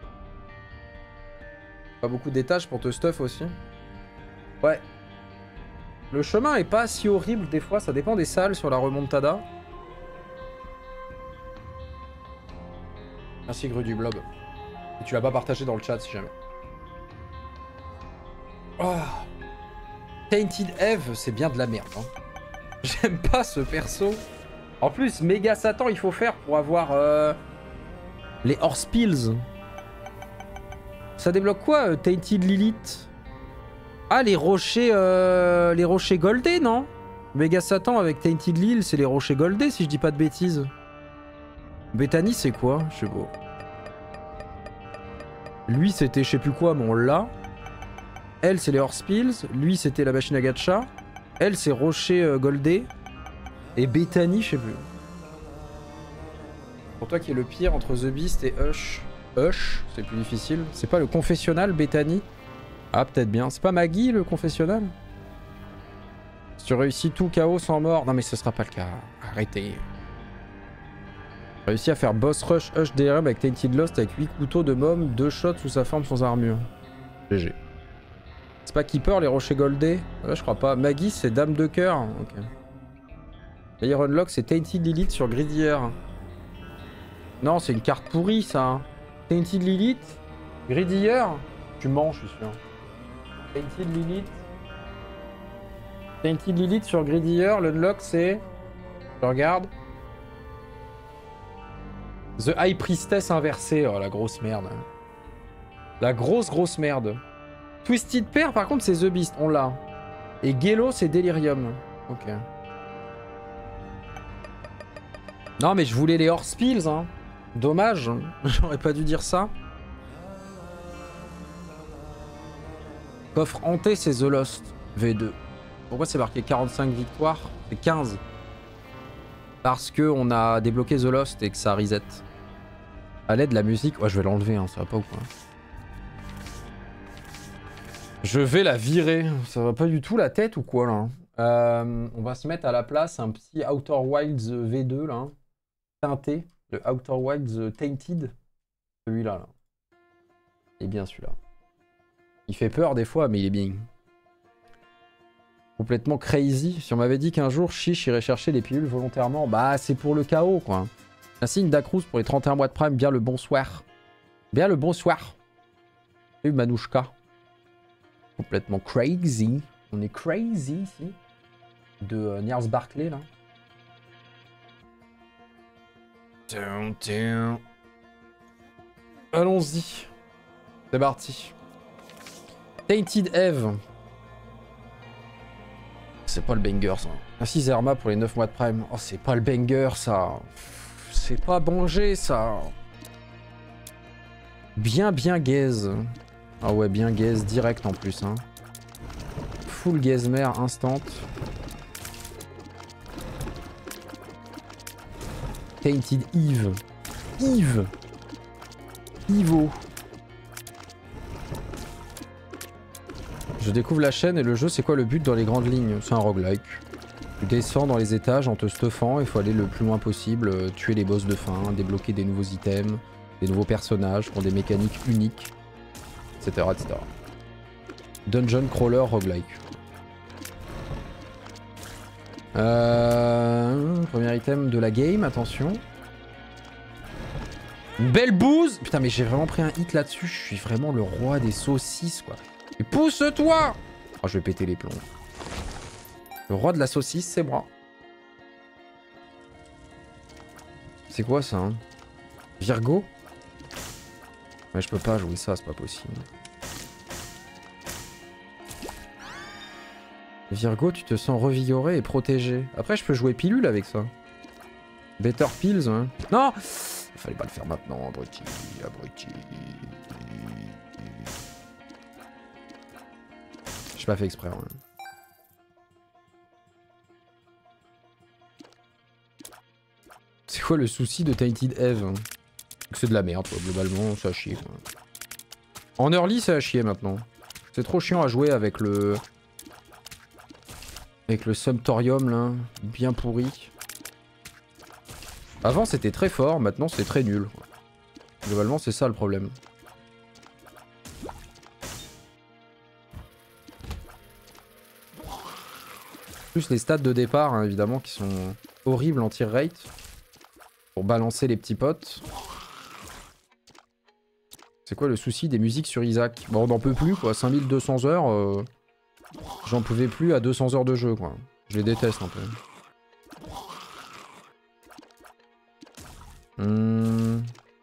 Pas beaucoup d'étages pour te stuff aussi. Ouais. Le chemin est pas si horrible des fois, ça dépend des salles sur la remontada. Merci Gru du Blob. Et tu l'as pas partagé dans le chat si jamais. Oh. Tainted Eve, c'est bien de la merde. Hein. J'aime pas ce perso. En plus, méga Satan, il faut faire pour avoir euh, les Horsepills. Ça débloque quoi, euh, Tainted Lilith? Ah, les rochers, euh, les rochers goldés, non? Méga Satan avec Tainted Lil, c'est les rochers goldés, si je dis pas de bêtises. Bethany, c'est quoi? Je sais pas. Lui, c'était je sais plus quoi, mais on l'a. Elle, c'est les Horsepills. Lui, c'était la machine à gacha. Elle, c'est rochers euh, goldés. Et Bethany, je sais plus. Pour toi qui est le pire entre The Beast et Hush. Hush, c'est plus difficile. C'est pas le confessionnal, Bethany? Ah, peut-être bien. C'est pas Maggie, le confessionnal? Si tu réussis tout K O sans mort... Non, mais ce sera pas le cas. Arrêtez. Réussi à faire boss rush Hush D R M avec Tainted Lost avec huit couteaux de mom, deux shots sous sa forme sans armure. G G. C'est pas Keeper, les rochers goldés? Ouais, je crois pas. Maggie, c'est Dame de cœur. Ok. D'ailleurs, Unlock, c'est Tainted Lilith sur Gridier. Non, c'est une carte pourrie, ça. Hein. Tainted Lilith Gridier? Tu mens, je suis sûr. Tainted Lilith. Tainted Lilith sur Gridier. L'unlock, c'est... Je regarde. The High Priestess inversée. Oh, la grosse merde. La grosse, grosse merde. Twisted Pair, par contre, c'est The Beast. On l'a. Et Gelo, c'est Delirium. Ok. Non, mais je voulais les Horsepills, hein. Dommage. J'aurais pas dû dire ça. Coffre hanté, c'est The Lost. V deux. Pourquoi c'est marqué quarante-cinq victoires? C'est quinze. Parce que on a débloqué The Lost et que ça reset. À l'aide de la musique... Ouais, je vais l'enlever, hein, ça va pas ou quoi? Je vais la virer. Ça va pas du tout la tête ou quoi, là? euh, On va se mettre à la place un petit Outer Wilds V deux, là. Teinté. Le Outer Wilds Tainted. Celui-là, là. Il est bien, celui-là. Il fait peur des fois, mais il est bien. Complètement crazy. Si on m'avait dit qu'un jour, Chiche irait chercher des pilules volontairement, bah c'est pour le chaos, quoi. Merci Indacruz pour les trente et un mois de Prime. Bien le bonsoir. Bien le bonsoir. Et Manouchka. Complètement crazy. On est crazy ici. De euh, Niels Barclay, là. Allons-y. C'est parti. Tainted Eve. C'est pas le banger, ça. Merci Zerma pour les neuf mois de Prime. Oh, c'est pas le banger, ça. C'est pas banger, ça. Bien, bien gaze. Ah ouais, bien gaze, direct en plus. Hein. full Gazmer instant. Tainted Eve. Eve. Ivo. Je découvre la chaîne et le jeu, c'est quoi le but dans les grandes lignes? C'est un roguelike. Tu descends dans les étages en te stuffant, il faut aller le plus loin possible, euh, tuer les boss de fin, débloquer des nouveaux items, des nouveaux personnages qui ont des mécaniques uniques, et cetera et cetera. Dungeon crawler roguelike. Euh, premier item de la game, attention. Une belle bouse. Putain mais j'ai vraiment pris un hit là-dessus, je suis vraiment le roi des saucisses quoi. Et pousse-toi. Oh je vais péter les plombs. Le roi de la saucisse, c'est moi. C'est quoi ça hein? Virgo? Mais je peux pas jouer ça, c'est pas possible. Virgo, tu te sens revigoré et protégé. Après, je peux jouer pilule avec ça. Better pills, hein. Non! Il fallait pas le faire maintenant, abruti, abruti. J'ai pas fait exprès, hein. C'est quoi le souci de Tainted Eve? C'est de la merde, quoi. Globalement, ça a chier. Quoi. En early, ça a chier maintenant. C'est trop chiant à jouer avec le... Avec le Sumptorium, là. Bien pourri. Avant, c'était très fort. Maintenant, c'est très nul. Quoi. Globalement, c'est ça le problème. Plus les stats de départ, hein, évidemment, qui sont horribles en tir rate. Pour balancer les petits potes. C'est quoi le souci des musiques sur Isaac? Bon, on n'en peut plus, quoi. cinq mille deux cents heures. Euh... J'en pouvais plus à deux cents heures de jeu, quoi. Je les déteste un peu. Hum...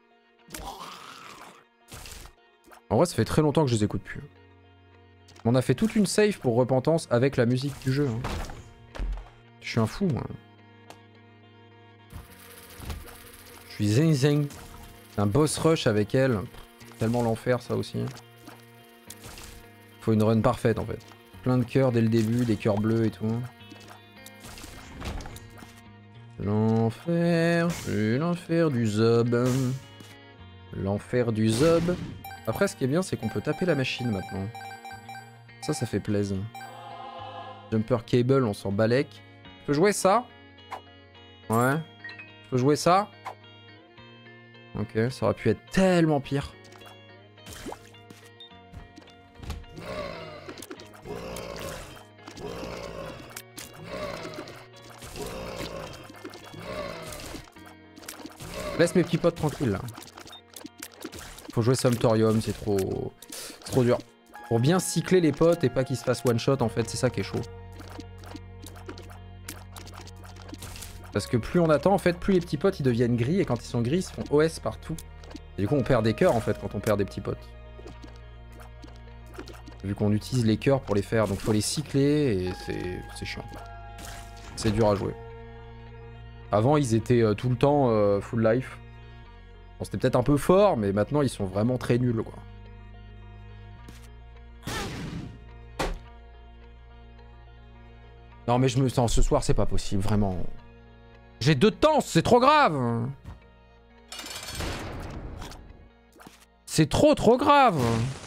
En vrai, ça fait très longtemps que je les écoute plus. On a fait toute une save pour Repentance avec la musique du jeu. Hein. Je suis un fou, moi. Je suis zing zing. Un boss rush avec elle. Tellement l'enfer, ça aussi. Faut une run parfaite, en fait. Plein de cœurs dès le début, des cœurs bleus et tout. L'enfer, c'est l'enfer du zob. L'enfer du zob. Après, ce qui est bien, c'est qu'on peut taper la machine maintenant. Ça, ça fait plaisir. Jumper cable, on s'en balèque. Je peux jouer ça? Ouais. Je peux jouer ça? Ok, ça aurait pu être tellement pire. Laisse mes petits potes tranquilles là. Faut jouer Sumptorium, c'est trop... C'est trop dur. Pour bien cycler les potes et pas qu'ils se fassent one shot en fait, c'est ça qui est chaud. Parce que plus on attend en fait, plus les petits potes ils deviennent gris et quand ils sont gris ils se font O S partout. Et du coup on perd des cœurs en fait quand on perd des petits potes. Vu qu'on utilise les cœurs pour les faire, donc faut les cycler et c'est chiant. C'est dur à jouer. Avant ils étaient euh, tout le temps euh, full life. Bon, c'était peut-être un peu fort mais maintenant ils sont vraiment très nuls quoi. Non mais je me sens ce soir c'est pas possible vraiment. J'ai deux temps, c'est trop grave. C'est trop trop grave.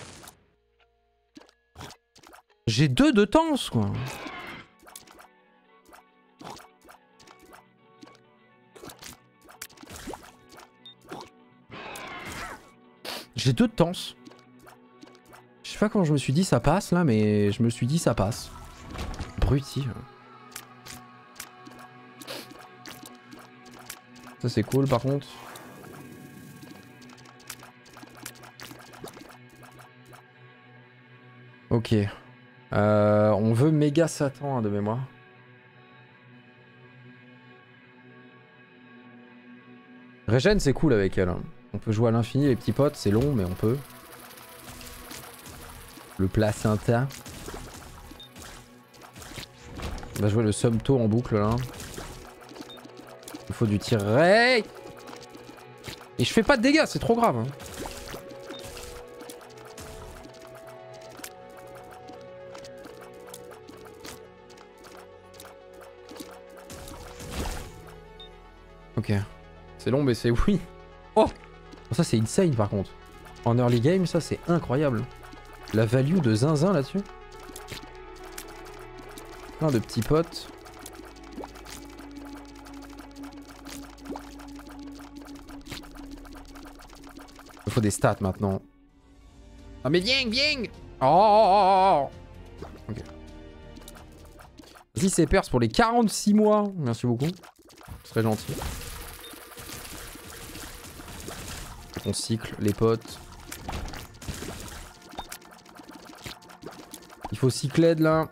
J'ai deux de temps quoi. J'ai deux de temps. Je sais pas comment je me suis dit ça passe là mais je me suis dit ça passe. Bruti. Ça c'est cool par contre. Ok. Euh, on veut méga Satan hein, de mémoire. Régène c'est cool avec elle. Hein. On peut jouer à l'infini les petits potes, c'est long mais on peut. Le placenta. On va jouer le Sumpto en boucle là. Il faut du tir ray. Et je fais pas de dégâts, c'est trop grave. Hein. Ok. C'est long, mais c'est oui. Oh, ça c'est insane par contre. En early game, ça c'est incroyable. La value de zinzin là-dessus. Plein de petits potes. Il faut des stats maintenant. Ah mais viens, viens. Oh, oh, oh, oh. Ok. Vas-y, c'est perse pour les quarante-six mois. Merci beaucoup. Ce serait gentil. On cycle les potes. Il faut cycler de là.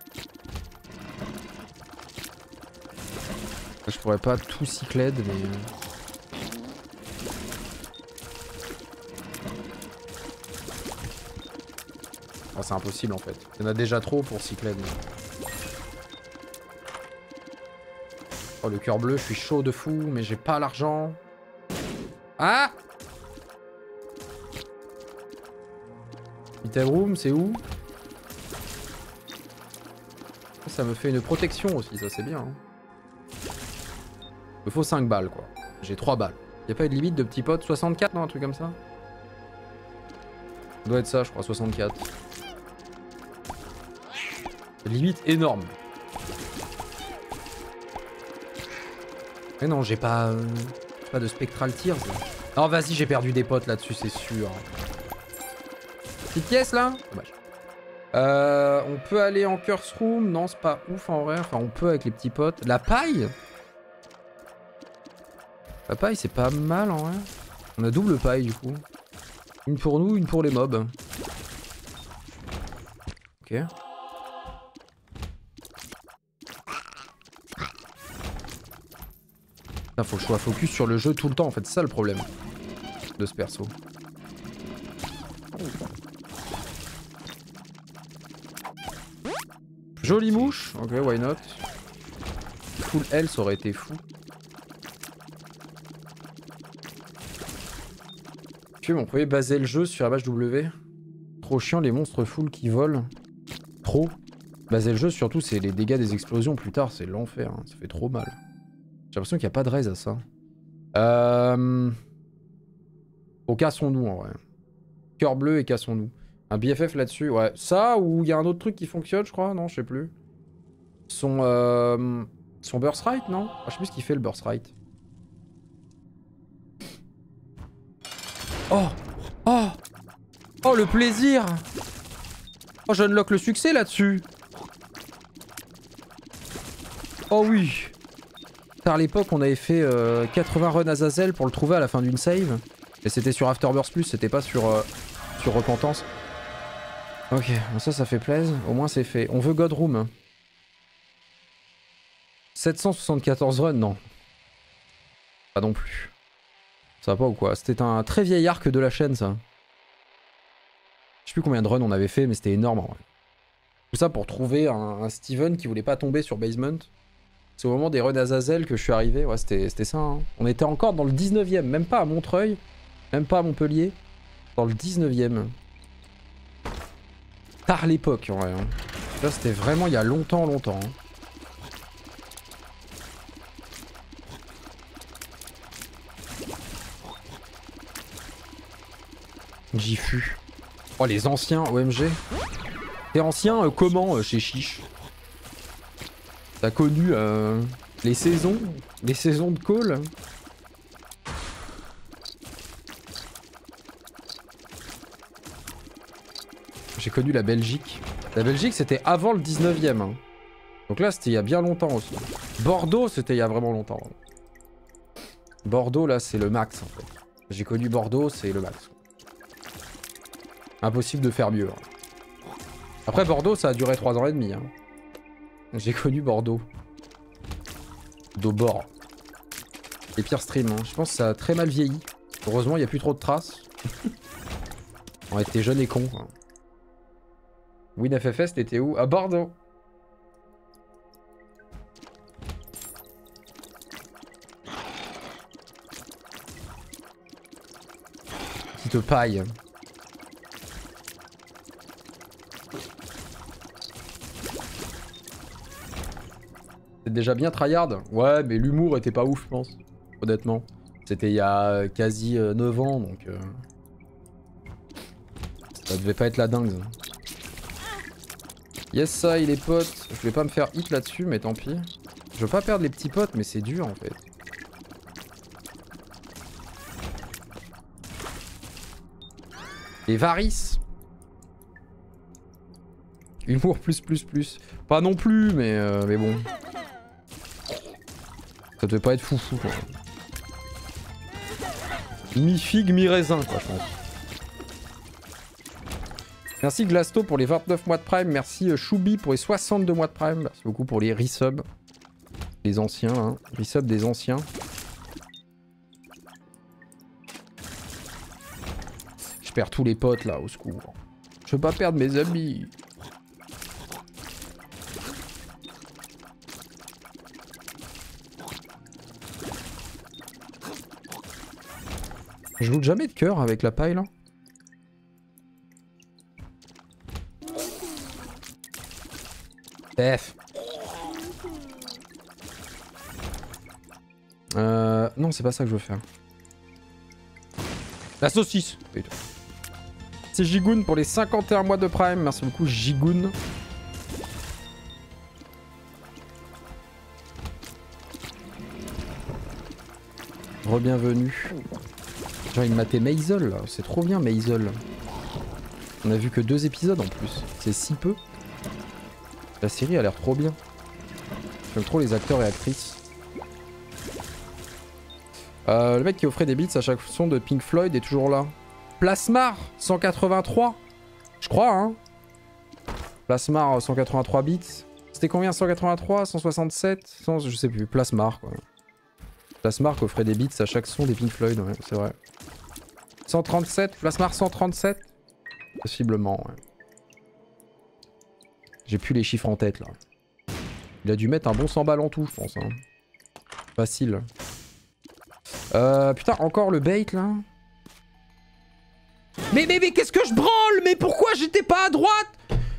Je pourrais pas tout cycler, mais... Oh, c'est impossible en fait. Il y en a déjà trop pour cycler. Mais... Oh, le cœur bleu, je suis chaud de fou, mais j'ai pas l'argent. Ah! Item room, c'est où? Ça me fait une protection aussi, ça c'est bien. Hein. Il me faut cinq balles quoi. J'ai trois balles. Y'a pas eu de limite de petits potes? soixante-quatre, non? Un truc comme ça? Ça doit être ça, je crois, soixante-quatre. Limite énorme. Mais non, j'ai pas... Euh, pas de Spectral Tears. Non, vas-y, j'ai perdu des potes là-dessus, c'est sûr. Petite pièce là? Dommage. Euh, on peut aller en Curse Room. Non, c'est pas ouf en vrai. Enfin, on peut avec les petits potes. La paille? La paille, c'est pas mal en vrai. On a double paille du coup. Une pour nous, une pour les mobs. Ok. Putain, faut que je sois focus sur le jeu tout le temps en fait. C'est ça le problème de ce perso. Jolie mouche. Ok, why not. Full L, ça aurait été fou. Tu on pouvait baser le jeu sur la H W. Trop chiant les monstres full qui volent. Trop. Baser le jeu surtout c'est les dégâts des explosions plus tard, c'est l'enfer. Hein. Ça fait trop mal. J'ai l'impression qu'il n'y a pas de raise à ça. Euh... Au cassons-nous en vrai. Cœur bleu et cassons-nous. Un B F F là-dessus, ouais. Ça ou il y a un autre truc qui fonctionne je crois, non je sais plus. Son... Euh... Son burst rate non ah, je sais plus ce qu'il fait le burst rate. Oh! Oh! Oh le plaisir! Oh j'unlock le succès là-dessus! Oh oui! À l'époque on avait fait euh, quatre-vingts runs Azazel pour le trouver à la fin d'une save. Et c'était sur Afterburst Plus, c'était pas sur, euh, sur Repentance. Ok, bon ça ça fait plaisir, au moins c'est fait. On veut God Room. sept cent soixante-quatorze runs, non. Pas non plus. Ça va pas ou quoi? C'était un très vieil arc de la chaîne ça. Je sais plus combien de runs on avait fait mais c'était énorme en vrai. Tout ça pour trouver un, un Steven qui voulait pas tomber sur Basement. C'est au moment des runs Azazel que je suis arrivé, ouais c'était ça hein. On était encore dans le dix-neuvième, même pas à Montreuil, même pas à Montpellier. Dans le dix-neuvième. Tard l'époque en vrai hein. Là c'était vraiment il y a longtemps longtemps hein. J'y fus. Oh les anciens O M G. T'es ancien euh, comment euh, chez Chiche? T'as connu euh, les saisons, les saisons de call. J'ai connu la Belgique. La Belgique c'était avant le dix-neuvième. Hein. Donc là c'était il y a bien longtemps aussi. Bordeaux c'était il y a vraiment longtemps. Bordeaux là c'est le max en fait. J'ai connu Bordeaux, c'est le max. Impossible de faire mieux. Hein. Après Bordeaux ça a duré trois ans et demi. Hein. J'ai connu Bordeaux. D'Aubord. Les pires streams. Hein. Je pense que ça a très mal vieilli. Heureusement il n'y a plus trop de traces. On était jeunes et cons. Hein. WinFFS t'étais où? À Bordeaux. Petite paille. C'est déjà bien tryhard. Ouais, mais l'humour était pas ouf, je pense. honnêtement. C'était il y a quasi euh, neuf ans, donc... Euh... Ça devait pas être la dingue. Yes, ça, il est potes. Je vais pas me faire hit là-dessus, mais tant pis. Je veux pas perdre les petits potes, mais c'est dur en fait. Et varices. Humour plus plus plus. Pas non plus, mais, euh, mais bon. Ça devait pas être foufou quoi. Mi-figue, mi-raisin quoi, je pense. Merci Glasto pour les vingt-neuf mois de Prime. Merci Choubi pour les soixante-deux mois de Prime. Merci beaucoup pour les resubs. Les anciens, hein. Resubs des anciens. Je perds tous les potes là, au secours. Je veux pas perdre mes amis. Je loot jamais de cœur avec la paille là. F. Euh... Non, c'est pas ça que je veux faire. La saucisse. C'est Gigoun pour les cinquante et un mois de Prime. Merci beaucoup Gigoun. Re-bienvenue. Genre il matait Maisel là. C'est trop bien Maisel. On a vu que deux épisodes en plus. C'est si peu. La série a l'air trop bien. J'aime trop les acteurs et actrices. Euh, le mec qui offrait des beats à chaque son de Pink Floyd est toujours là. Plasmar cent quatre-vingt-trois. Je crois hein. Plasmar cent quatre-vingt-trois bits. C'était combien cent quatre-vingt-trois, cent soixante-sept, cent, je sais plus. Plasmar quoi. Plasmar qui offrait des beats à chaque son des Pink Floyd, ouais, c'est vrai. cent trente-sept, Plasmar cent trente-sept. Possiblement ouais. J'ai plus les chiffres en tête là. Il a dû mettre un bon cent balles en tout, je pense. Hein. Facile. Euh, putain, encore le bait là. Mais, mais, mais qu'est-ce que je branle? Mais pourquoi j'étais pas à droite?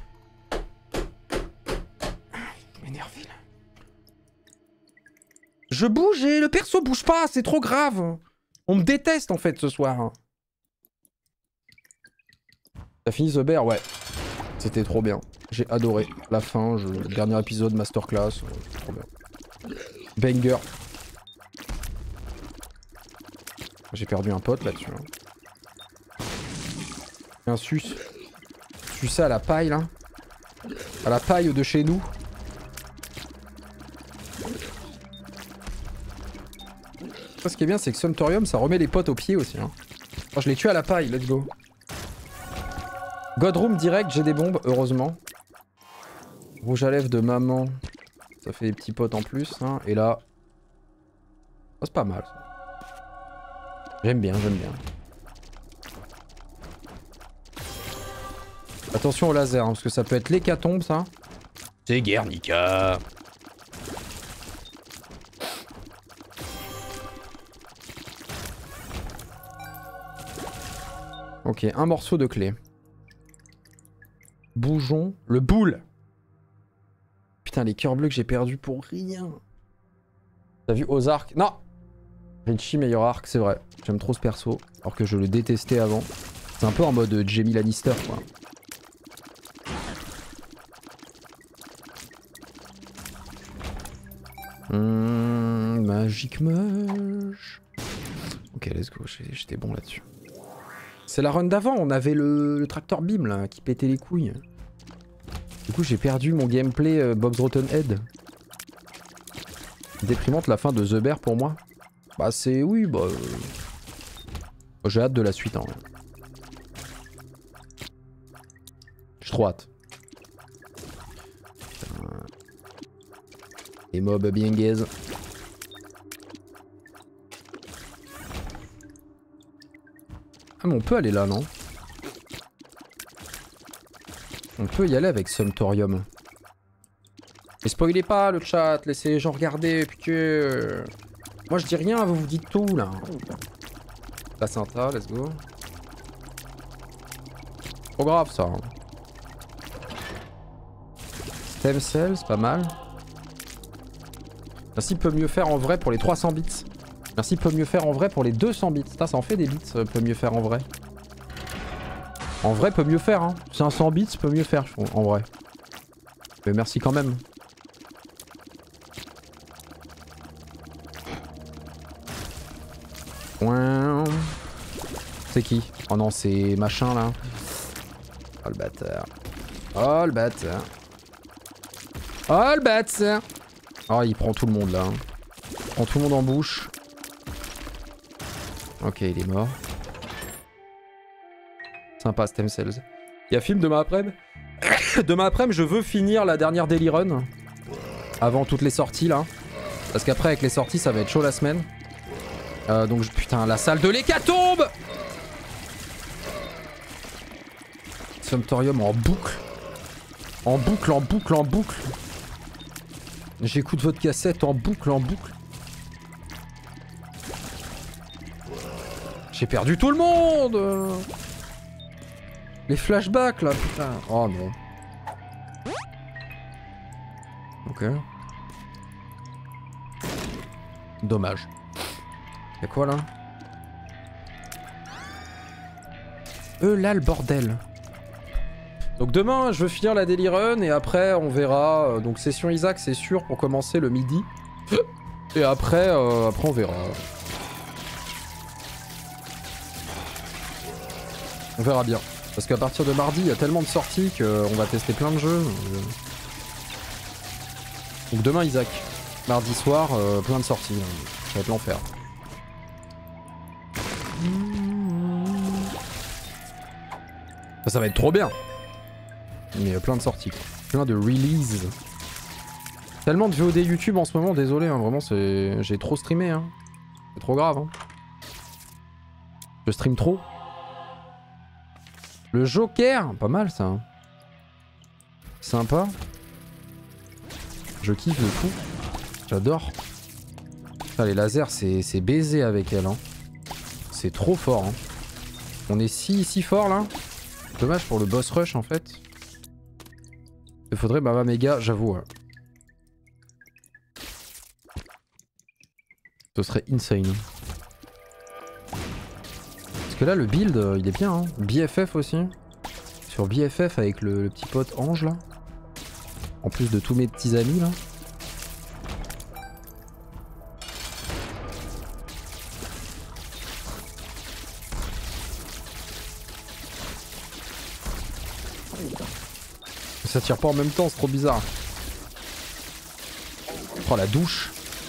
M'énerver là. Je bouge et le perso bouge pas, c'est trop grave. On me déteste en fait ce soir. T'as fini The Bear? Ouais. C'était trop bien. J'ai adoré. La fin, je... le dernier épisode, masterclass. Euh, trop bien. Banger. J'ai perdu un pote là-dessus. Hein. Un sus. Sucé à la paille là. À la paille de chez nous. Ça, ce qui est bien, c'est que Sumptorium, ça remet les potes au pied aussi. Hein. Oh, je l'ai tué à la paille, let's go. Godroom direct, j'ai des bombes, heureusement. Rouge à lèvres de maman. Ça fait des petits potes en plus. Hein. Et là... Oh, c'est pas mal. J'aime bien, j'aime bien. Attention au laser, hein, parce que ça peut être l'hécatombe, ça. C'est Guernica. Ok, un morceau de clé. Bougeon. Le boule. Putain, les cœurs bleus que j'ai perdus pour rien. T'as vu Ozark? Non. Richie, meilleur arc, c'est vrai. J'aime trop ce perso. Alors que je le détestais avant. C'est un peu en mode Jamie Lannister, quoi. Mmh, magique mush. Ok, let's go. J'étais bon là-dessus. C'est la run d'avant, on avait le, le tracteur Bim là, qui pétait les couilles. Du coup j'ai perdu mon gameplay euh, Bob's Rotten Head. Déprimante la fin de The Bear pour moi. Bah c'est... oui bah... Euh... J'ai hâte de la suite hein. J'ai trop hâte. Putain. Les mobs bien gaze. Ah mais on peut aller là, non? On peut y aller avec Sumptorium. Mais spoilez pas le chat, laissez les gens regarder, putain. Moi je dis rien, vous vous dites tout là. Placenta, let's go. Trop grave ça. Hein. Stem Cell, c'est pas mal. Ainsi peut mieux faire en vrai pour les trois cents bits. Merci peut mieux faire en vrai pour les deux cents bits. Ça, ça en fait des bits, euh, peut mieux faire en vrai. En vrai, peut mieux faire, hein. cinq cents bits, peut mieux faire, je trouve, en vrai. Mais merci quand même. C'est qui? Oh non, c'est machin là. Oh le bâtard. Oh le bâtard. Oh le bâtard. Oh, il prend tout le monde là. Il prend tout le monde en bouche. Ok, il est mort. Sympa, stem cells. Il y a film demain après-midi. Demain après-midi, je veux finir la dernière Daily Run. Avant toutes les sorties là. Parce qu'après, avec les sorties, ça va être chaud la semaine. Euh, donc, putain, la salle de l'hécatombe! Sumptorium en boucle. En boucle, en boucle, en boucle. J'écoute votre cassette en boucle, en boucle. J'ai perdu tout le monde! Les flashbacks là, putain. Oh non. Ok. Dommage. Y'a quoi là? Euh là le bordel. Donc demain je veux finir la Daily Run et après on verra. Donc session Isaac c'est sûr pour commencer le midi. Et après, euh, après on verra. On verra bien. Parce qu'à partir de mardi il y a tellement de sorties qu'on va tester plein de jeux. Donc demain Isaac. Mardi soir, euh, plein de sorties. Ça va être l'enfer. Ça va être trop bien. Mais plein de sorties. Quoi. Plein de releases. Tellement de V O D YouTube en ce moment, désolé. Hein, vraiment, c'est... j'ai trop streamé. Hein. C'est trop grave. Hein. Je stream trop. Le Joker, pas mal ça. Hein. Sympa. Je kiffe de fou. J'adore. Les lasers, c'est baisé avec elle. Hein. C'est trop fort. Hein. On est si, si fort là. Dommage pour le boss rush en fait. Il faudrait Baba Mega, j'avoue. Ouais. Ce serait insane. Parce que là, le build, il est bien. Hein. B F F aussi. Sur B F F avec le, le petit pote Ange là. En plus de tous mes petits amis là. Ça tire pas en même temps, c'est trop bizarre. Oh la douche.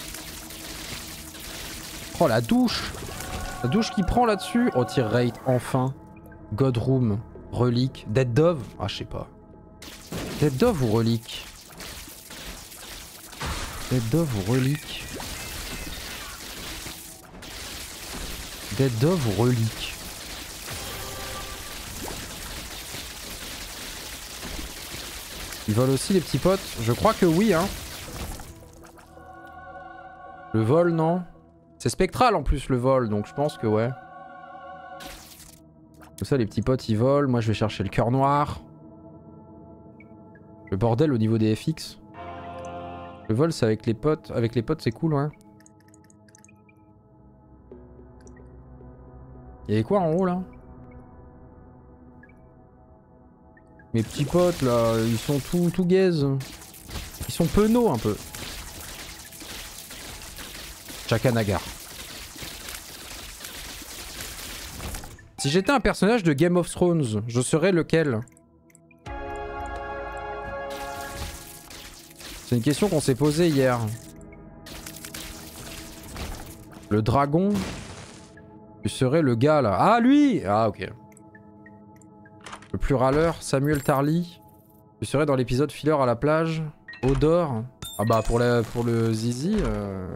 Oh la douche. La douche qui prend là-dessus. Oh tire rate, enfin. God Room, Relique, Dead Dove. Ah je sais pas. Dead Dove ou Relique? Dead Dove ou Relique? Dead Dove ou Relique? Ils volent aussi les petits potes? Je crois que oui, hein. Le vol, non? C'est spectral en plus le vol, donc je pense que ouais. Comme ça, les petits potes ils volent. Moi je vais chercher le cœur noir. Le bordel au niveau des F X. Le vol, c'est avec les potes. Avec les potes, c'est cool, ouais. Y'avait quoi en haut là? Mes petits potes là, ils sont tout, tout gaze. Ils sont penauds un peu. Chakanagar. Si j'étais un personnage de Game of Thrones, je serais lequel? C'est une question qu'on s'est posée hier. Le dragon. Tu serais le gars là. Ah lui! Ah ok. Le plus râleur, Samuel Tarly. Tu serais dans l'épisode filler à la plage. Odor. Ah bah pour, la, pour le zizi. Euh...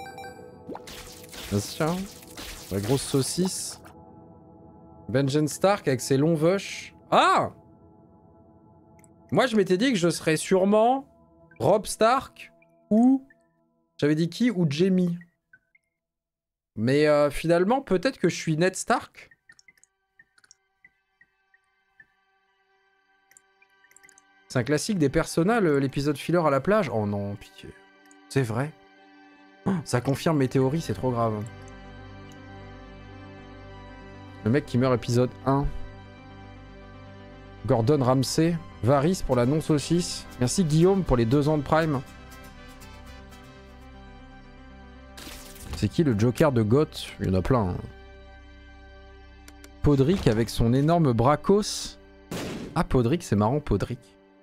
Bien sûr. La grosse saucisse. Benjen Stark avec ses longs vush. Ah! Moi je m'étais dit que je serais sûrement Robb Stark ou... J'avais dit qui? Ou Jaime. Mais euh, finalement peut-être que je suis Ned Stark. C'est un classique des personnages, l'épisode filler à la plage. Oh non, pitié. C'est vrai. Oh, ça confirme mes théories, c'est trop grave. Le mec qui meurt épisode un. Gordon Ramsay. Varys pour la non-saucisse. Merci Guillaume pour les deux ans de Prime. C'est qui le Joker de Goth? Il y en a plein. Hein. Podrick avec son énorme bracos. Ah, Podrick, c'est marrant, Podrick.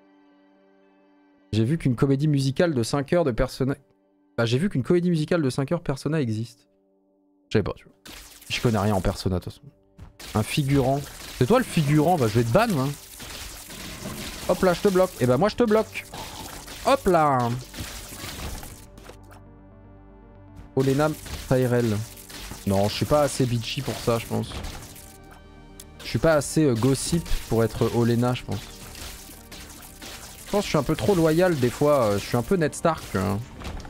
J'ai vu qu'une comédie musicale de cinq heures de Persona... Bah, j'ai vu qu'une comédie musicale de cinq heures Persona existe. Je sais pas, tu vois. Je connais rien en Persona, de toute façon. Un figurant. C'est toi le figurant? Bah, je vais te ban, hein. Hop là, je te bloque. Et bah, moi, je te bloque. Hop là. Olena Tyrell. Non, je suis pas assez bitchy pour ça, je pense. Je suis pas assez euh, gossip pour être Olena, je pense. Je pense que je suis un peu trop loyal des fois. Euh, je suis un peu Ned Stark. Hein.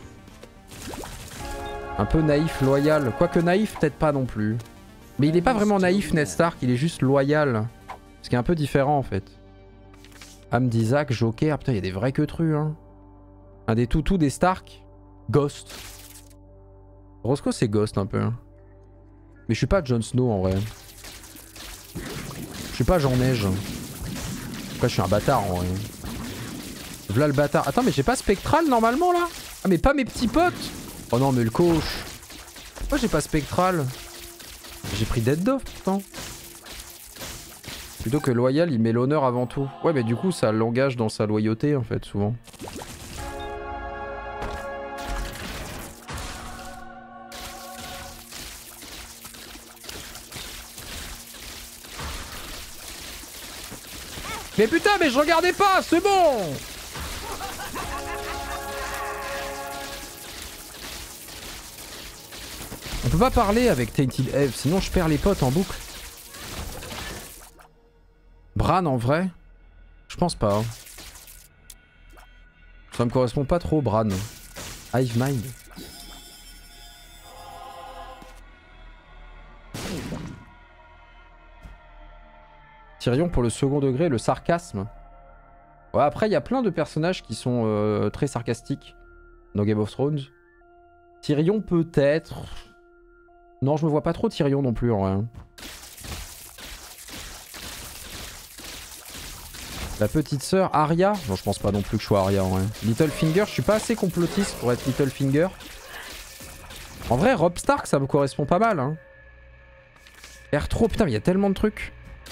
Un peu naïf, loyal. Quoique naïf, peut-être pas non plus. Mais il est pas vraiment naïf, Ned Stark. Il est juste loyal. Ce qui est un peu différent en fait. Âme d'Isaac, Joker. Putain, il y a des vrais queutrus. Hein. Un des toutous des Stark. Ghost. Roscoe, c'est Ghost un peu. Hein. Mais je suis pas Jon Snow en vrai. Je suis pas Jean Neige. Après, je suis un bâtard en vrai. V'là le bâtard. Attends, mais j'ai pas Spectral normalement là? Ah, mais pas mes petits potes. Oh non, mais le coach. Pourquoi j'ai pas Spectral? J'ai pris Dead Dove pourtant. Plutôt que loyal, il met l'honneur avant tout. Ouais, mais du coup, ça l'engage dans sa loyauté en fait, souvent. Mais putain, mais je regardais pas, c'est bon! On peut pas parler avec Tainted Eve, sinon je perds les potes en boucle. Bran en vrai? Je pense pas. Ça me correspond pas trop, Bran. Hive Mind. Tyrion pour le second degré, le sarcasme. Ouais, après, il y a plein de personnages qui sont euh, très sarcastiques dans Game of Thrones. Tyrion peut-être. Non, je me vois pas trop Tyrion non plus en vrai. La petite sœur, Arya. Non, je pense pas non plus que je sois Arya en vrai. Littlefinger, je suis pas assez complotiste pour être Littlefinger. En vrai, Robb Stark, ça me correspond pas mal. Hein. R trois, putain, mais il y a tellement de trucs.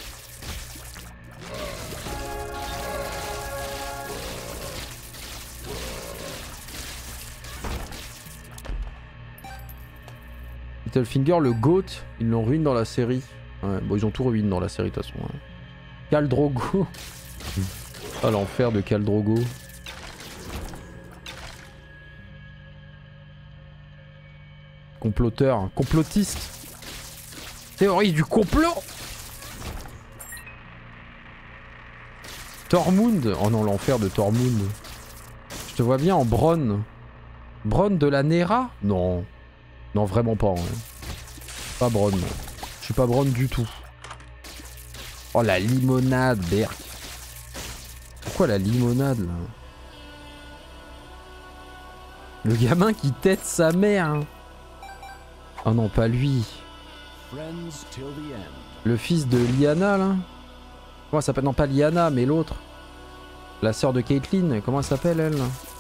Littlefinger, le GOAT, ils l'ont ruiné dans la série. Ouais, bon, ils ont tout ruiné dans la série de toute façon. Hein. Khal Drogo. Ah, l'enfer de Khal Drogo. Comploteur, complotiste. Théorie du complot. Tormund. Oh non, l'enfer de Tormund. Je te vois bien en Bronn. Bronn de la Nera? Non. Non, vraiment pas. Hein. Pas Bronn. Je suis pas Bronn du tout. Oh, la limonade, Berk. Pourquoi la limonade, là? Le gamin qui tête sa mère. Hein. Oh non, pas lui. Le fils de Lyanna, là. Comment elle s'appelle? Non, pas Lyanna, mais l'autre. La sœur de Caitlyn. Comment elle s'appelle, elle?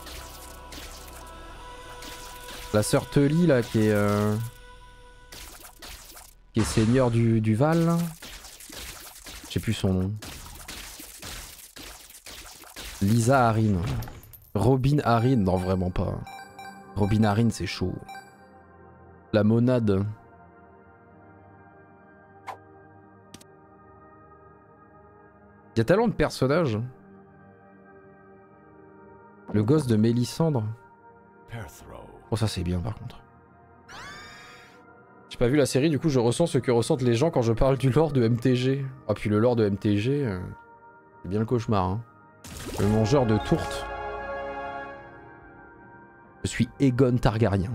La sœur Tully, là, qui est... Euh... qui est seigneur du, du Val, là. Je sais plus son nom. Lisa Arryn. Robin Arryn. Non, vraiment pas. Robin Arryn, c'est chaud. La monade. Il y a tellement de personnages. Le gosse de Mélisandre. Oh, ça c'est bien par contre. J'ai pas vu la série, du coup je ressens ce que ressentent les gens quand je parle du lore de M T G. Ah, puis le lore de M T G, euh, c'est bien le cauchemar. Hein. Le mangeur de tourtes. Je suis Aegon Targaryen.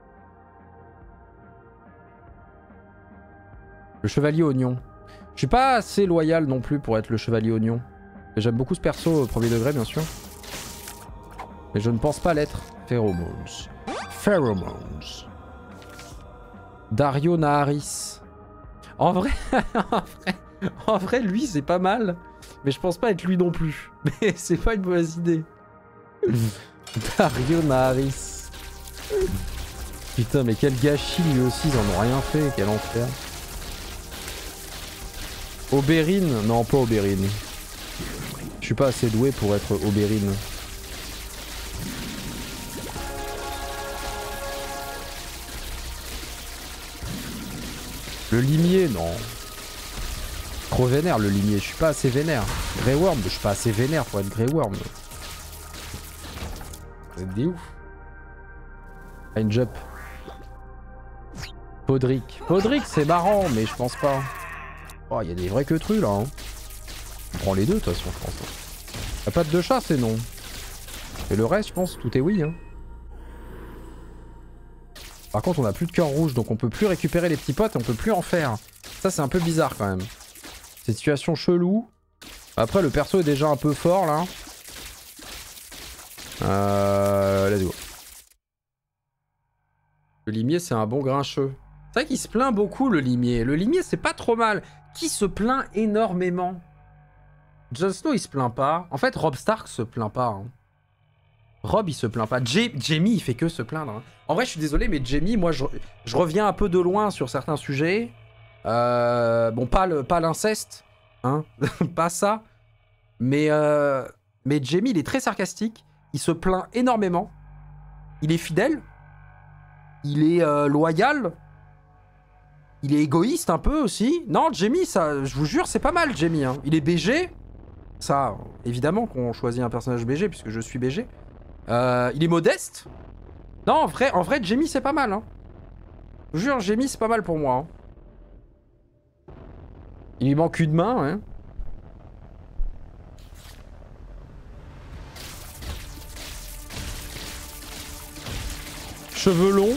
Le chevalier oignon. Je suis pas assez loyal non plus pour être le chevalier oignon. J'aime beaucoup ce perso au premier degré, bien sûr. Mais je ne pense pas l'être. Pheromones. Pheromones. Dario Naharis. En vrai, en vrai, en vrai, lui c'est pas mal. Mais je pense pas être lui non plus. Mais c'est pas une mauvaise idée. Dario Naharis. Putain, mais quel gâchis, lui aussi, ils en ont rien fait, quel enfer. Oberyn, non pas Oberyn. Je suis pas assez doué pour être Oberyn. Le limier, non. Trop vénère le limier, je suis pas assez vénère. Grey Worm, je suis pas assez vénère pour être Grey Worm. Vous êtes des ouf. Une jump. Podrick. Podrick c'est marrant, mais je pense pas. Oh, il y a des vrais queutrus là. Hein. On prend les deux de toute façon, je pense. La patte de chat, c'est non. Et le reste, je pense, tout est oui. Hein. Par contre, on a plus de cœur rouge, donc on peut plus récupérer les petits potes et on peut plus en faire. Ça, c'est un peu bizarre quand même. Cette situation chelou. Après, le perso est déjà un peu fort là. Euh... Let's go. Le limier, c'est un bon grincheux. C'est vrai qu'il se plaint beaucoup, le limier. Le limier, c'est pas trop mal. Qui se plaint énormément? Jon Snow, il se plaint pas. En fait, Robb Stark se plaint pas. Hein. Robb, il se plaint pas. Jaime, il fait que se plaindre. Hein. En vrai, je suis désolé, mais Jaime, moi, je, je reviens un peu de loin sur certains sujets. Euh, bon, pas le, pas l'inceste. Hein. Pas ça. Mais, euh, mais Jaime, il est très sarcastique. Il se plaint énormément. Il est fidèle. Il est euh, loyal. Il est égoïste un peu aussi. Non, Jaime, ça, je vous jure, c'est pas mal, Jaime. Hein. Il est B G. Ça, évidemment qu'on choisit un personnage B G, puisque je suis B G. Euh, il est modeste. Non, en vrai, en vrai Jaime, c'est pas mal. Hein. Je vous jure, Jaime, c'est pas mal pour moi. Hein. Il lui manque une main, hein. Cheveux longs.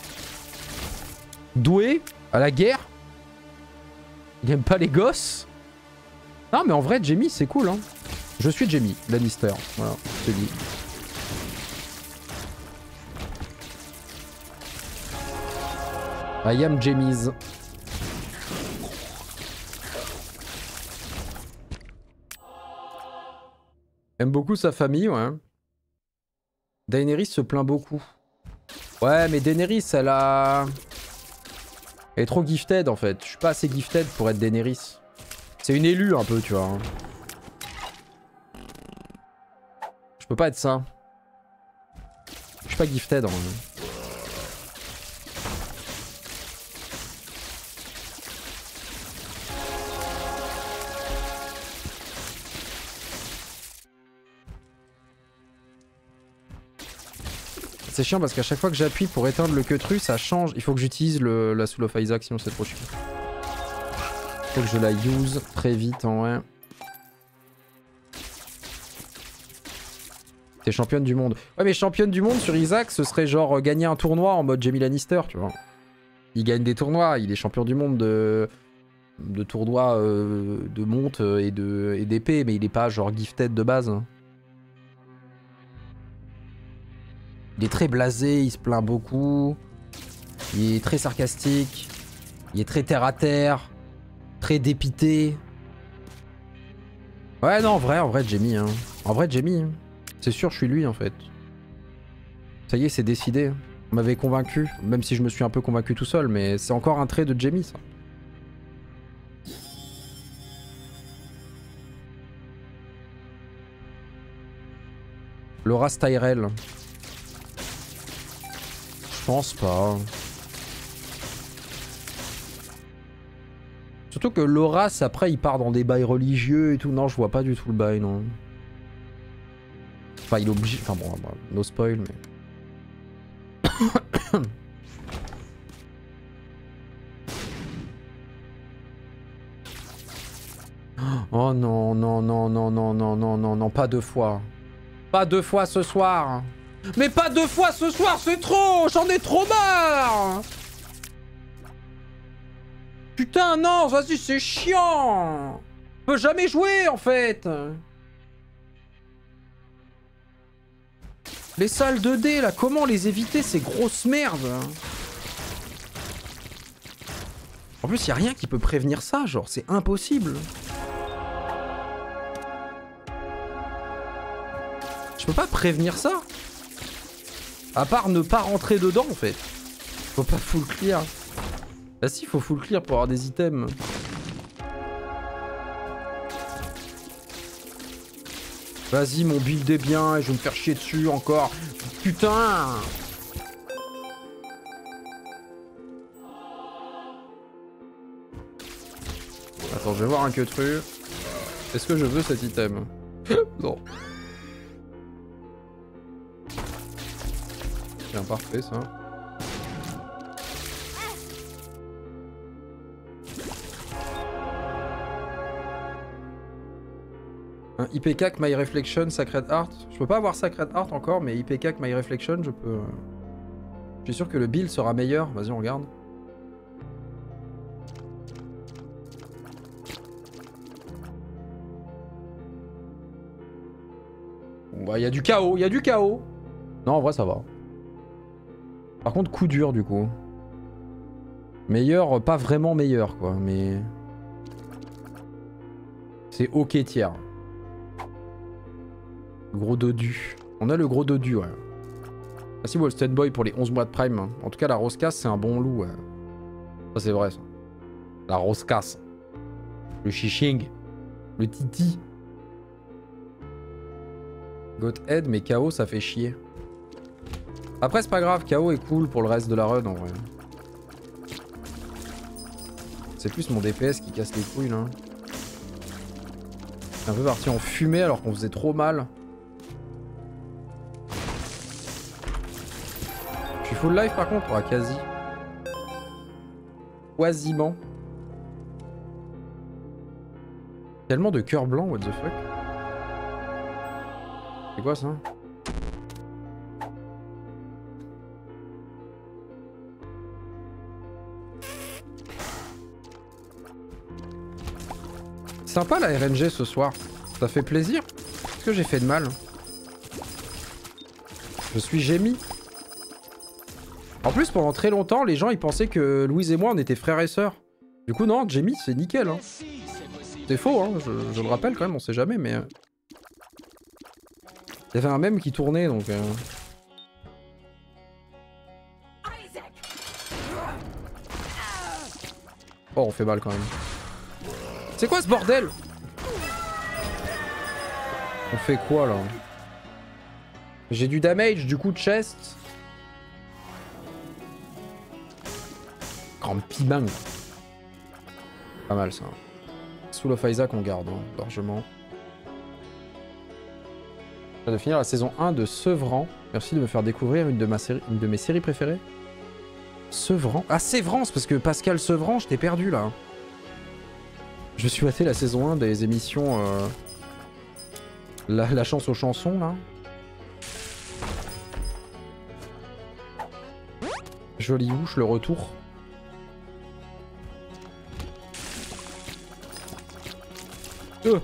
Doué. À la guerre. Il aime pas les gosses. Non, mais en vrai, Jaime, c'est cool. Hein. Je suis Jaime Lannister. Voilà, c'est dit. I am Jaime's. Aime beaucoup sa famille, ouais. Daenerys se plaint beaucoup. Ouais, mais Daenerys, elle a... Elle est trop gifted, en fait. Je suis pas assez gifted pour être Daenerys. C'est une élue, un peu, tu vois. Hein. Je peux pas être ça. Je suis pas gifted, en vrai. C'est chiant parce qu'à chaque fois que j'appuie pour éteindre le queutru, ça change. Il faut que j'utilise la Soul of Isaac, sinon c'est trop chiant. Faut que je la use très vite en vrai. T'es championne du monde. Ouais, mais championne du monde sur Isaac, ce serait genre gagner un tournoi en mode Jaime Lannister, tu vois. Il gagne des tournois, il est champion du monde de, de tournois euh, de monte et de et d'épée, mais il est pas genre gifted de base. Il est très blasé, il se plaint beaucoup. Il est très sarcastique. Il est très terre à terre. Très dépité. Ouais, non, en vrai, en vrai, Jaime. Hein. En vrai, Jaime. Hein. C'est sûr, je suis lui, en fait. Ça y est, c'est décidé. On m'avait convaincu. Même si je me suis un peu convaincu tout seul. Mais c'est encore un trait de Jaime, ça. Loras Tyrell. Je pense pas. Surtout que Loras, après, il part dans des bails religieux et tout. Non, je vois pas du tout le bail, non. Enfin, il est obligé... Enfin bon, bon no spoil, mais... Oh non, non, non, non, non, non, non, non, non, pas deux fois. Pas deux fois ce soir. Mais pas deux fois ce soir, c'est trop! J'en ai trop marre! Putain, non, vas-y, c'est chiant! Je peux jamais jouer, en fait! Les salles deux D là, comment les éviter ces grosses merdes? En plus, y a rien qui peut prévenir ça, genre, c'est impossible. Je peux pas prévenir ça. À part ne pas rentrer dedans, en fait. Faut pas full clear. Bah si, faut full clear pour avoir des items. Vas-y, mon build est bien et je vais me faire chier dessus encore. Putain! Attends, je vais voir un queutru. Est-ce que je veux cet item? Non. Bien, parfait ça. Un I P K My Reflection, Sacred Heart. Je peux pas avoir Sacred Heart encore, mais I P K My Reflection, je peux. Je suis sûr que le build sera meilleur. Vas-y, on regarde. Bon, bah, il y a du chaos, il y a du chaos. Non, en vrai, ça va. Par contre, coup dur, du coup. Meilleur, pas vraiment meilleur, quoi, mais. C'est ok tiers. Gros dodu. On a le gros dodu, ouais. Merci Wolsten Boy pour les onze mois de prime. En tout cas, la Roscasse, c'est un bon loup. Ouais. Ça, c'est vrai, ça. La Roscasse. Le Shishing. Le Titi. Gothead, mais K O, ça fait chier. Après, c'est pas grave. K O est cool pour le reste de la run, en vrai. C'est plus mon D P S qui casse les couilles, là. C'est un peu parti en fumée alors qu'on faisait trop mal. Je suis full life par contre, ah, quasi. Quasiment. Tellement de cœurs blancs, what the fuck. C'est quoi ça? Sympa la R N G ce soir. Ça fait plaisir. Est-ce que j'ai fait de mal? Je suis Jamie. En plus, pendant très longtemps, les gens ils pensaient que Louise et moi on était frères et sœurs. Du coup, non, Jamie c'est nickel. Hein. C'est faux, hein. je, je le rappelle quand même, on sait jamais, mais. Il y avait un mème qui tournait donc. Euh... Oh, on fait mal quand même. C'est quoi ce bordel? On fait quoi là? J'ai du damage, du coup de chest. Grand piment. Pas mal ça. Soul of Isaac on garde, hein, largement. Je viens de finir la saison un de Sevran. Merci de me faire découvrir une de, ma série, une de mes séries préférées. Sevran. Ah, Sévrance, parce que Pascal Sevran, je t'ai perdu là. Je me suis maté la saison un des émissions euh, la, la chance aux chansons là. Jolie bouche, le retour. Euh.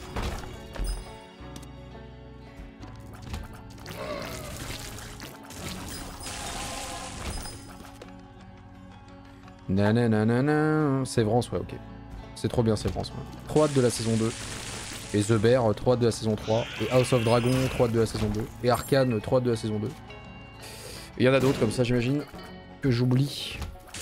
Nananana. Sévrance, ouais, ok. C'est trop bien, Sévrance. Ouais. Trop hâte de la saison deux. Et The Bear, trop hâte de la saison trois. Et House of Dragon, trop hâte de la saison deux. Et Arcane, trop hâte de la saison deux. Et il y en a d'autres comme ça, j'imagine, que j'oublie.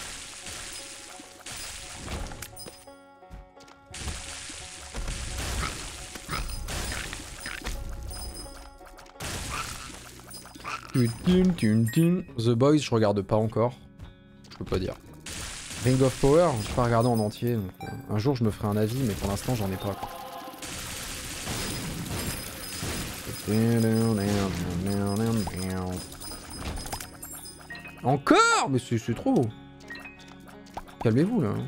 The Boys, je regarde pas encore. Je peux pas dire. Ring of Power, je peux pas regarder en entier. Donc, euh, un jour, je me ferai un avis, mais pour l'instant, j'en ai pas. Quoi. Encore? Mais c'est trop. Calmez-vous là.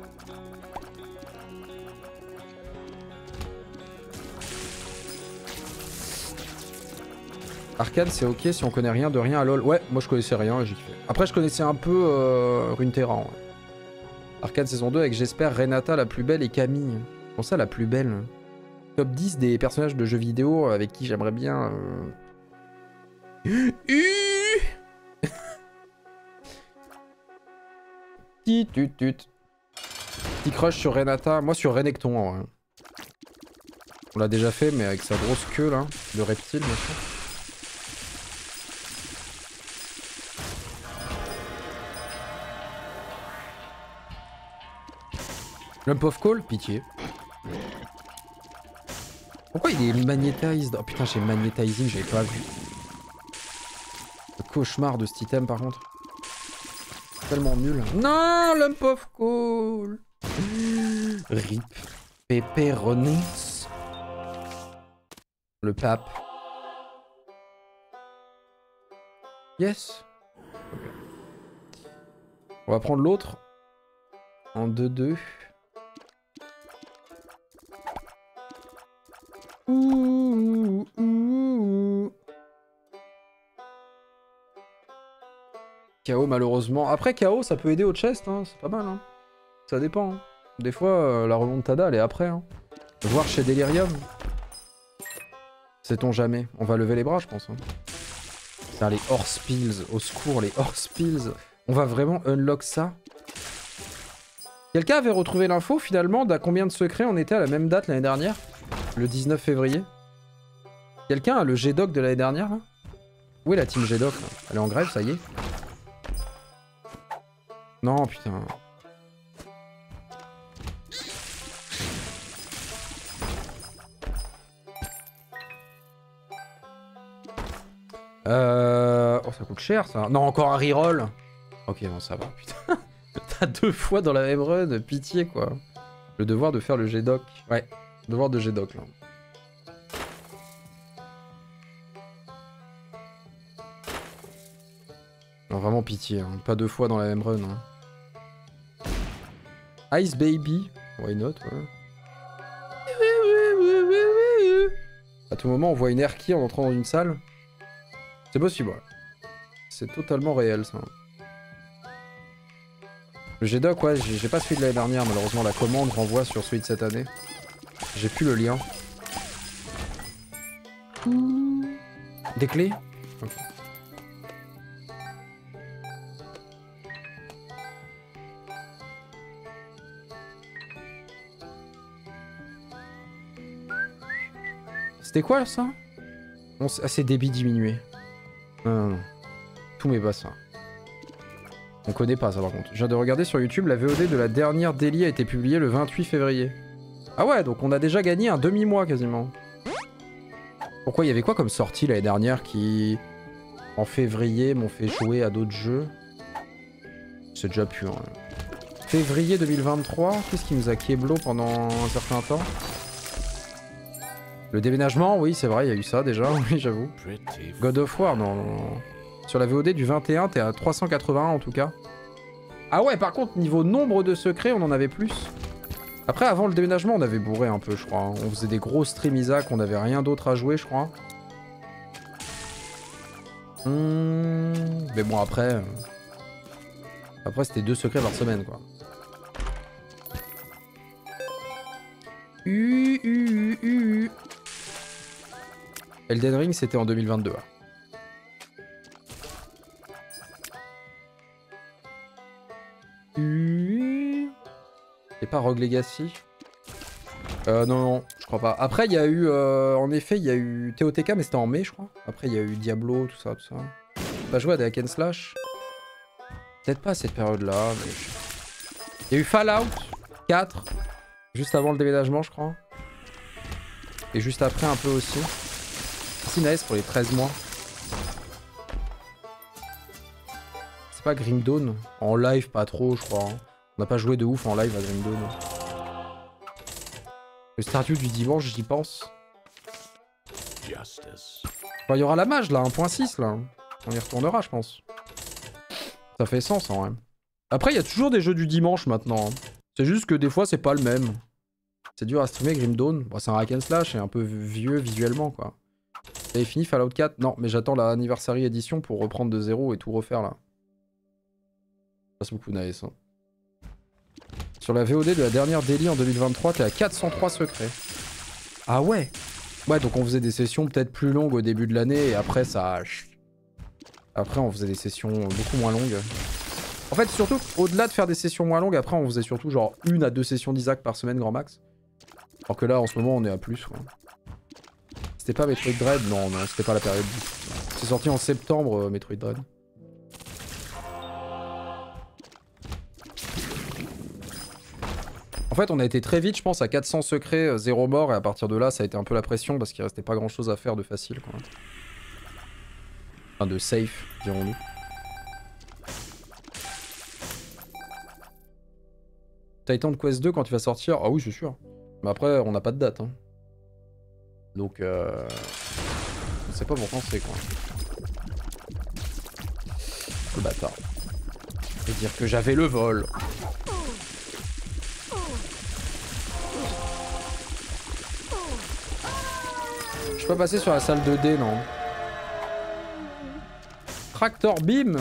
Arcane c'est ok si on connaît rien de rien à LoL. Ouais, moi je connaissais rien et j'ai kiffé. Après je connaissais un peu euh, Runeterra. Ouais. Arcane saison deux avec j'espère Renata la plus belle et Camille. Comment ça la plus belle? Top dix des personnages de jeux vidéo avec qui j'aimerais bien... Euh... Petit tut tut. Petit crush sur Renata. Moi sur Renekton en vrai. On l'a déjà fait mais avec sa grosse queue là. De reptile bien sûr. Lump of Coal, pitié. Pourquoi il est magnétised? Oh putain, j'ai magnétising, j'avais pas vu. Le cauchemar de cet item par contre. Tellement nul. Non, Lump of Coal. Rip. Pepperonis. Le pape. Yes. Okay. On va prendre l'autre. En deux deux. Ouh, ouh. K O malheureusement. Après K O ça peut aider au chest, hein. C'est pas mal. Hein. Ça dépend. Hein. Des fois euh, la remontada elle est après. Hein. Voir chez Delirium. Sait-on jamais. On va lever les bras je pense. Hein. Putain les horse pills. Au secours les horse pills. On va vraiment unlock ça. Quelqu'un avait retrouvé l'info finalement d'à combien de secrets on était à la même date l'année dernière? Le dix-neuf février. Quelqu'un a le G-Doc de l'année dernière là? Où est la team G-Doc? Elle est en grève, ça y est? Non, putain. Euh... Oh, ça coûte cher ça. Non, encore un reroll. Ok, bon, ça va, putain. T'as deux fois dans la même run, pitié quoi. Le devoir de faire le G-Doc. Ouais. Devoir de G-Doc là. Non, vraiment pitié, hein. Pas deux fois dans la même run. Hein. Ice Baby, why not, ouais. À tout moment on voit une Erki en entrant dans une salle. C'est possible, ouais. C'est totalement réel ça. Le G-Doc, ouais, j'ai pas celui de l'année dernière, malheureusement la commande renvoie sur celui de cette année. J'ai plus le lien. Des clés? Okay. C'était quoi ça? Bon, ah, c'est débit diminué. Non, non, non. Tout mais pas ça. On connaît pas ça par contre. Je viens de regarder sur YouTube, la V O D de la dernière Daily a été publiée le vingt-huit février. Ah ouais, donc on a déjà gagné un demi-mois quasiment. Pourquoi il y avait quoi comme sortie l'année dernière qui, en février, m'ont fait jouer à d'autres jeux? C'est déjà pur. Hein. Février deux mille vingt-trois, qu'est-ce qui nous a keblo pendant un certain temps? Le déménagement, oui, c'est vrai, il y a eu ça déjà, oui, j'avoue. God of War, non, non, non. Sur la V O D du vingt et un, t'es à trois cent quatre-vingt-un en tout cas. Ah ouais, par contre, niveau nombre de secrets, on en avait plus. Après, avant le déménagement, on avait bourré un peu, je crois. On faisait des gros streams Isaac, on avait rien d'autre à jouer, je crois. Mmh... Mais bon, après... Après, c'était deux secrets par semaine, quoi. Uh, uh, uh. Elden Ring, c'était en deux mille vingt-deux. Uh. Et pas Rogue Legacy? Euh, non, non, je crois pas. Après, il y a eu... Euh, en effet, il y a eu T O T K, mais c'était en mai, je crois. Après, il y a eu Diablo, tout ça, tout ça. Pas joué à des hack and slash? Peut-être pas à cette période-là, mais... Il y a eu Fallout quatre, juste avant le déménagement, je crois. Et juste après, un peu aussi. C'est nice pour les treize mois. C'est pas Grim Dawn? En live, pas trop, je crois. Hein. On n'a pas joué de ouf en live à Grim Dawn. Le Stardew du dimanche, j'y pense. Enfin, il y aura la mage là, un point six là. On y retournera, je pense. Ça fait sens en vrai. Après, il y a toujours des jeux du dimanche maintenant. Hein. C'est juste que des fois, c'est pas le même. C'est dur à streamer Grim Dawn. Bon, c'est un hack and slash et un peu vieux visuellement quoi. Vous avez fini Fallout quatre? Non, mais j'attends la Anniversary Edition pour reprendre de zéro et tout refaire là. Passe beaucoup nice. Hein. Sur la V O D de la dernière Daily en deux mille vingt-trois, t'es à quatre cent trois secrets. Ah ouais? Ouais, donc on faisait des sessions peut-être plus longues au début de l'année et après ça... Après, on faisait des sessions beaucoup moins longues. En fait, surtout, au-delà de faire des sessions moins longues, après, on faisait surtout genre une à deux sessions d'Isaac par semaine, grand max. Alors que là, en ce moment, on est à plus, quoi. C'était pas Metroid Dread? Non, non, c'était pas la période. C'est sorti en septembre, euh, Metroid Dread. En fait, on a été très vite, je pense, à quatre cents secrets, euh, zéro mort, et à partir de là, ça a été un peu la pression parce qu'il restait pas grand chose à faire de facile, quoi. Enfin, de safe, dirons-nous. Titan Quest deux, quand il va sortir? Ah oui, c'est sûr. Mais après, on n'a pas de date, hein. Donc, euh... on sait pas pour quand c'est, quoi. Le bâtard. Je veux dire que j'avais le vol. Je suis pas passé sur la salle deux D, non. Tractor Beam.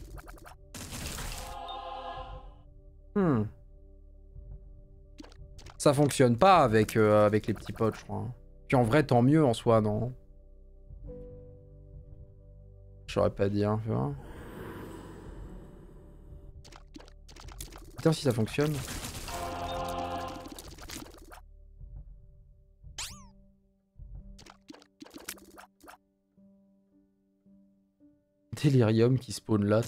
Hmm. Ça fonctionne pas avec, euh, avec les petits potes, je crois. Puis en vrai, tant mieux en soi, non? J'aurais pas dit, hein, tu vois. Putain, si ça fonctionne. Delirium qui spawn là.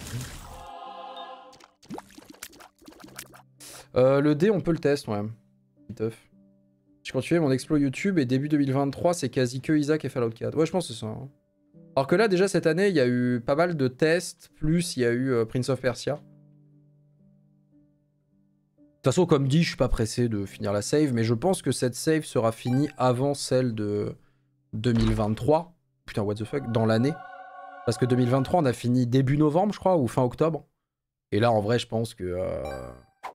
Euh, le dé, on peut le test, ouais. Teuf. Je continuais mon exploit YouTube et début deux mille vingt-trois, c'est quasi que Isaac et Fallout quatre. Ouais, je pense que c'est ça. Hein. Alors que là, déjà, cette année, il y a eu pas mal de tests, plus il y a eu euh, Prince of Persia. De toute façon, comme dit, je suis pas pressé de finir la save, mais je pense que cette save sera finie avant celle de deux mille vingt-trois. Putain, what the fuck, dans l'année. Parce que deux mille vingt-trois, on a fini début novembre, je crois, ou fin octobre. Et là, en vrai, je pense que... Euh...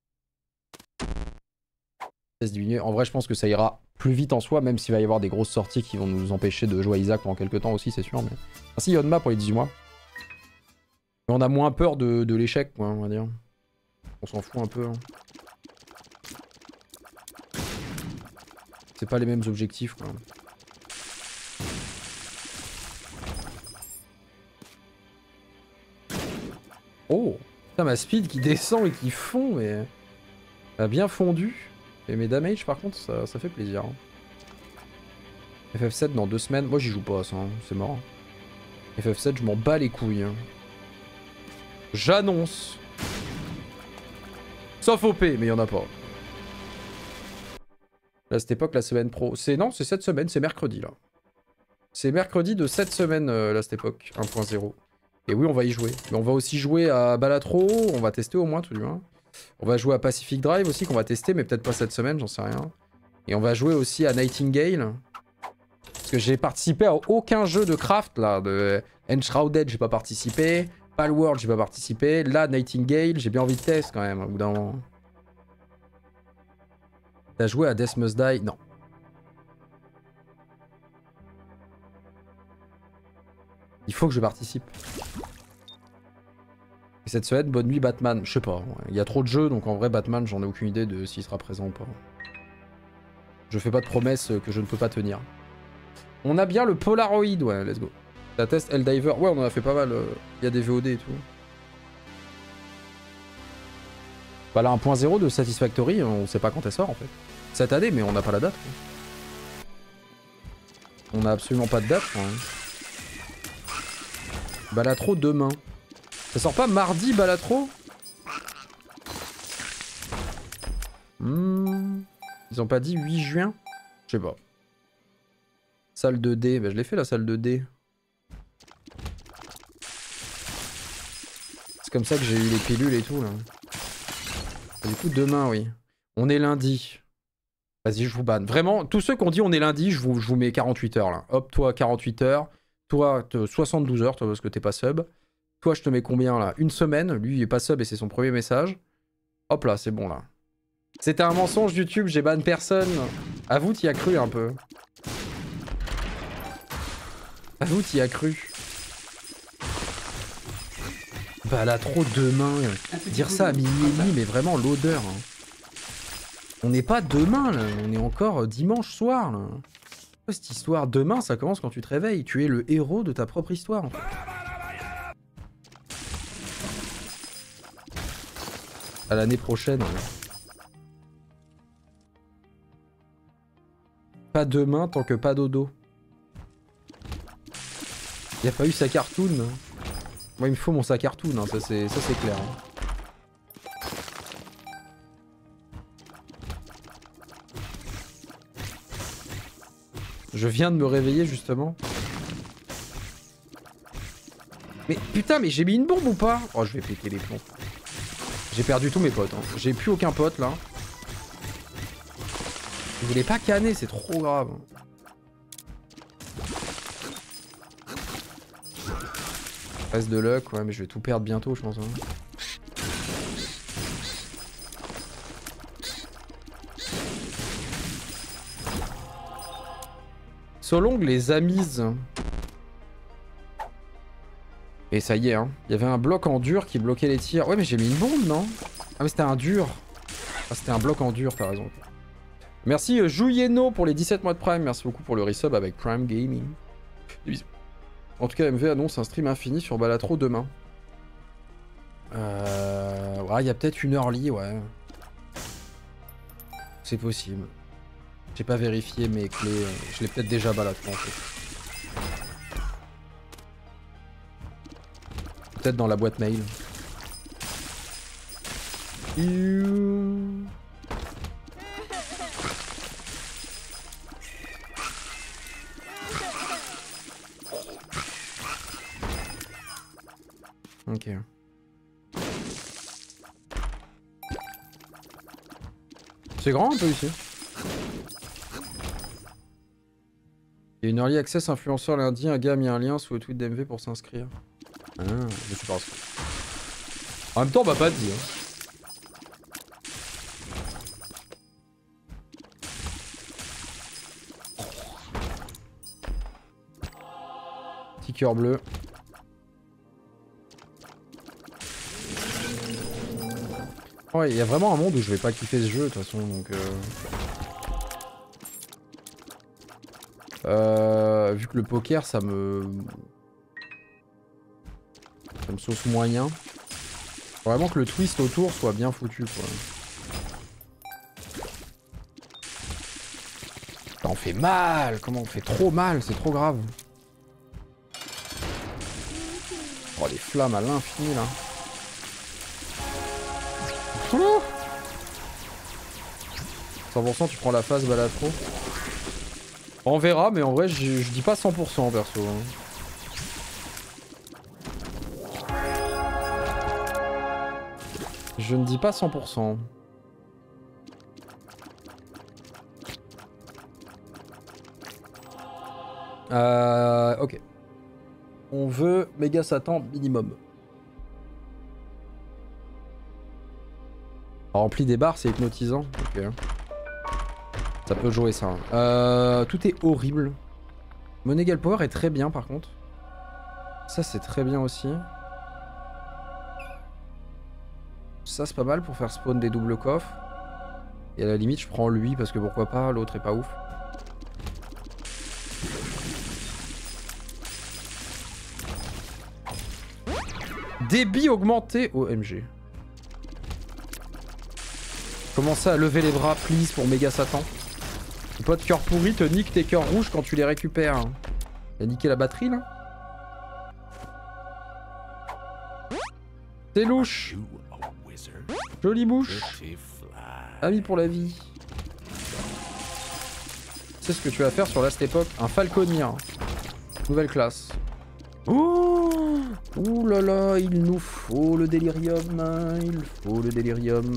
En vrai, je pense que ça ira plus vite en soi, même s'il va y avoir des grosses sorties qui vont nous empêcher de jouer à Isaac pendant quelques temps aussi, c'est sûr. Mais... Merci Yonma pour les dix-huit mois. Mais on a moins peur de, de l'échec, quoi, on va dire. On s'en fout un peu. Hein. C'est pas les mêmes objectifs, quoi. Oh, putain, ma speed qui descend et qui fond, mais... Elle a bien fondu. Et mes damages, par contre, ça, ça fait plaisir. Hein. F F sept dans deux semaines. Moi, j'y joue pas, ça. Hein. C'est mort. F F sept, je m'en bats les couilles. Hein. J'annonce. Sauf O P, mais il y en a pas. Là, à cette époque, la semaine pro... C'est non, c'est cette semaine, c'est mercredi, là. C'est mercredi de cette semaine, euh, là, à cette époque. un point zéro. Et oui, on va y jouer. Mais on va aussi jouer à Balatro. On va tester au moins, tout du moins. On va jouer à Pacific Drive aussi, qu'on va tester, mais peut-être pas cette semaine, j'en sais rien. Et on va jouer aussi à Nightingale. Parce que j'ai participé à aucun jeu de craft, là. De Enshrouded, j'ai pas participé. Palworld, j'ai pas participé. Là, Nightingale, j'ai bien envie de tester quand même, au bout d'un moment. T'as joué à Death Must Die? Non. Il faut que je participe. Et cette semaine, bonne nuit Batman. Je sais pas, il y a trop de jeux, donc en vrai Batman, j'en ai aucune idée de s'il sera présent ou pas. Je fais pas de promesses que je ne peux pas tenir. On a bien le Polaroid, ouais, let's go. La test Helldiver, ouais, on en a fait pas mal. Il y a des V O D et tout. Bah là, un point zéro de Satisfactory, on sait pas quand elle sort en fait. Cette année, mais on n'a pas la date. Quoi. On a absolument pas de date. Quoi, hein. Balatro demain. Ça sort pas mardi, Balatro? hmm. Ils ont pas dit huit juin? Je sais pas. Salle deux D, bah je l'ai fait la salle deux D. C'est comme ça que j'ai eu les pilules et tout là. Et du coup demain oui. On est lundi. Vas-y je vous banne. Vraiment, tous ceux qui ont dit on est lundi, je vous, je vous mets quarante-huit heures là. Hop, toi quarante-huit heures. Toi soixante-douze heures, toi parce que t'es pas sub. Toi je te mets combien là? Une semaine. Lui il est pas sub et c'est son premier message. Hop là, c'est bon là. C'était un mensonge YouTube, j'ai ban personne. Avoue t'y as cru un peu. Avoue t'y as cru. Bah là trop demain. Dire ça à minuit et demi, mais vraiment l'odeur. Hein. On n'est pas demain là, on est encore dimanche soir là. Cette histoire, demain ça commence quand tu te réveilles. Tu es le héros de ta propre histoire en fait. À l'année prochaine. Pas demain tant que pas dodo. Il a pas eu sa cartoon. Moi il me faut mon sac cartoon, hein. ça c'est ça c'est clair. Hein. Je viens de me réveiller justement. Mais putain, mais j'ai mis une bombe ou pas? Oh, je vais péter les plombs. J'ai perdu tous mes potes. Hein. J'ai plus aucun pote là. Je voulais pas canner, c'est trop grave. Reste de luck, ouais, mais je vais tout perdre bientôt, je pense. Hein. Solong les amis. Et ça y est, hein. Il y avait un bloc en dur qui bloquait les tirs. Ouais, mais j'ai mis une bombe, non? Ah, mais c'était un dur. Ah, c'était un bloc en dur, t'as raison. Merci euh, Jouyeno pour les dix-sept mois de Prime. Merci beaucoup pour le resub avec Prime Gaming. En tout cas, M V annonce un stream infini sur Balatro demain. Euh... Ouais, il y a peut-être une early, ouais. C'est possible. J'ai pas vérifié mes clés. Je l'ai peut-être déjà Balatro en fait. Peut-être dans la boîte mail. Ok. C'est grand un peu ici. Il y a une early access influenceur lundi, un gars a mis un lien sous le tweet d'M V pour s'inscrire. Ah, je sais pas. En même temps, on m'a pas dit. Hein. Petit cœur bleu. Ouais, il y a vraiment un monde où je vais pas kiffer ce jeu de toute façon, donc. Euh... Euh, vu que le poker, ça me. Ça me sauce moyen. Faut vraiment que le twist autour soit bien foutu quoi. Ça on fait mal. Comment on fait trop mal, c'est trop grave. Oh les flammes à l'infini là. cent pour cent tu prends la phase Balatro. On verra mais en vrai je, je dis pas cent pour cent perso. Hein. Je ne dis pas cent pour cent. Euh, ok. On veut méga Satan minimum. Rempli des barres, c'est hypnotisant. Ok. Ça peut jouer ça. Euh, tout est horrible. Monégal Power est très bien par contre. Ça c'est très bien aussi. Ça c'est pas mal pour faire spawn des doubles coffres. Et à la limite je prends lui parce que pourquoi pas, l'autre est pas ouf. Débit augmenté, O M G. Commencez à lever les bras please pour méga Satan. Les potes cœur pourri te nique tes cœurs rouges quand tu les récupères. Il a niqué la batterie là. C'est louche. Jolie bouche. Ami pour la vie. C'est ce que tu vas faire sur Last Epoch. Un falconnier. Nouvelle classe. Oh, ouh là là, il nous faut le délirium. Il faut le délirium.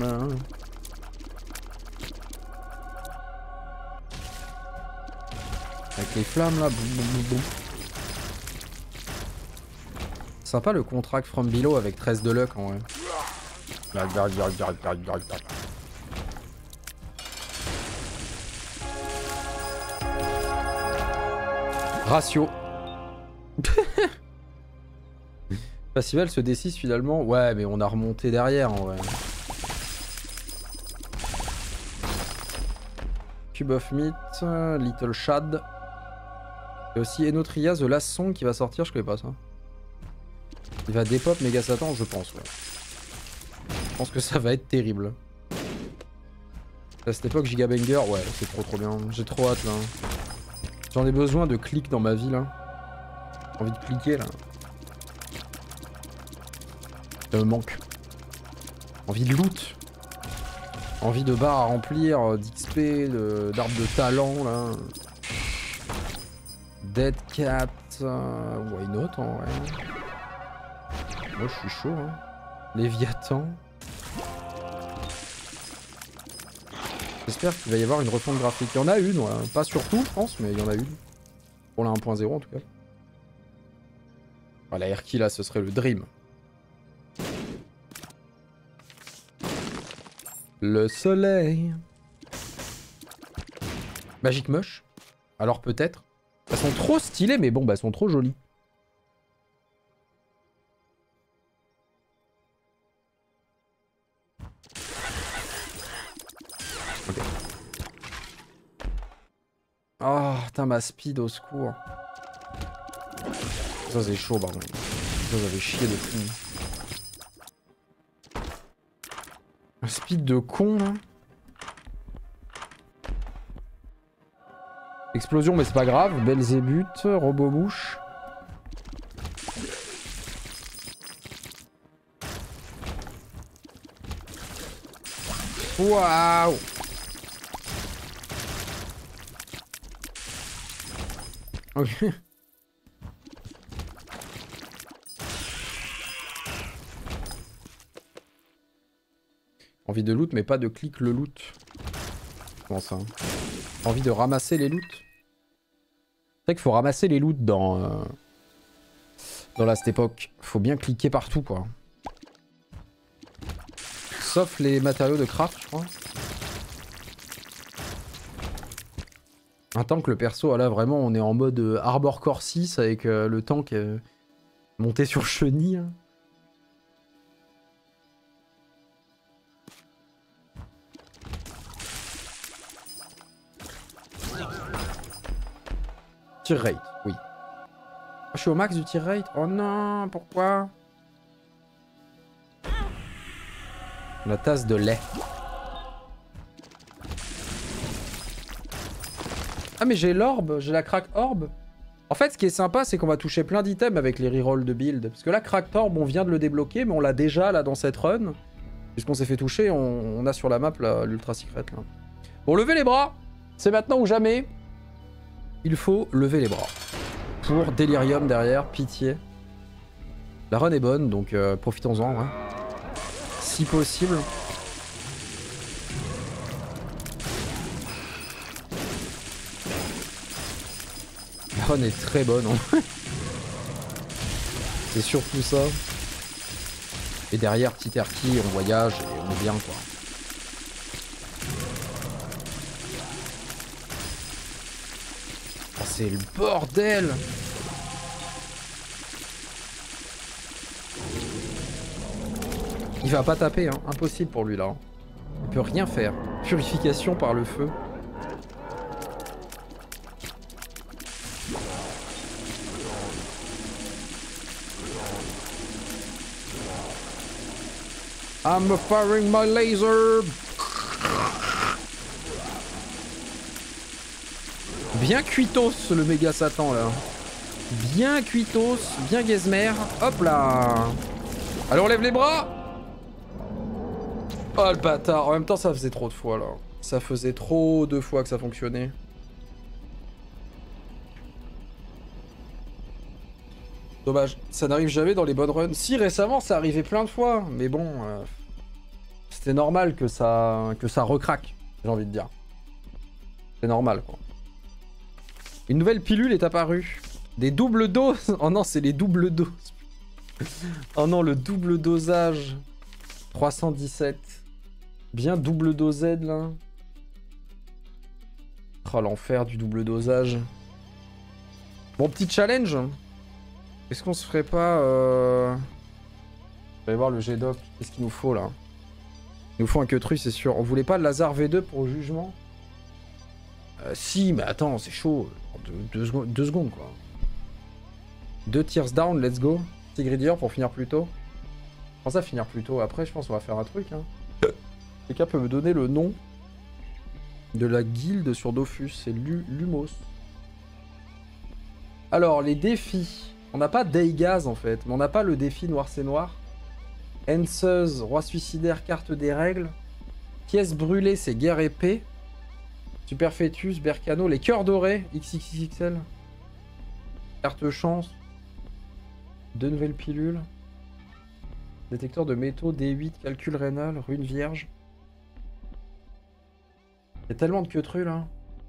Avec les flammes là. Boum, boum, boum. Sympa le contract from below avec treize de luck en vrai. Ratio. Festival se D six finalement. Ouais mais on a remonté derrière en vrai. Cube of Meat, Little Shad. Et aussi Enotria The Last Song qui va sortir, je connais pas ça. Il va dépop méga Satan je pense ouais. Je pense que ça va être terrible. À cette époque, Gigabanger, ouais, c'est trop trop bien. J'ai trop hâte là. J'en ai besoin de clics dans ma vie là. J'ai envie de cliquer là. Ça me manque. Envie de loot. Envie de barres à remplir, d'X P, d'arbres de talent là. Dead Cat. Euh, why not en vrai. Moi je suis chaud hein. Léviathan. J'espère qu'il va y avoir une refonte graphique. Il y en a une, ouais. Pas sur tout je pense, mais il y en a une. Pour la un point zéro en tout cas. Ah, la Erki là, ce serait le dream. Le soleil. Magic Mush. Alors peut-être. Elles sont trop stylées, mais bon, bah elles sont trop jolies. Ok. Oh, putain, ma speed au secours. Ça c'est chaud, pardon. Ça j'avais chié de fou. Un speed de con là. Explosion mais c'est pas grave. Belzébuth, Robomouche. Waouh. Ok. Envie de loot mais pas de clic le loot. Comment ça? Envie de ramasser les loots. C'est vrai qu'il faut ramasser les loots dans euh, dans la cette époque. Faut bien cliquer partout quoi. Sauf les matériaux de craft je crois. Un tank le perso, ah là vraiment on est en mode euh, Arbor Core six avec euh, le tank euh, monté sur chenille. Hein. Tir rate, oui. Oh, je suis au max du tir rate. Oh non, pourquoi? La tasse de lait. Ah mais j'ai l'orbe, j'ai la crack orbe. En fait ce qui est sympa c'est qu'on va toucher plein d'items avec les rerolls de build. Parce que là crack orbe on vient de le débloquer mais on l'a déjà là dans cette run. Puisqu'on s'est fait toucher, on, on a sur la map l'ultra secret là. Bon lever les bras, c'est maintenant ou jamais. Il faut lever les bras. Pour Delirium derrière, pitié. La run est bonne, donc euh, profitons-en. Hein. Si possible. La run est très bonne en vrai. C'est surtout ça. Et derrière, petit Erki, on voyage et on est bien quoi. C'est le bordel. Il va pas taper, hein. Impossible pour lui là. Il peut rien faire. Purification par le feu. I'm firing my laser. Bien cuitos le méga satan là. Bien cuitos, bien gazmer. Hop là. Allez on lève les bras. Oh le bâtard. En même temps ça faisait trop de fois là. Ça faisait trop de fois que ça fonctionnait. Dommage. Ça n'arrive jamais dans les bonnes runs. Si récemment ça arrivait plein de fois. Mais bon. Euh, C'était normal que ça, que ça recraque. J'ai envie de dire. C'est normal quoi. Une nouvelle pilule est apparue. Des doubles doses. Oh non, c'est les doubles doses. Oh non, le double dosage. trois cent dix-sept. Bien double dosed là. Oh l'enfer du double dosage. Bon, petit challenge. Est-ce qu'on se ferait pas... Euh... Je vais voir le G-Doc. Qu'est-ce qu'il nous faut là? Il nous faut un queutru, c'est sûr. On voulait pas le Lazare V deux pour le jugement? Euh, si, mais attends, c'est chaud. Deux, deux, secondes, deux secondes, quoi. Deux tiers down, let's go. Tigridier pour finir plus tôt. pense à finir plus tôt. Après, je pense qu'on va faire un truc. Hein. Quelqu'un peut me donner le nom de la guilde sur Dofus? C'est Lumos. Alors, les défis. On n'a pas Daygaz en fait, mais on n'a pas le défi noir c'est noir. Henseuse, roi suicidaire, carte des règles. Pièce brûlée, c'est guerre épée. Superfétus, Bercano, les cœurs dorés, X X X L. Carte chance. Deux nouvelles pilules. Détecteur de métaux, D huit, calcul rénal, rune vierge. Il y a tellement de queutrues là.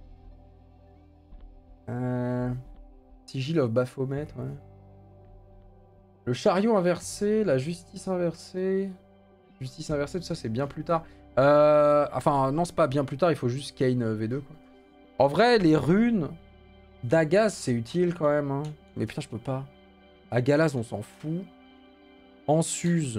Euh... Sigil of Baphomet, ouais. Le chariot inversé, la justice inversée. Justice inversée, tout ça c'est bien plus tard. Euh... Enfin, non, c'est pas bien plus tard, il faut juste Kane V deux quoi. En vrai, les runes d'Agaz c'est utile quand même. Hein. Mais putain, je peux pas. Agalaz, on s'en fout. Ensuse.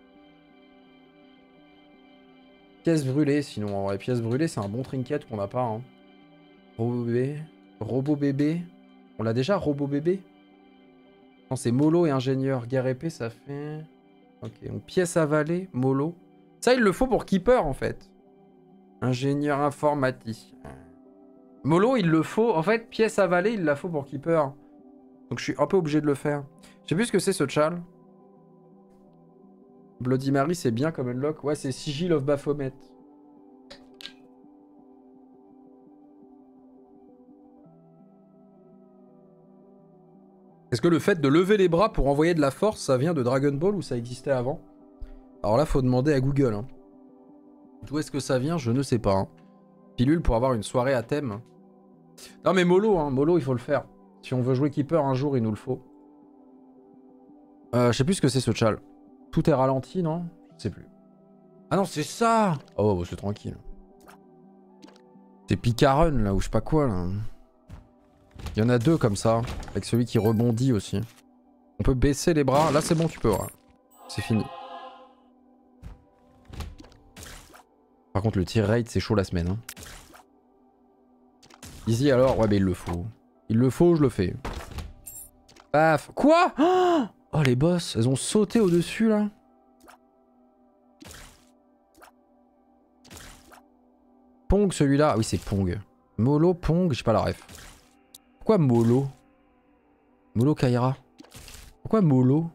Pièce brûlée, sinon en vrai, pièce brûlée, c'est un bon trinket qu'on n'a pas. Hein. Robot bébé. Robot bébé. On l'a déjà, robot bébé? Non, c'est mollo et ingénieur. Guerre épée, ça fait... Ok, donc pièce avalée, mollo. Ça, il le faut pour Keeper, en fait. Ingénieur informatique. Mollo, il le faut. En fait, pièce avalée, il la faut pour Keeper. Donc je suis un peu obligé de le faire. Je sais plus ce que c'est, ce chal. Bloody Mary, c'est bien comme unlock. Ouais, c'est Sigil of Baphomet. Est-ce que le fait de lever les bras pour envoyer de la force, ça vient de Dragon Ball ou ça existait avant? Alors là, faut demander à Google. Hein. D'où est-ce que ça vient? Je ne sais pas. Hein. Pilule pour avoir une soirée à thème. Non mais mollo, hein. Mollo, il faut le faire. Si on veut jouer Keeper un jour, il nous le faut. Euh, je sais plus ce que c'est ce chal. Tout est ralenti, non? Je sais plus. Ah non, c'est ça! Oh, bah, c'est tranquille. C'est Picarun, là, ou je sais pas quoi, là. Il y en a deux comme ça, avec celui qui rebondit aussi. On peut baisser les bras. Là, c'est bon, tu peux. Ouais. C'est fini. Par contre, le tir raid, c'est chaud la semaine. Hein. Easy alors? Ouais, mais il le faut. Il le faut, je le fais. Paf. Quoi? Oh, les boss, elles ont sauté au-dessus, là. Pong, celui-là. Ah oui, c'est Pong. Molo, Pong, j'ai pas la ref. Pourquoi Molo? Molo Kaira. Pourquoi Molo?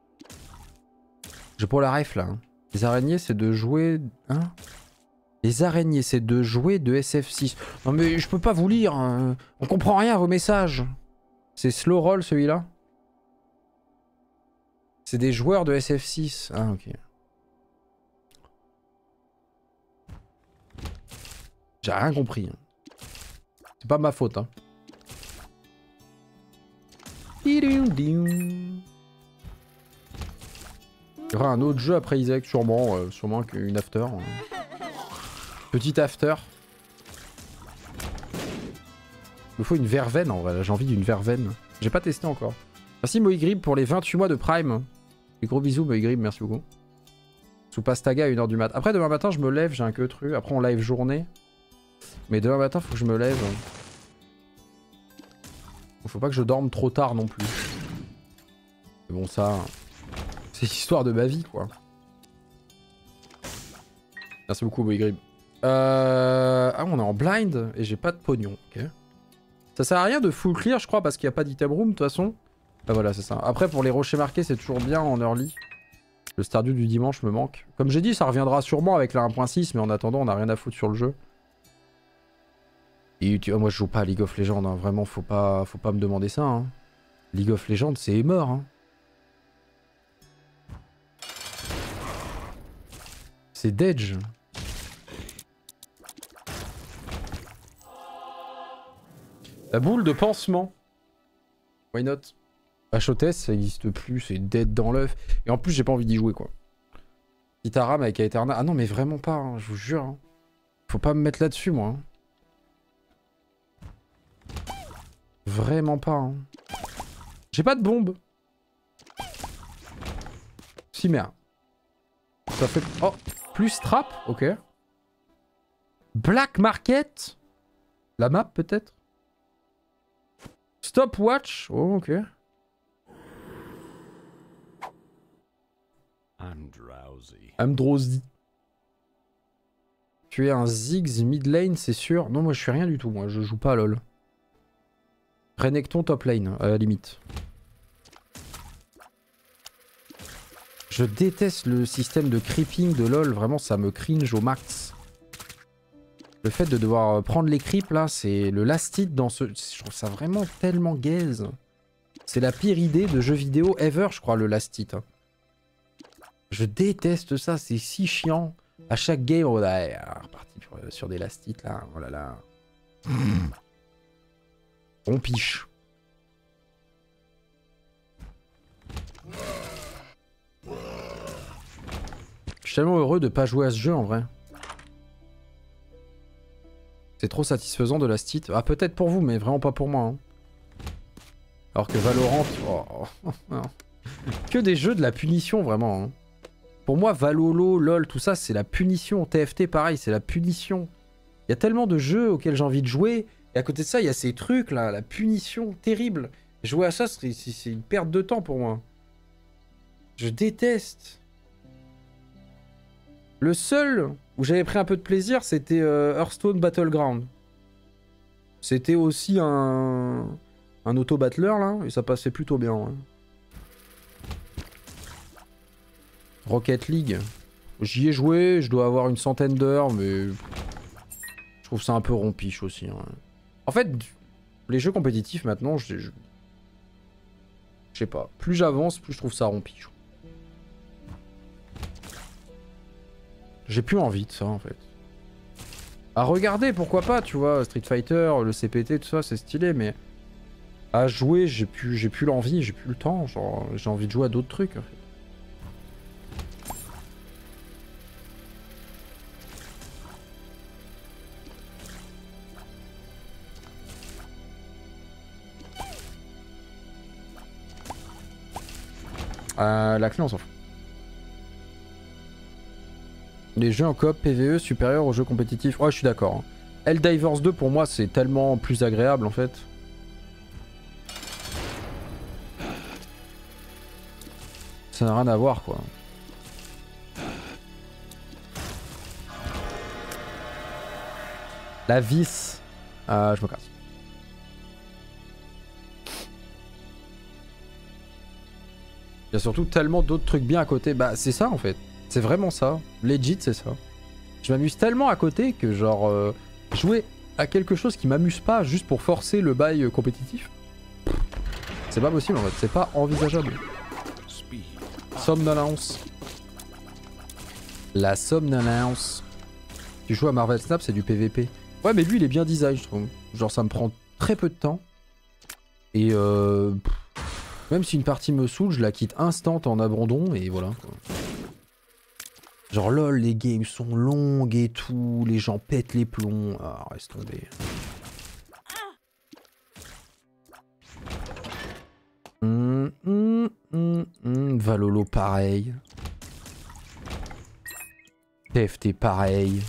J'ai pour la ref, là. Hein. Les araignées, c'est de jouer... Hein? Les araignées, c'est de jouer de S F six. Non mais je peux pas vous lire. Hein. On comprend rien à vos messages. C'est slow roll, celui-là? C'est des joueurs de S F six. Ah, ok. J'ai rien compris. C'est pas ma faute. Hein. Il y aura un autre jeu après Isaac, sûrement. Euh, sûrement qu'une after. Euh. Petite after. Il me faut une verveine en vrai. J'ai envie d'une verveine. J'ai pas testé encore. Merci Moigrib pour les vingt-huit mois de Prime. Et gros bisous Moigrib, merci beaucoup. Sous Pastaga à une heure du mat. Après demain matin je me lève, j'ai un queutru. Après on live journée. Mais demain matin faut que je me lève. Faut pas que je dorme trop tard non plus. Mais bon ça... C'est l'histoire de ma vie quoi. Merci beaucoup Moigrib. Euh... Ah on est en blind et j'ai pas de pognon. Ok. Ça sert à rien de full clear je crois parce qu'il n'y a pas d'item room de toute façon. Ah voilà c'est ça. Après pour les rochers marqués c'est toujours bien en early. Le Stardew du dimanche me manque. Comme j'ai dit ça reviendra sûrement avec la un point six mais en attendant on a rien à foutre sur le jeu. Et tu... oh, moi je joue pas à League of Legends hein. Vraiment faut pas, faut pas me demander ça hein. League of Legends c'est mort hein. C'est Dedge. La boule de pansement. Why not? H O T S ça existe plus, c'est dead dans l'œuf. Et en plus j'ai pas envie d'y jouer quoi. Kitaram avec Aeterna. Ah non mais vraiment pas, hein, je vous jure. Hein. Faut pas me mettre là-dessus moi. Hein. Vraiment pas. Hein. J'ai pas de bombe. Si merde. Ça fait... Oh, plus trap, ok. Black Market. La map peut-être. Stopwatch. Oh, ok. And I'm drowsy. Tu es un Ziggs mid lane, c'est sûr. Non, moi je suis rien du tout, moi je joue pas à LoL. Renekton top lane, à la limite. Je déteste le système de creeping de LoL, vraiment ça me cringe au max. Le fait de devoir prendre les creeps là, c'est le last hit dans ce... Je trouve ça vraiment tellement gaze. C'est la pire idée de jeu vidéo ever, je crois, le last hit. Je déteste ça, c'est si chiant. À chaque game, on est reparti sur des last hits là, oh là là. On piche. Je suis tellement heureux de pas jouer à ce jeu en vrai. C'est trop satisfaisant de last hit. Ah peut-être pour vous, mais vraiment pas pour moi. Hein. Alors que Valorant... Oh, oh, que des jeux de la punition vraiment. Hein. Pour moi, Valolo, LOL, tout ça, c'est la punition. T F T, pareil, c'est la punition. Il y a tellement de jeux auxquels j'ai envie de jouer. Et à côté de ça, il y a ces trucs là, la punition, terrible. Jouer à ça, c'est une perte de temps pour moi. Je déteste. Le seul où j'avais pris un peu de plaisir, c'était euh, Hearthstone Battleground. C'était aussi un, un auto-battleur là, et ça passait plutôt bien. Ouais. Rocket League. J'y ai joué, je dois avoir une centaine d'heures, mais je trouve ça un peu rompiche aussi. Ouais. En fait, les jeux compétitifs maintenant, je, je... je sais pas. Plus j'avance, plus je trouve ça rompiche. J'ai plus envie de ça en fait. À regarder, pourquoi pas, tu vois, Street Fighter, le C P T, tout ça, c'est stylé, mais à jouer, j'ai plus, j'ai plus l'envie, j'ai plus le temps, genre, j'ai envie de jouer à d'autres trucs en fait. Euh, la clé, on s'en fout. Les jeux en coop P V E supérieurs aux jeux compétitifs. Oh, je suis d'accord. Hein. Helldivers deux, pour moi, c'est tellement plus agréable, en fait. Ça n'a rien à voir, quoi. La vis. Euh, je me casse. Il y a surtout tellement d'autres trucs bien à côté. Bah, c'est ça, en fait. C'est vraiment ça. Legit, c'est ça. Je m'amuse tellement à côté que genre euh, jouer à quelque chose qui m'amuse pas juste pour forcer le bail euh, compétitif, c'est pas possible en fait. C'est pas envisageable. Somnolence. La somnolence. Tu joues à Marvel Snap, c'est du P V P. Ouais, mais lui, il est bien design, je trouve. Genre, ça me prend très peu de temps. Et euh, même si une partie me saoule, je la quitte instant en abandon et voilà. Quoi. Genre lol, les games sont longues et tout, les gens pètent les plombs. Ah, reste tombé. Mmh, mmh, mmh, mmh. Valolo pareil. T F T pareil.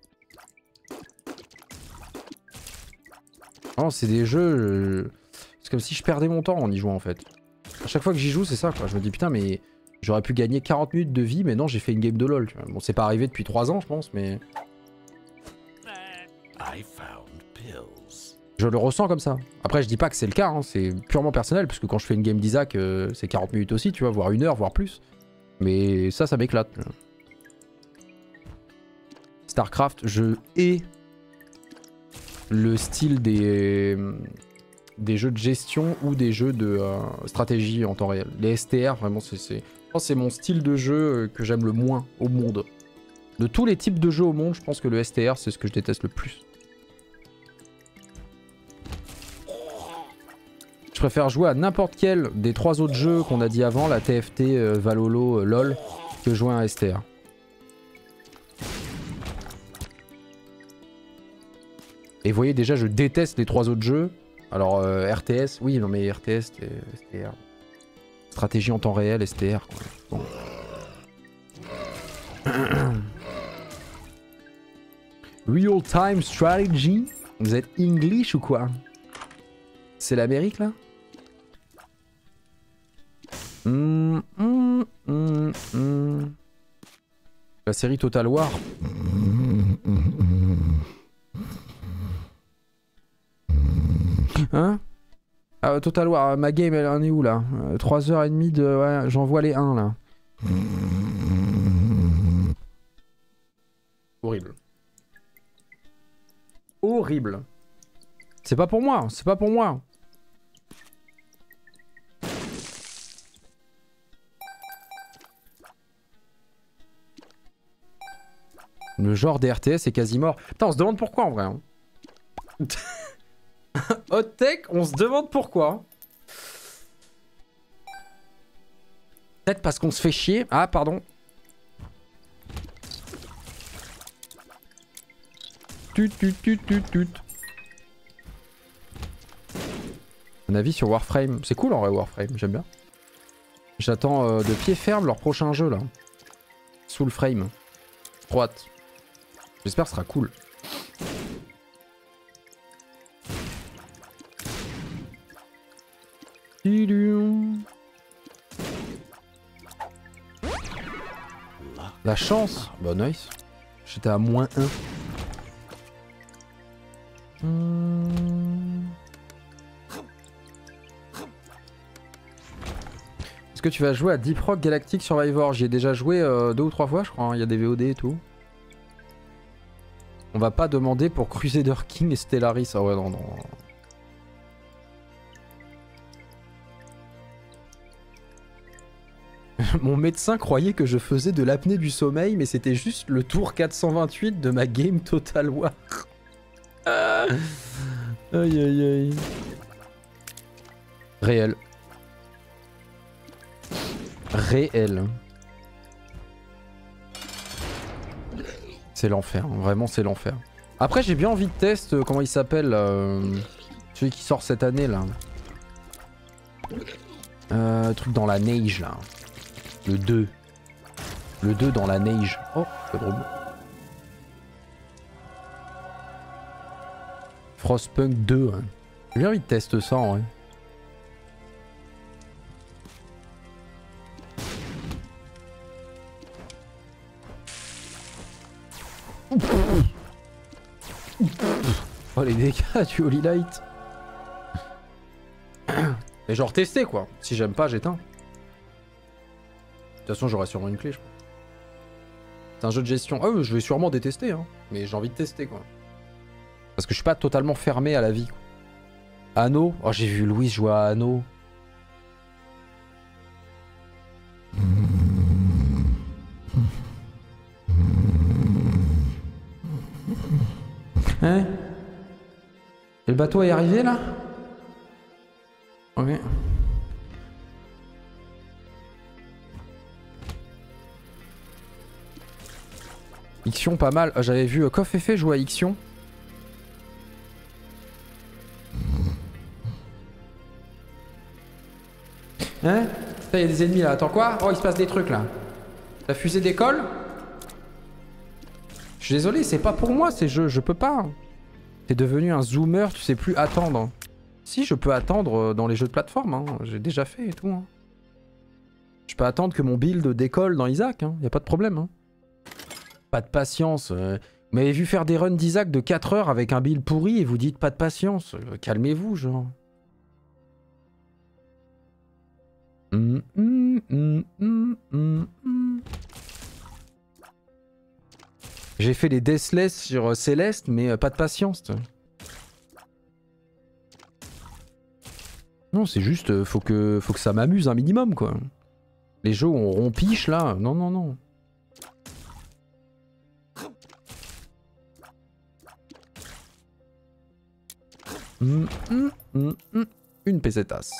Non, c'est des jeux... C'est comme si je perdais mon temps en y jouant en fait. À chaque fois que j'y joue, c'est ça quoi. Je me dis putain mais... J'aurais pu gagner quarante minutes de vie, mais non, j'ai fait une game de LoL. Tu vois. Bon, c'est pas arrivé depuis trois ans, je pense, mais... Je le ressens comme ça. Après, je dis pas que c'est le cas, hein. C'est purement personnel, parce que quand je fais une game d'Isaac, euh, c'est quarante minutes aussi, tu vois, voire une heure, voire plus. Mais ça, ça m'éclate. Starcraft, je hais le style des... des jeux de gestion ou des jeux de euh, stratégie en temps réel. Les S T R, vraiment, c'est... Je pense que c'est mon style de jeu que j'aime le moins au monde. De tous les types de jeux au monde, je pense que le S T R, c'est ce que je déteste le plus. Je préfère jouer à n'importe quel des trois autres jeux qu'on a dit avant, la T F T, euh, Valolo, euh, LOL, que jouer à un S T R. Et vous voyez déjà, je déteste les trois autres jeux. Alors, euh, R T S, oui, non mais R T S, S T R... Stratégie en temps réel, S T R. Quoi. Bon. Real time strategy. Vous êtes English ou quoi? C'est l'Amérique là? mm, mm, mm, mm. La série Total War. Hein? Ah, Total War, ma game elle en est où là? trois heures trente de... Ouais, j'en vois les un là. Horrible. Horrible. C'est pas pour moi, c'est pas pour moi. Le genre des R T S est quasi mort. Putain, on se demande pourquoi en vrai. Hein. Hot Tech, on se demande pourquoi. Peut-être parce qu'on se fait chier. Ah, pardon. Tut, tut, tut, tut, tut. Un avis sur Warframe. C'est cool en vrai, Warframe, j'aime bien. J'attends euh, de pied ferme leur prochain jeu là. Soul Frame. Droite. J'espère que ce sera cool. La chance. Bah nice. J'étais à moins un. Hmm. Est-ce que tu vas jouer à Deep Rock Galactic Survivor? J'y ai déjà joué euh, deux ou trois fois je crois. Il y a des V O D et tout. On va pas demander pour Crusader King et Stellaris. Ah ouais non non. Mon médecin croyait que je faisais de l'apnée du sommeil, mais c'était juste le tour quatre cent vingt-huit de ma game Total War. Ah. Aïe aïe aïe. Réel. Réel. C'est l'enfer, hein. Vraiment c'est l'enfer. Après j'ai bien envie de tester, euh, comment il s'appelle, euh, celui qui sort cette année là. Euh, truc dans la neige là. Le deux. Le deux dans la neige. Oh, c'est drôle. Frostpunk deux. Hein. J'ai bien envie de tester ça en vrai. Oh les dégâts du Holy Light. Mais genre tester quoi. Si j'aime pas j'éteins. De toute façon j'aurai sûrement une clé je crois. C'est un jeu de gestion. Ah oui, je vais sûrement détester hein. Mais j'ai envie de tester quoi. Parce que je suis pas totalement fermé à la vie. Anno. Oh j'ai vu Louis jouer à Anno. Hein? Et le bateau est arrivé là? Ok. Ixion pas mal. J'avais vu euh, Koff Effet jouer à Ixion. Hein? Il y a des ennemis là. Attends quoi? Oh il se passe des trucs là. La fusée décolle? Je suis désolé, c'est pas pour moi ces jeux, je peux pas. T'es devenu un zoomer, tu sais plus attendre. Si, je peux attendre dans les jeux de plateforme, hein. J'ai déjà fait et tout. Hein. Je peux attendre que mon build décolle dans Isaac, hein. Y a pas de problème. Hein. Pas de patience. Euh... Vous m'avez vu faire des runs d'Isaac de quatre heures avec un build pourri et vous dites pas de patience. Euh, Calmez-vous, genre. Mmh, mmh, mmh, mmh, mmh, mmh. J'ai fait les Deathless sur Céleste, mais euh, pas de patience. Non, c'est juste, euh, faut que, faut que ça m'amuse un minimum, quoi. Les jeux où on rompiche, là, non, non, non. Mmh, mmh, mmh, mmh. Une pesetas.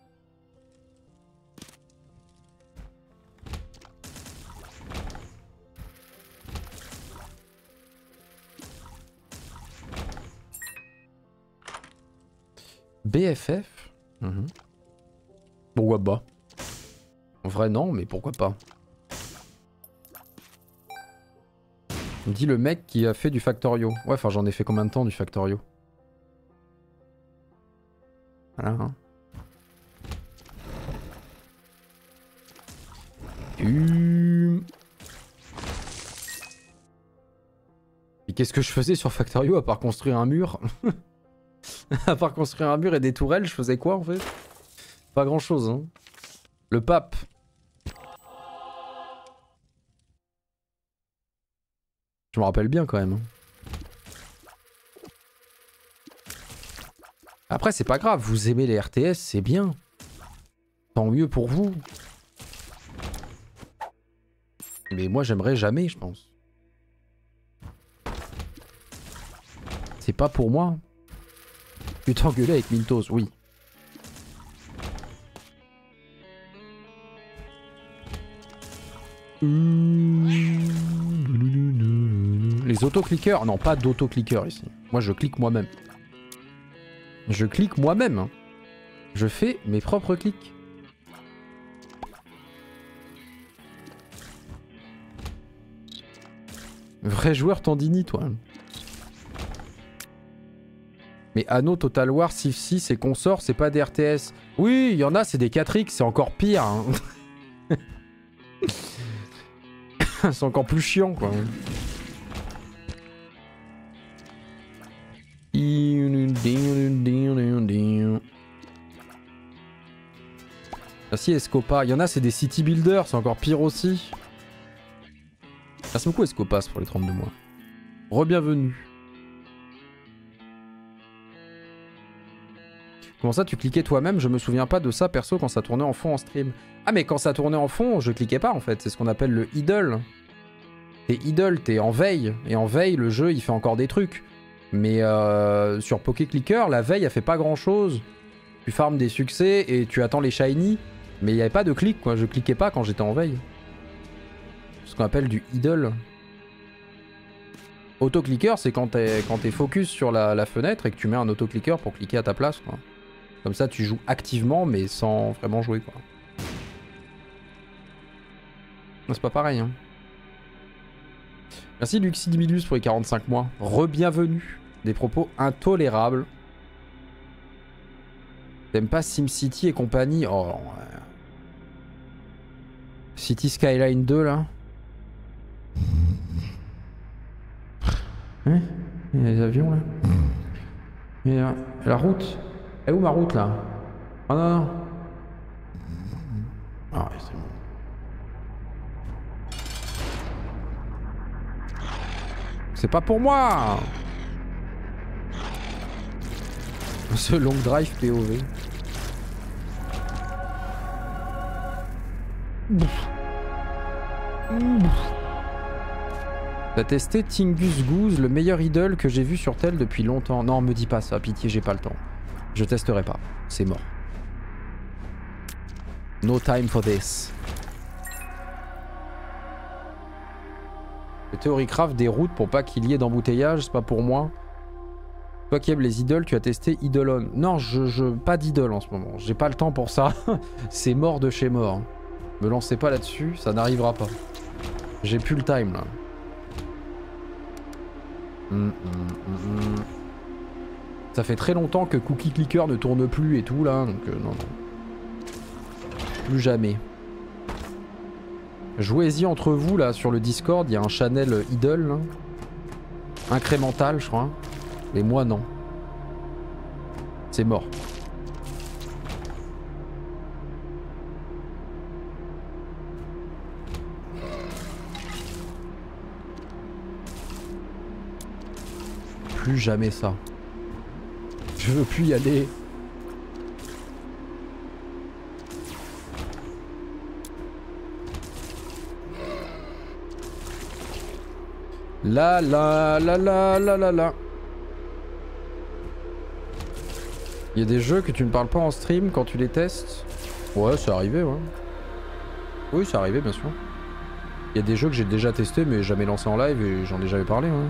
B F F mmh. Pourquoi pas? En vrai non, mais pourquoi pas? On dit le mec qui a fait du Factorio. Ouais, enfin j'en ai fait combien de temps du Factorio? Voilà. Hein. Hum. qu'est-ce que je faisais sur Factorio à part construire un mur? À part construire un mur et des tourelles, je faisais quoi en fait? Pas grand chose, hein. Le pape. Je me rappelle bien quand même. Hein. Après, c'est pas grave, vous aimez les R T S, c'est bien. Tant mieux pour vous. Mais moi, j'aimerais jamais, je pense. C'est pas pour moi. Tu t'engueulais avec Mintos, oui. Les autoclickers, non, pas d'autoclickers ici. Moi, je clique moi-même. Je clique moi-même. Hein. Je fais mes propres clics. Vrai joueur Tandini, toi. Mais Anno, Total War, Civ six et consorts, c'est pas des R T S. Oui, il y en a, c'est des quatre X, c'est encore pire. Hein. C'est encore plus chiant, quoi. Merci Escopa. Il y en a, c'est des city builders, c'est encore pire aussi. Merci beaucoup Escopas pour les trente-deux mois. Re-bienvenue. Comment ça, tu cliquais toi-même? Je me souviens pas de ça perso quand ça tournait en fond en stream. Ah mais quand ça tournait en fond, je cliquais pas en fait. C'est ce qu'on appelle le idle. T'es idle, t'es en veille. Et en veille, le jeu il fait encore des trucs. Mais euh, sur Poké Clicker, la veille elle fait pas grand chose. Tu farmes des succès et tu attends les shiny. Mais il n'y avait pas de clic quoi. Je cliquais pas quand j'étais en veille. Ce qu'on appelle du idle. Autoclicker, c'est quand t'es quand t'es focus sur la, la fenêtre et que tu mets un autoclicker pour cliquer à ta place quoi. Comme ça tu joues activement mais sans vraiment jouer quoi. C'est pas pareil hein. Merci Luxidimilus pour les quarante-cinq mois. Re-bienvenue. Des propos intolérables. T'aimes pas SimCity et compagnie? Oh ouais. City Skyline deux là. Hein? Il y a les avions là. Il y a la route. Elle est où ma route là? Oh non non. Ah ouais, c'est bon. C'est pas pour moi. Ce long drive P O V. T'as testé Tingus Goose, le meilleur idole que j'ai vu sur tel depuis longtemps. Non, me dis pas ça, pitié, j'ai pas le temps. Je testerai pas, c'est mort. No time for this. Le Theorycraft des routes pour pas qu'il y ait d'embouteillage, c'est pas pour moi. Toi qui aimes les idoles, tu as testé Idolon. Non, je, je pas d'idole en ce moment. J'ai pas le temps pour ça. C'est mort de chez mort. Me lancez pas là-dessus, ça n'arrivera pas. J'ai plus le time là. Hum, hum, hum, hum. Ça fait très longtemps que Cookie Clicker ne tourne plus et tout là, donc euh, non, non. Plus jamais. Jouez-y entre vous là sur le Discord, il y a un channel idole là. Incrémental je crois. Et moi non. C'est mort. Plus jamais ça. Je veux plus y aller. La la la la la la la. Il y a des jeux que tu ne parles pas en stream quand tu les testes. Ouais, c'est arrivé, ouais. Oui, c'est arrivé, bien sûr. Il y a des jeux que j'ai déjà testés mais jamais lancé en live et j'en ai jamais parlé, ouais.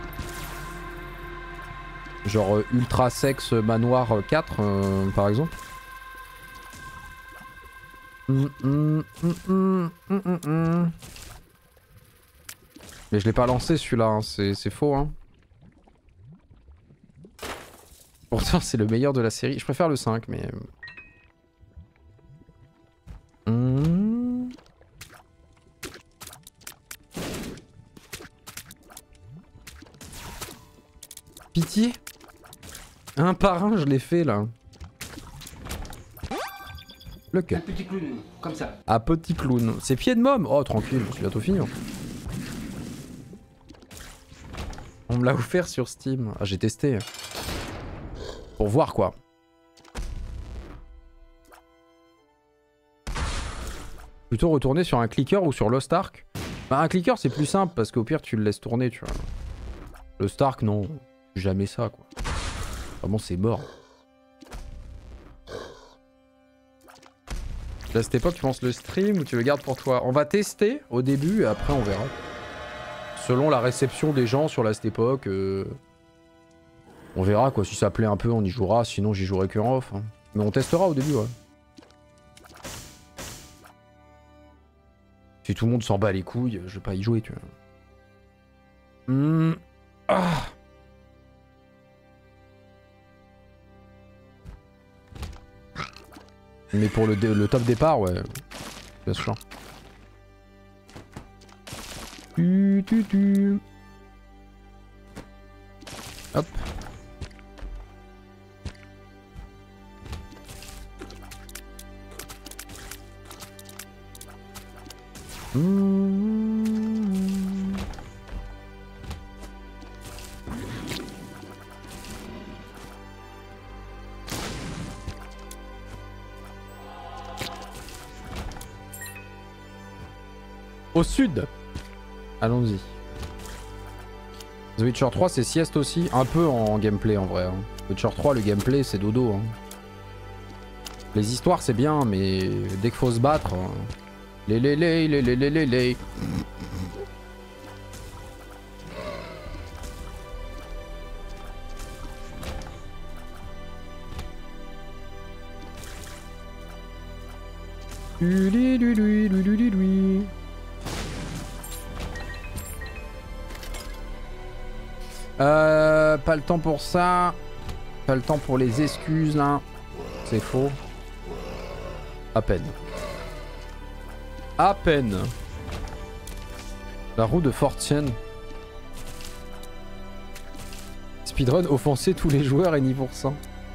Genre euh, Ultra Sex Manoir quatre, euh, par exemple. Mm, mm, mm, mm, mm, mm, mm. Mais je l'ai pas lancé celui-là, hein. C'est faux, hein. Pourtant c'est le meilleur de la série. Je préfère le cinq, mais... Mmh. pitié. Un par un, je l'ai fait là. Le cut. Un petit clown, comme ça. Ah, petit clown. C'est pied de môme. Oh, tranquille, c'est bientôt fini. Hein. On me l'a offert sur Steam. Ah, j'ai testé. Pour voir quoi. Plutôt retourner sur un clicker ou sur Lost Ark. Bah, un clicker c'est plus simple parce qu'au pire tu le laisses tourner, tu vois. Le Stark, non. Jamais ça, quoi. Vraiment, c'est mort. À cette époque, tu penses le stream ou tu le gardes pour toi? On va tester au début et après on verra. Selon la réception des gens sur la cette époque, euh... on verra quoi. Si ça plaît un peu, on y jouera. Sinon, j'y jouerai que en off. Hein. Mais on testera au début, ouais. Si tout le monde s'en bat les couilles, je vais pas y jouer, tu vois. Mmh. Ah. Mais pour le, le top départ, ouais. Bien sûr. Tu, tu, tu. Hop. Mmh. Au sud. Allons-y. The Witcher trois c'est sieste aussi, un peu en gameplay en vrai. Hein. The Witcher trois le gameplay c'est dodo. Hein. Les histoires c'est bien mais dès qu'il faut se battre... Hein. Les les les les les les les les. Lui, lui, lui, lui, lui, lui. Euh, pas le temps pour ça. Pas le temps pour les excuses là. C'est faux. À peine. À peine. La roue de Fortune. Speedrun, offenser tous les joueurs et niveau cent.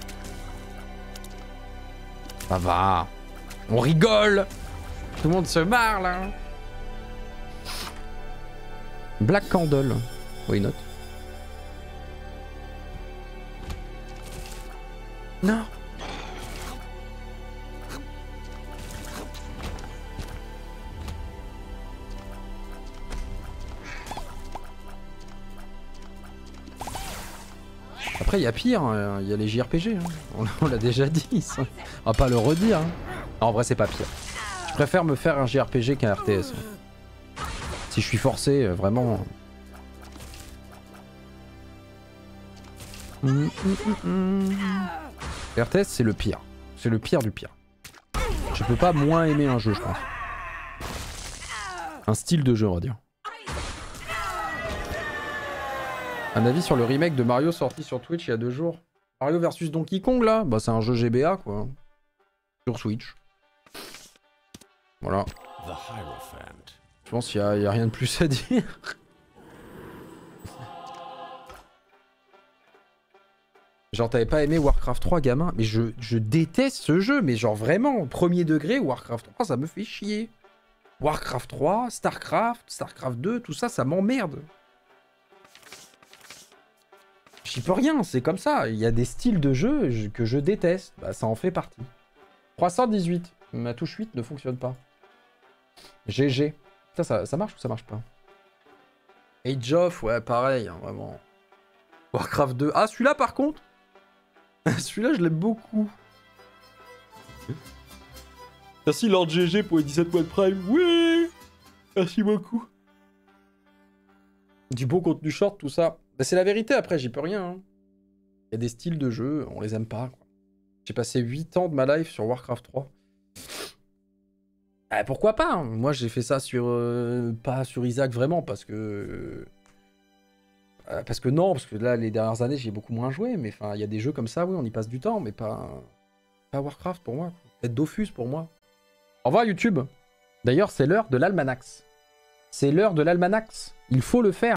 Ça va. On rigole. Tout le monde se marre là. Black Candle. Why not? Non. Après, il y a pire, il hein. y a les J R P G. Hein. On, on l'a déjà dit, ça. On va pas le redire. Hein. Non, en vrai, c'est pas pire. Je préfère me faire un J R P G qu'un R T S. Hein. Si je suis forcé, vraiment... Mmh, mmh, mmh. R T S, c'est le pire. C'est le pire du pire. Je peux pas moins aimer un jeu, je pense. Un style de jeu, on va dire. Un avis sur le remake de Mario sorti sur Twitch il y a deux jours. Mario versus Donkey Kong là, bah c'est un jeu G B A quoi. Sur Switch. Voilà. Je pense qu'il n'y a, a rien de plus à dire. Genre t'avais pas aimé Warcraft trois gamin? Mais je, je déteste ce jeu, mais genre vraiment, premier degré, Warcraft trois ça me fait chier. Warcraft trois, Starcraft, Starcraft deux, tout ça, ça m'emmerde. J'y peux rien, c'est comme ça. Il y a des styles de jeu que je déteste. Bah, ça en fait partie. trois cent dix-huit. Ma touche huit ne fonctionne pas. G G. Ça, ça, ça marche ou ça marche pas? Age of, ouais, pareil, hein, vraiment. Warcraft deux. Ah, celui-là, par contre. Celui-là, je l'aime beaucoup. Merci, Lord G G, pour les dix-sept mois de Prime. Oui! Merci beaucoup. Du beau contenu short, tout ça. Bah, c'est la vérité, après, j'y peux rien. Hein. Il y a des styles de jeu, on les aime pas. J'ai passé huit ans de ma life sur Warcraft trois. Ah, pourquoi pas hein. Moi, j'ai fait ça sur... Euh, pas sur Isaac, vraiment, parce que... Euh, parce que non, parce que là, les dernières années, j'ai beaucoup moins joué. Mais enfin, il y a des jeux comme ça, oui, on y passe du temps, mais pas... Pas Warcraft, pour moi. Peut-être Dofus, pour moi. Au revoir, YouTube. D'ailleurs, c'est l'heure de l'almanax. C'est l'heure de l'almanax. Il faut le faire.